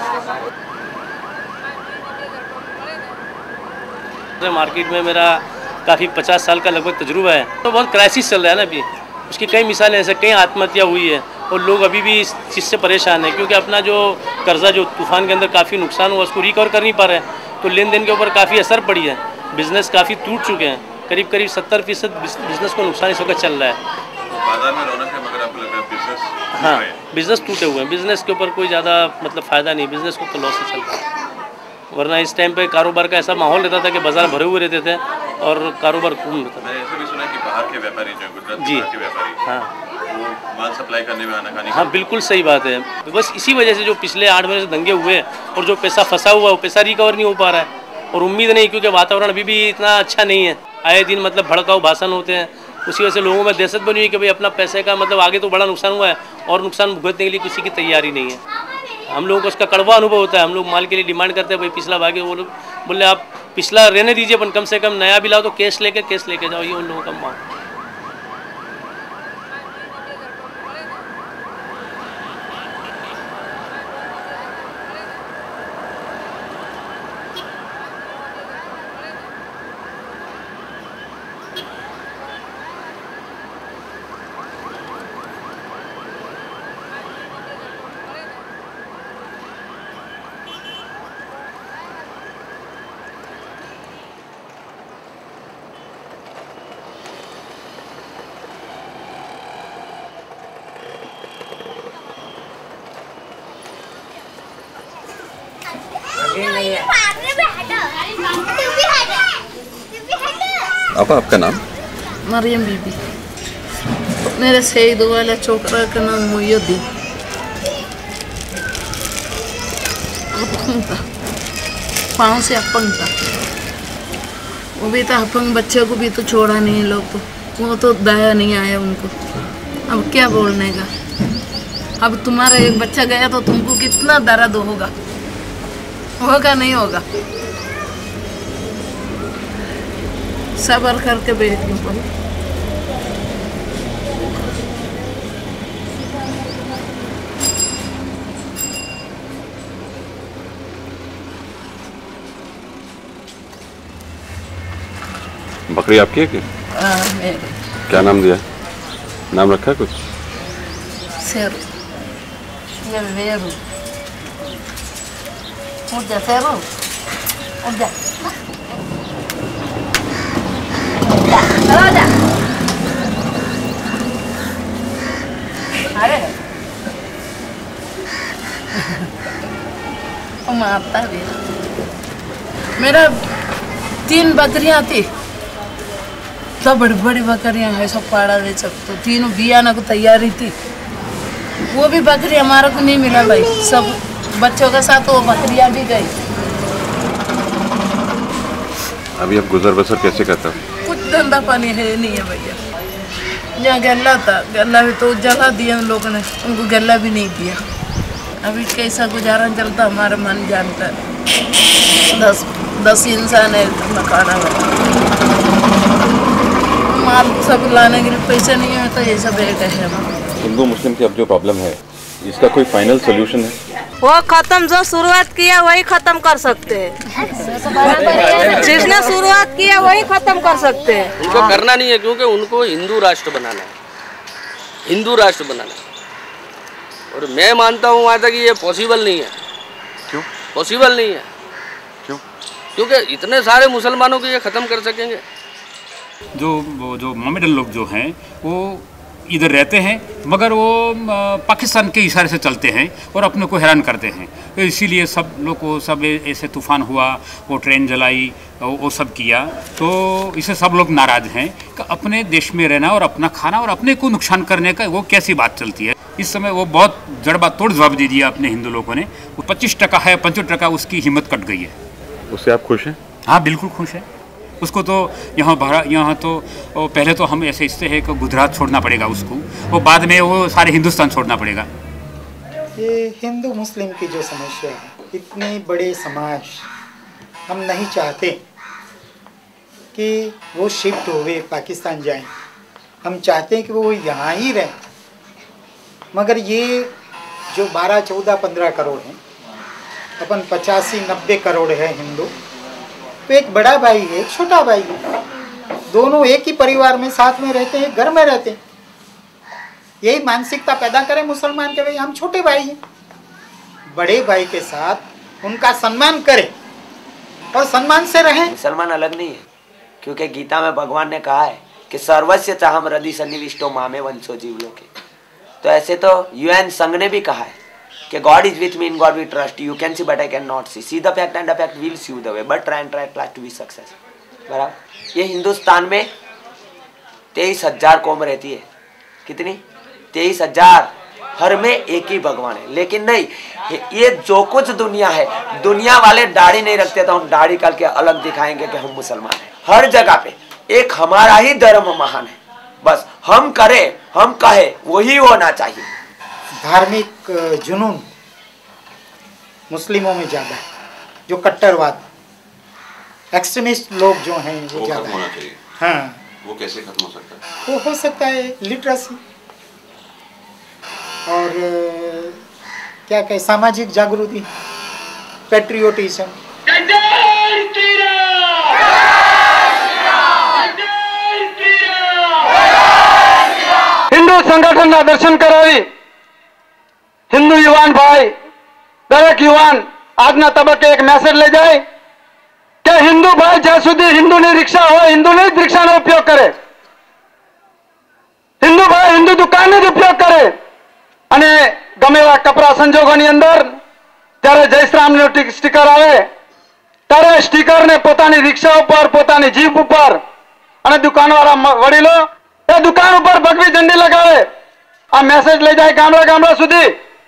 रिश्ते। मार्केट में मेरा काफ़ी 50 साल का लगभग तजुर्बा है, तो बहुत क्राइसिस चल रहा है ना अभी। उसकी कई मिसालें ऐसे, कई आत्महत्या हुई है और लोग अभी भी इस चीज़ से परेशान हैं क्योंकि अपना जो कर्जा जो तूफान के अंदर काफ़ी नुकसान हुआ उसको रिकवर कर नहीं पा रहे हैं। तो लेन देन के ऊपर काफ़ी असर पड़ी है, बिज़नेस काफ़ी टूट चुके हैं, करीब 70% बिज़नेस को नुकसान इस वक्त चल रहा है। बाजार में रौनक है मगर आपको लग रहा है बिजनेस? हाँ, बिज़नेस टूटे हुए हैं, बिज़नेस के ऊपर कोई ज़्यादा मतलब फ़ायदा नहीं, बिज़नेस को तो लॉस से चल रहा है। वरना इस टाइम पे कारोबार का ऐसा माहौल रहता था कि बाजार भरे हुए रहते थे और कारोबार खूब रहता था। मैंने ऐसे भी सुना कि बाहर के व्यापारी जो गुजरात के व्यापारी, हाँ, वो माल सप्लाई करने में आनाकानी। हाँ, बिल्कुल सही बात है। बस इसी वजह से जो पिछले 8 महीने से दंगे हुए और जो पैसा फंसा हुआ वो पैसा रिकवर नहीं हो पा रहा है और उम्मीद नहीं, क्योंकि वातावरण अभी भी इतना अच्छा नहीं है। आए दिन मतलब भड़काऊ भाषण होते हैं, उसी वजह से लोगों में दहशत बनी हुई कि भाई अपना पैसे का मतलब आगे तो बड़ा नुकसान हुआ है और नुकसान भुगतने के लिए किसी की तैयारी नहीं है। हम लोगों को उसका कड़वा अनुभव होता है। हम लोग माल के लिए डिमांड करते हैं भाई पिछला भागे, वो लोग बोले आप पिछला रहने दीजिए पर कम से कम नया भी लाओ तो कैश लेके जाओ, ये उन लोगों का मांग। आपका नाम? मरियम बीबी। मेरे शहीद वाला छोकरा का नाम मुयुद्दीन। अपंग था, पाँव से अपंग था। वो भी था अपंग, बच्चे को भी तो छोड़ा नहीं लोग, तो वो तो दया नहीं आया उनको। अब क्या बोलने का। अब तुम्हारा एक बच्चा गया तो तुमको कितना दर्द होगा नहीं होगा। सब्र करके बैठ लो। बकरी आपकी है क्या? मेरे क्या नाम दिया? नाम रखा है कुछ? शेरू, ये वेरू। उठ जा शेरू, उठ जा। चलो जा। अरे मारता भी। मेरा 3 बकरियां थी, सब बड़ी बड़ी बकरियां है, सब पाड़ा ले सब, तो तीनों बियाना को तैयारी थी। वो भी बकरी हमारे को नहीं मिला भाई, सब बच्चों के साथ वो बकरियां भी गई। अभी आप गुजर बसर कैसे करते हो? कुछ धंधा पानी है नहीं है भैया। यहाँ गल्ला था, गल्ला भी तो जला दिया उन लोगों ने, उनको गल्ला भी नहीं दिया। अभी कैसा गुजारा चलता हमारा मन जानता है। 10 इंसान है, खाना माल सब लाने के लिए पैसे नहीं है, तो ये सब बैठे हैं। हिंदू मुस्लिम की अब जो प्रॉब्लम है, इसका कोई फाइनल सोल्यूशन है? वो खत्म, जो शुरुआत किया वही खत्म कर सकते हैं। जिसने शुरुआत किया वही खत्म कर सकते हैं। उनको करना नहीं है, क्योंकि उनको हिंदू राष्ट्र बनाना है, हिंदू राष्ट्र बनाना है। और मैं मानता हूँ वहाँ तक ये पॉसिबल नहीं है। क्यों पॉसिबल नहीं है? क्यों? क्योंकि इतने सारे मुसलमानों को ये ख़त्म कर सकेंगे। जो मोमेडन लोग जो हैं वो इधर रहते हैं, मगर वो पाकिस्तान के इशारे से चलते हैं और अपने को हैरान करते हैं। तो इसीलिए सब लोग को सब ऐसे तूफ़ान हुआ, वो ट्रेन जलाई, वो सब किया, तो इससे सब लोग नाराज़ हैं कि अपने देश में रहना और अपना खाना और अपने को नुकसान करने का वो कैसी बात चलती है। इस समय वो बहुत जड़बा तोड़ जवाब दे दिया अपने हिंदू लोगों ने। वो 25% है, 25% उसकी हिम्मत कट गई है। उससे आप खुश हैं? हाँ बिल्कुल खुश है। उसको तो यहाँ तो पहले तो हम ऐसे इससे है कि गुजरात छोड़ना पड़ेगा उसको, वो बाद में वो सारे हिंदुस्तान छोड़ना पड़ेगा। ये हिंदू मुस्लिम की जो समस्या है, इतने बड़े समाज, हम नहीं चाहते कि वो शिफ्ट हुए पाकिस्तान जाएं। हम चाहते हैं कि वो यहाँ ही रहें। मगर ये जो 12, 14, 15 करोड़ हैं, अपन 85-90 करोड़ है हिंदू, तो एक बड़ा भाई है, एक छोटा भाई है, दोनों एक ही परिवार में साथ में रहते हैं, घर में रहते हैं। यही मानसिकता पैदा करें मुसलमान के, भाई हम छोटे भाई हैं, बड़े भाई के साथ उनका सम्मान करें और सम्मान से रहें। मुसलमान अलग नहीं है, क्योंकि गीता में भगवान ने कहा है कि सर्वस्य चाहम हृदय सन्निविष्टो मामे वंशो जीवलोके। तो ऐसे तो UN संघ ने भी कहा है कि God is with me, in God we trust. You can see but I cannot see. See the fact and the fact will see the way. But try and try to be success. बराबर। ये हिंदुस्तान में 23,000 कौम रहती है। कितनी? 23,000। हर में एक ही भगवान है। लेकिन नहीं, ये जो कुछ दुनिया है, दुनिया वाले दाढ़ी नहीं रखते तो हम दाढ़ी करके अलग दिखाएंगे कि हम मुसलमान हैं। हर जगह पे एक हमारा ही धर्म महान है। बस हम करें, हम कहे, वही होना चाहिए। धार्मिक जुनून मुस्लिमों में ज़्यादा है, जो कट्टरवाद, एक्सट्रीमिस्ट लोग जो हैं वो ज़्यादा होना है। चाहिए। हाँ, वो कैसे खत्म हो सकता है? वो हो सकता है लिटरेसी और क्या कहे, सामाजिक जागृति, पेट्रियोटिज्म। हिंदू संगठन ना दर्शन करावी हिंदू युवान भाई, दरेक युवान આજના તબક્કે એક મેસેજ લઈ જાય કે હિન્દુ ભાઈ જ્યાં સુધી હિન્દુની રિક્ષા હોય, હિન્દુની જ રિક્ષાનો ઉપયોગ કરે, હિન્દુ ભાઈ હિન્દુ દુકાનનો જ ઉપયોગ કરે અને ગમે એવા કપરા સંજોગોની અંદર ત્યારે જય શ્રીરામનો સ્ટીકર આવે ત્યારે સ્ટીકરને પોતાની રિક્ષા ઉપર પોતાની જીપ ઉપર અને દુકાનવાળા વડીલો એ દુકાન ઉપર ભગવી ઝંડી લગાવે, આ મેસેજ લઈ જાય ગામડા ગામડા સુધી।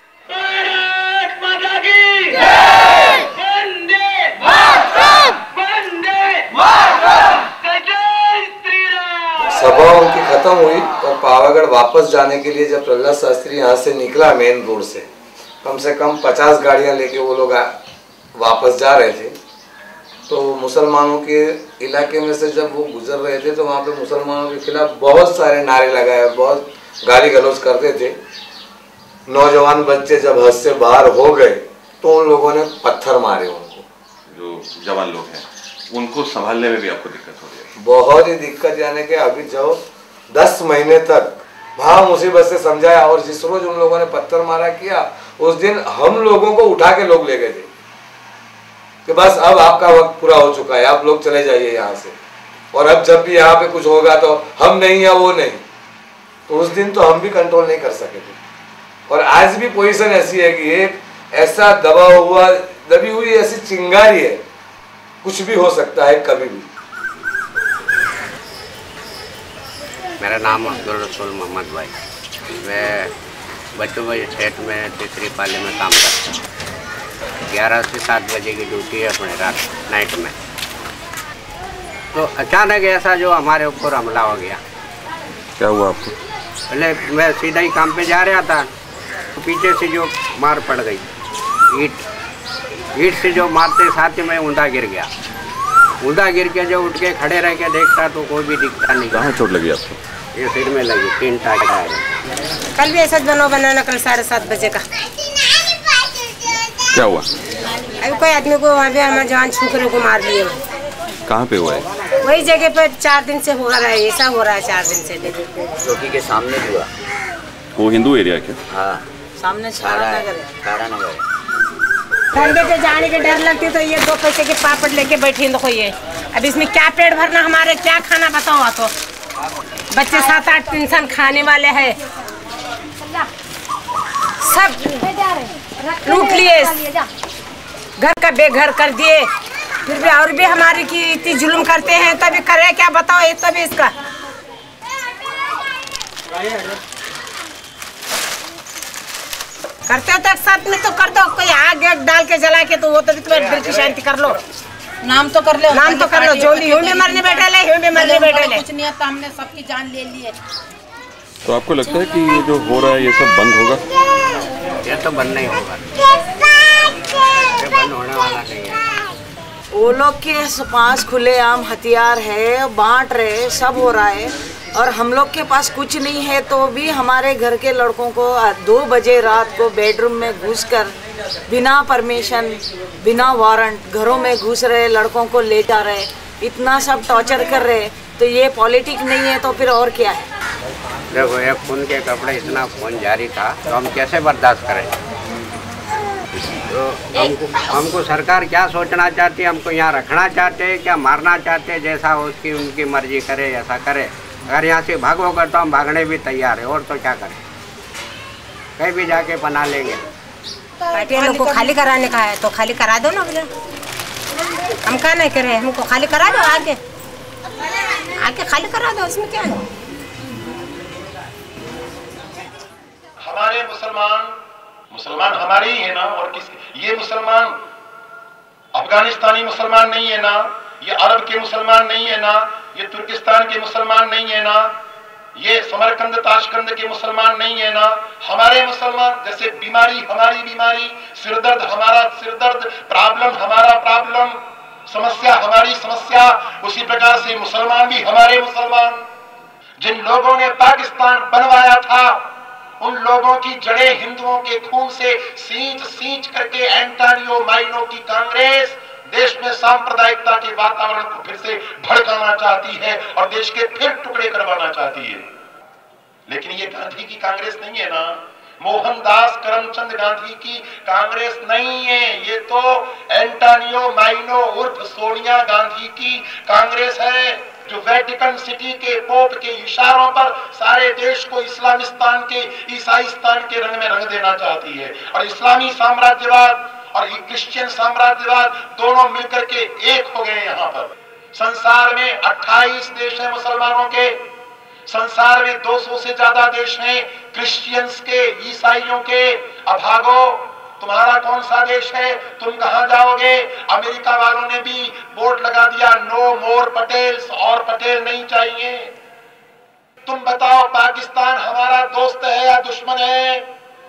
सभा उनकी खत्म हुई और पावागढ़ वापस जाने के लिए जब प्रहलाद शास्त्री यहाँ से निकला मेन रोड से कम 50 गाड़ियाँ लेके वो लोग वापस जा रहे थे, तो मुसलमानों के इलाके में से जब वो गुजर रहे थे तो वहाँ पे मुसलमानों के खिलाफ बहुत सारे नारे लगाए, बहुत गाली गलौज करते थे। नौजवान बच्चे जब हद से बाहर हो गए तो उन लोगों ने पत्थर मारे उनको। जो जवान लोग हैं उनको संभालने में भी आपको दिक्कत हो रही है? बहुत ही दिक्कत, यानी कि अभी जो 10 महीने तक वहाँ मुसीबत से समझाया और जिस रोज उन लोगों ने पत्थर मारा किया उस दिन हम लोगों को उठा के लोग ले गए थे कि बस अब आपका वक्त पूरा हो चुका है, आप लोग चले जाइए यहाँ से, और अब जब भी यहाँ पे कुछ होगा तो हम नहीं या वो नहीं। तो उस दिन तो हम भी कंट्रोल नहीं कर सके थे, और आज भी पोजीशन ऐसी है कि एक ऐसा दबी हुई ऐसी चिंगारी है, कुछ भी हो सकता है कभी भी। मेरा नाम अब्दुल रसूल मोहम्मद भाई, मैं बच्चों के स्टेट में तीसरी पाली में काम करता हूँ। 11 से 7 बजे की ड्यूटी है अपने रात नाइट में। तो अचानक ऐसा जो हमारे ऊपर हमला हो गया। क्या हुआ आपको? पहले मैं सीधा ही काम पे जा रहा था तो पीछे से जो मार पड़ गई, ईट से जो मारते साथ ही मैं ऊंधा गिर गया। ऊंधा गिर के जो उठ के खड़े रह के देखता तो कोई भी दिखता नहीं। कहाँ चोट लगी आपको? ये सिर में लगी, 3 टाँका है। कल भी ऐसा बनाना कल 7:30 बजे का। क्या हुआ? अभी कोई आदमी को वहाँ पे हमारे जवान छोकरे को मार लिए। कहाँ पे हुआ है? वही जगह पर 4 दिन से हो रहा है, ऐसा हो रहा है 4 दिन से। चौकी के सामने हुआ। वो हिंदू एरिया क्या? हाँ, सामने नगर। धंधे पे जाने के डर लगती तो ये 2 पैसे के पापड़ लेके बैठी देखो ये। अब इसमें क्या पेट भरना, हमारे क्या खाना बताओ। तो बच्चे 7-8 इंसान खाने वाले हैं, सब लूट लिए, घर का बेघर कर दिए, फिर भी और भी हमारी की इतनी जुल्म करते हैं, तभी करे क्या बताओ। ये तभी इसका करते हो तो एक साथ में तो कर दो, कोई आग डाल के जला के तो वो तो तुम्हें दिल की शांति कर लो। नाम तो कर लो, नाम तो कर लो। जो ह्यू में मरने बैठे ले, ह्यू में मरने बैठे ले। कुछ नहीं आता, हमने सबकी जान ले ली है। तो आपको लगता है कि ये जो हो रहा है ये सब बंद होगा? ये तो बंद नहीं होगा, ये बंद होने वाला नहीं है। वो लोग के पास खुलेआम हथियार है, बांट रहे, सब हो रहा है, और हम लोग के पास कुछ नहीं है तो भी हमारे घर के लड़कों को 2 बजे रात को बेडरूम में घुसकर बिना परमिशन, बिना वारंट घरों में घुस रहे, लड़कों को ले जा रहे, इतना सब टॉर्चर कर रहे। तो ये पॉलिटिक्स नहीं है तो फिर और क्या है? देखो ये खून के कपड़े, इतना खून जारी था तो हम कैसे बर्दाश्त करें? तो हमको सरकार क्या सोचना चाहती है? हमको यहाँ रखना चाहते हैं क्या मारना चाहते हैं? जैसा उसकी उनकी मर्जी करे, ऐसा करे। अगर यहाँ से भागोगे तो हम भागने भी तैयार है, और तो क्या करें, कहीं भी जाके बना लेंगे। पार्टी लोग को खाली कराने का है तो खाली करा दो ना, बोले हम क्या नहीं करे, हमको खाली करा दो, आके खाली करा दो, इसमें क्या है? हमारे मुसलमान हमारे ही है ना, और ये मुसलमान अफगानिस्तानी मुसलमान नहीं है ना, ये अरब के मुसलमान नहीं है ना, ये तुर्किस्तान के मुसलमान नहीं है ना, ये समरकंद ताशकंद के मुसलमान नहीं है ना। हमारे मुसलमान, जैसे बीमारी हमारी बीमारी, सिरदर्द हमारा सिरदर्द, प्रॉब्लम हमारा प्रॉब्लम, समस्या हमारी समस्या, उसी प्रकार से मुसलमान भी हमारे मुसलमान। जिन लोगों ने पाकिस्तान बनवाया था उन लोगों की जड़ें हिंदुओं के खून से सींच करके एंटोनियो माइनो की कांग्रेस देश में सांप्रदायिकता के वातावरण को फिर से भड़काना चाहती है और देश के फिर टुकड़े करवाना चाहती है। लेकिन ये गांधी की कांग्रेस नहीं है ना, मोहनदास करमचंद गांधी की कांग्रेस नहीं है, ये तो एंटोनियो माइनो उर्फ सोनिया गांधी की कांग्रेस है, जो वेटिकन सिटी के पोप के इशारों पर सारे देश को इस्लामिस्तान के, ईसाईस्तान के रंग में रंग देना चाहती है। और इस्लामी साम्राज्यवाद और ये क्रिश्चियन साम्राज्यवाद दोनों मिलकर के एक हो गए। यहाँ पर संसार में 28 देश हैं मुसलमानों के, संसार में 200 से ज्यादा देश हैं क्रिश्चियंस के, ईसाइयों के। अब भागो, तुम्हारा कौन सा देश है, तुम कहां जाओगे? अमेरिका वालों ने भी बोर्ड लगा दिया, नो मोर पटेल्स, और पटेल नहीं चाहिए। तुम बताओ, पाकिस्तान हमारा दोस्त है या दुश्मन है?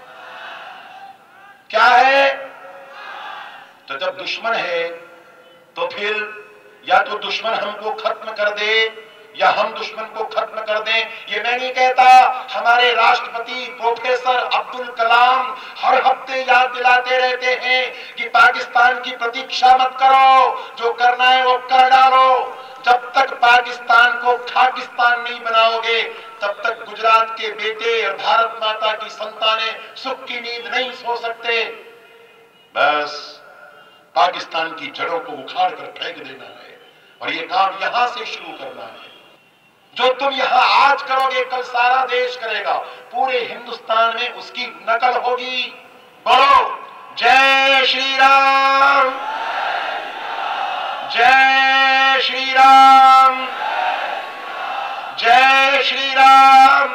क्या है? तो जब दुश्मन है तो फिर या तो दुश्मन हमको खत्म कर दे या हम दुश्मन को खत्म कर दें। ये मैं नहीं कहता, हमारे राष्ट्रपति प्रोफेसर अब्दुल कलाम हर हफ्ते याद दिलाते रहते हैं कि पाकिस्तान की प्रतीक्षा मत करो, जो करना है वो कर डालो। जब तक पाकिस्तान को खाकिस्तान नहीं बनाओगे तब तक गुजरात के बेटे और भारत माता की संतानें सुख की नींद नहीं सो सकते। बस पाकिस्तान की जड़ों को उखाड़ कर फेंक देना है और ये काम यहां से शुरू करना है। जो तुम यहां आज करोगे कल सारा देश करेगा, पूरे हिंदुस्तान में उसकी नकल होगी। बोलो जय श्री राम, जय श्री राम, जय श्री राम,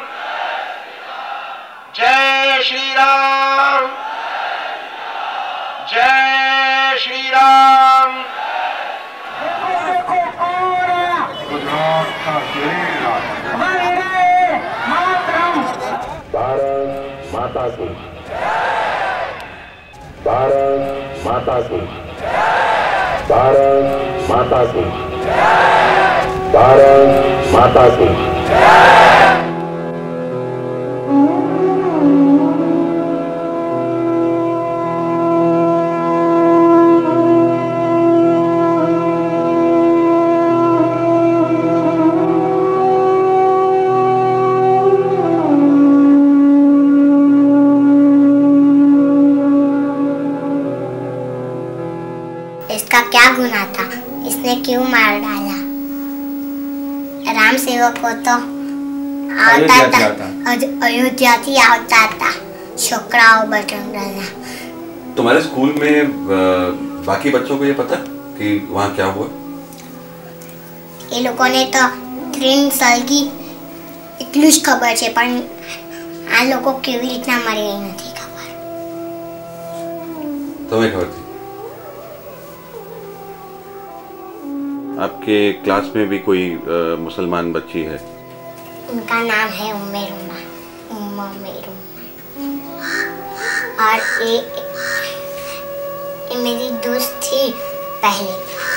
जय श्री राम, जय श्री राम। भारत माता की, भारत माता की, भारत माता की, भारत माता की। इसका क्या गुनाह था? इसने क्यों मार डाला? राम सेवक को तो आता था, अयोध्या थी आता था, छोकराओ बटन डालना। तुम्हारे स्कूल में बाकी बच्चों को ये पता कि वहाँ क्या हुआ? ये लोगों ने तो 3 साल की इतनी खबर है, पर आ लोगों को केवी रीतना मरी गई नहीं खबर। तुम्हें खबर थी? आपके क्लास में भी कोई मुसलमान बच्ची है? उनका नाम है उम्मेरुमा, और ये मेरी दोस्त थी पहले,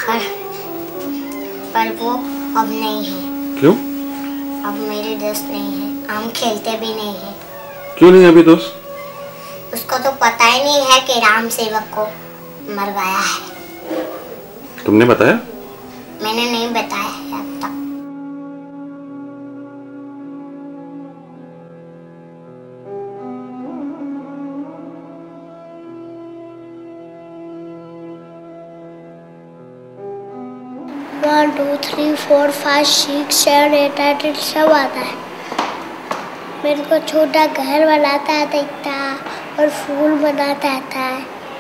पर वो अब नहीं है। क्यों? अब मेरे दोस्त नहीं है, हम खेलते भी नहीं है। क्यों नहीं अभी दोस्त? उसको तो पता ही नहीं है कि राम सेवक को मरवाया है। तुमने बताया? मैंने नहीं बताया है अब तक। One, 2, 3, 4, 5, 6, 7, 8, 8 सब आता है। मेरे को छोटा घर बनाता था और फूल बनाता था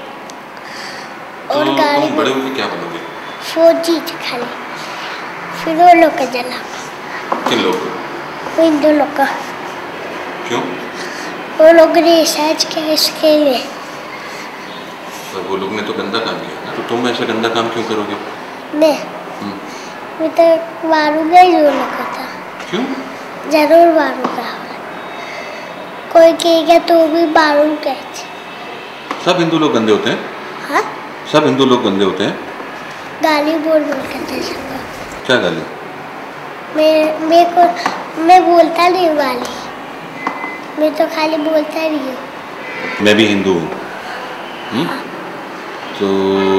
और गाड़ी। बड़े होके क्या बनोगे? फौजी खाली, फिर वो लोग का जला। किन लोग? हिंदू लोग का। क्यों? वो लोग ने रिसर्च किया इसके लिए। पर वो लोग ने तो गंदा काम किया ना, तो तुम ऐसा गंदा काम क्यों करोगे? मैं तो मारूंगा ही, जो लोग था। क्यों? जरूर मारूंगा। कोई कहेगा तो भी मारूंगा। सब हिंदू लोग गंदे होते हैं? हाँ? सब हिंदू लोग गंदे होते हैं? गाली बोल करते सबको। क्या गाली? मैं बोलता नहीं गाली, मैं तो खाली बोलता रही हूँ। मैं भी हिंदू हूँ। तो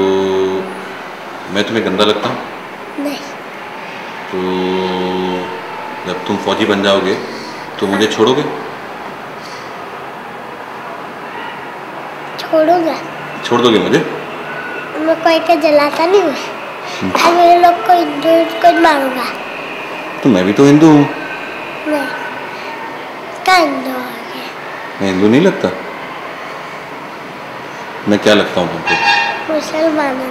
मैं तुम्हें गंदा लगता हूँ? नहीं। तो जब तुम फौजी बन जाओगे तो मुझे छोड़ोगे? छोड़ूंगा। छोड़ दोगे मुझे? मैं कोई का जलाता नहीं हूँ। आज मेरे लोग को हिंदू को मारूंगा। तो मैं भी तो हिंदू हूँ। नहीं, क्या हिंदू हो गया? मैं हिंदू नहीं लगता? मैं क्या लगता हूँ तुमको? मुसलमान।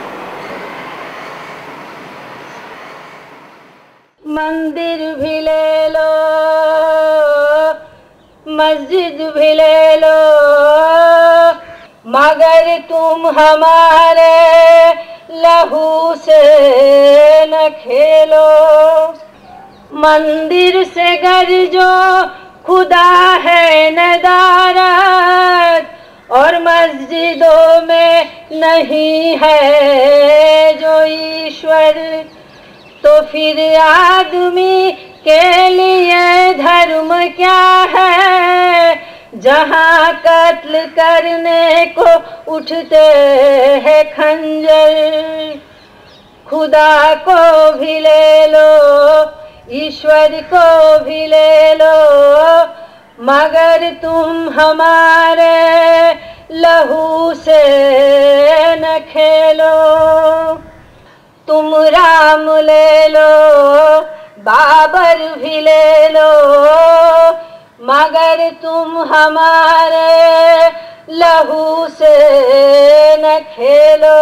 मंदिर भी ले लो, मस्जिद भी ले लो, मगर तुम हमारे लहू से न खेलो। मंदिर से गरजो खुदा है नदारत, और मस्जिदों में नहीं है जो ईश्वर, तो फिर आदमी के लिए धर्म क्या है, जहाँ कत्ल करने को उठते हैं खंजर। खुदा को भी ले लो, ईश्वर को भी ले लो, मगर तुम हमारे लहू से न खेलो। तुम राम ले लो, बाबर भी ले लो, मगर तुम हमारे लहू से न खेलो।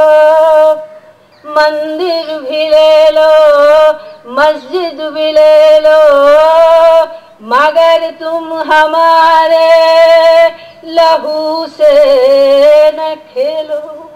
मंदिर भी ले लो, मस्जिद भी ले लो, मगर तुम हमारे लहू से न खेलो।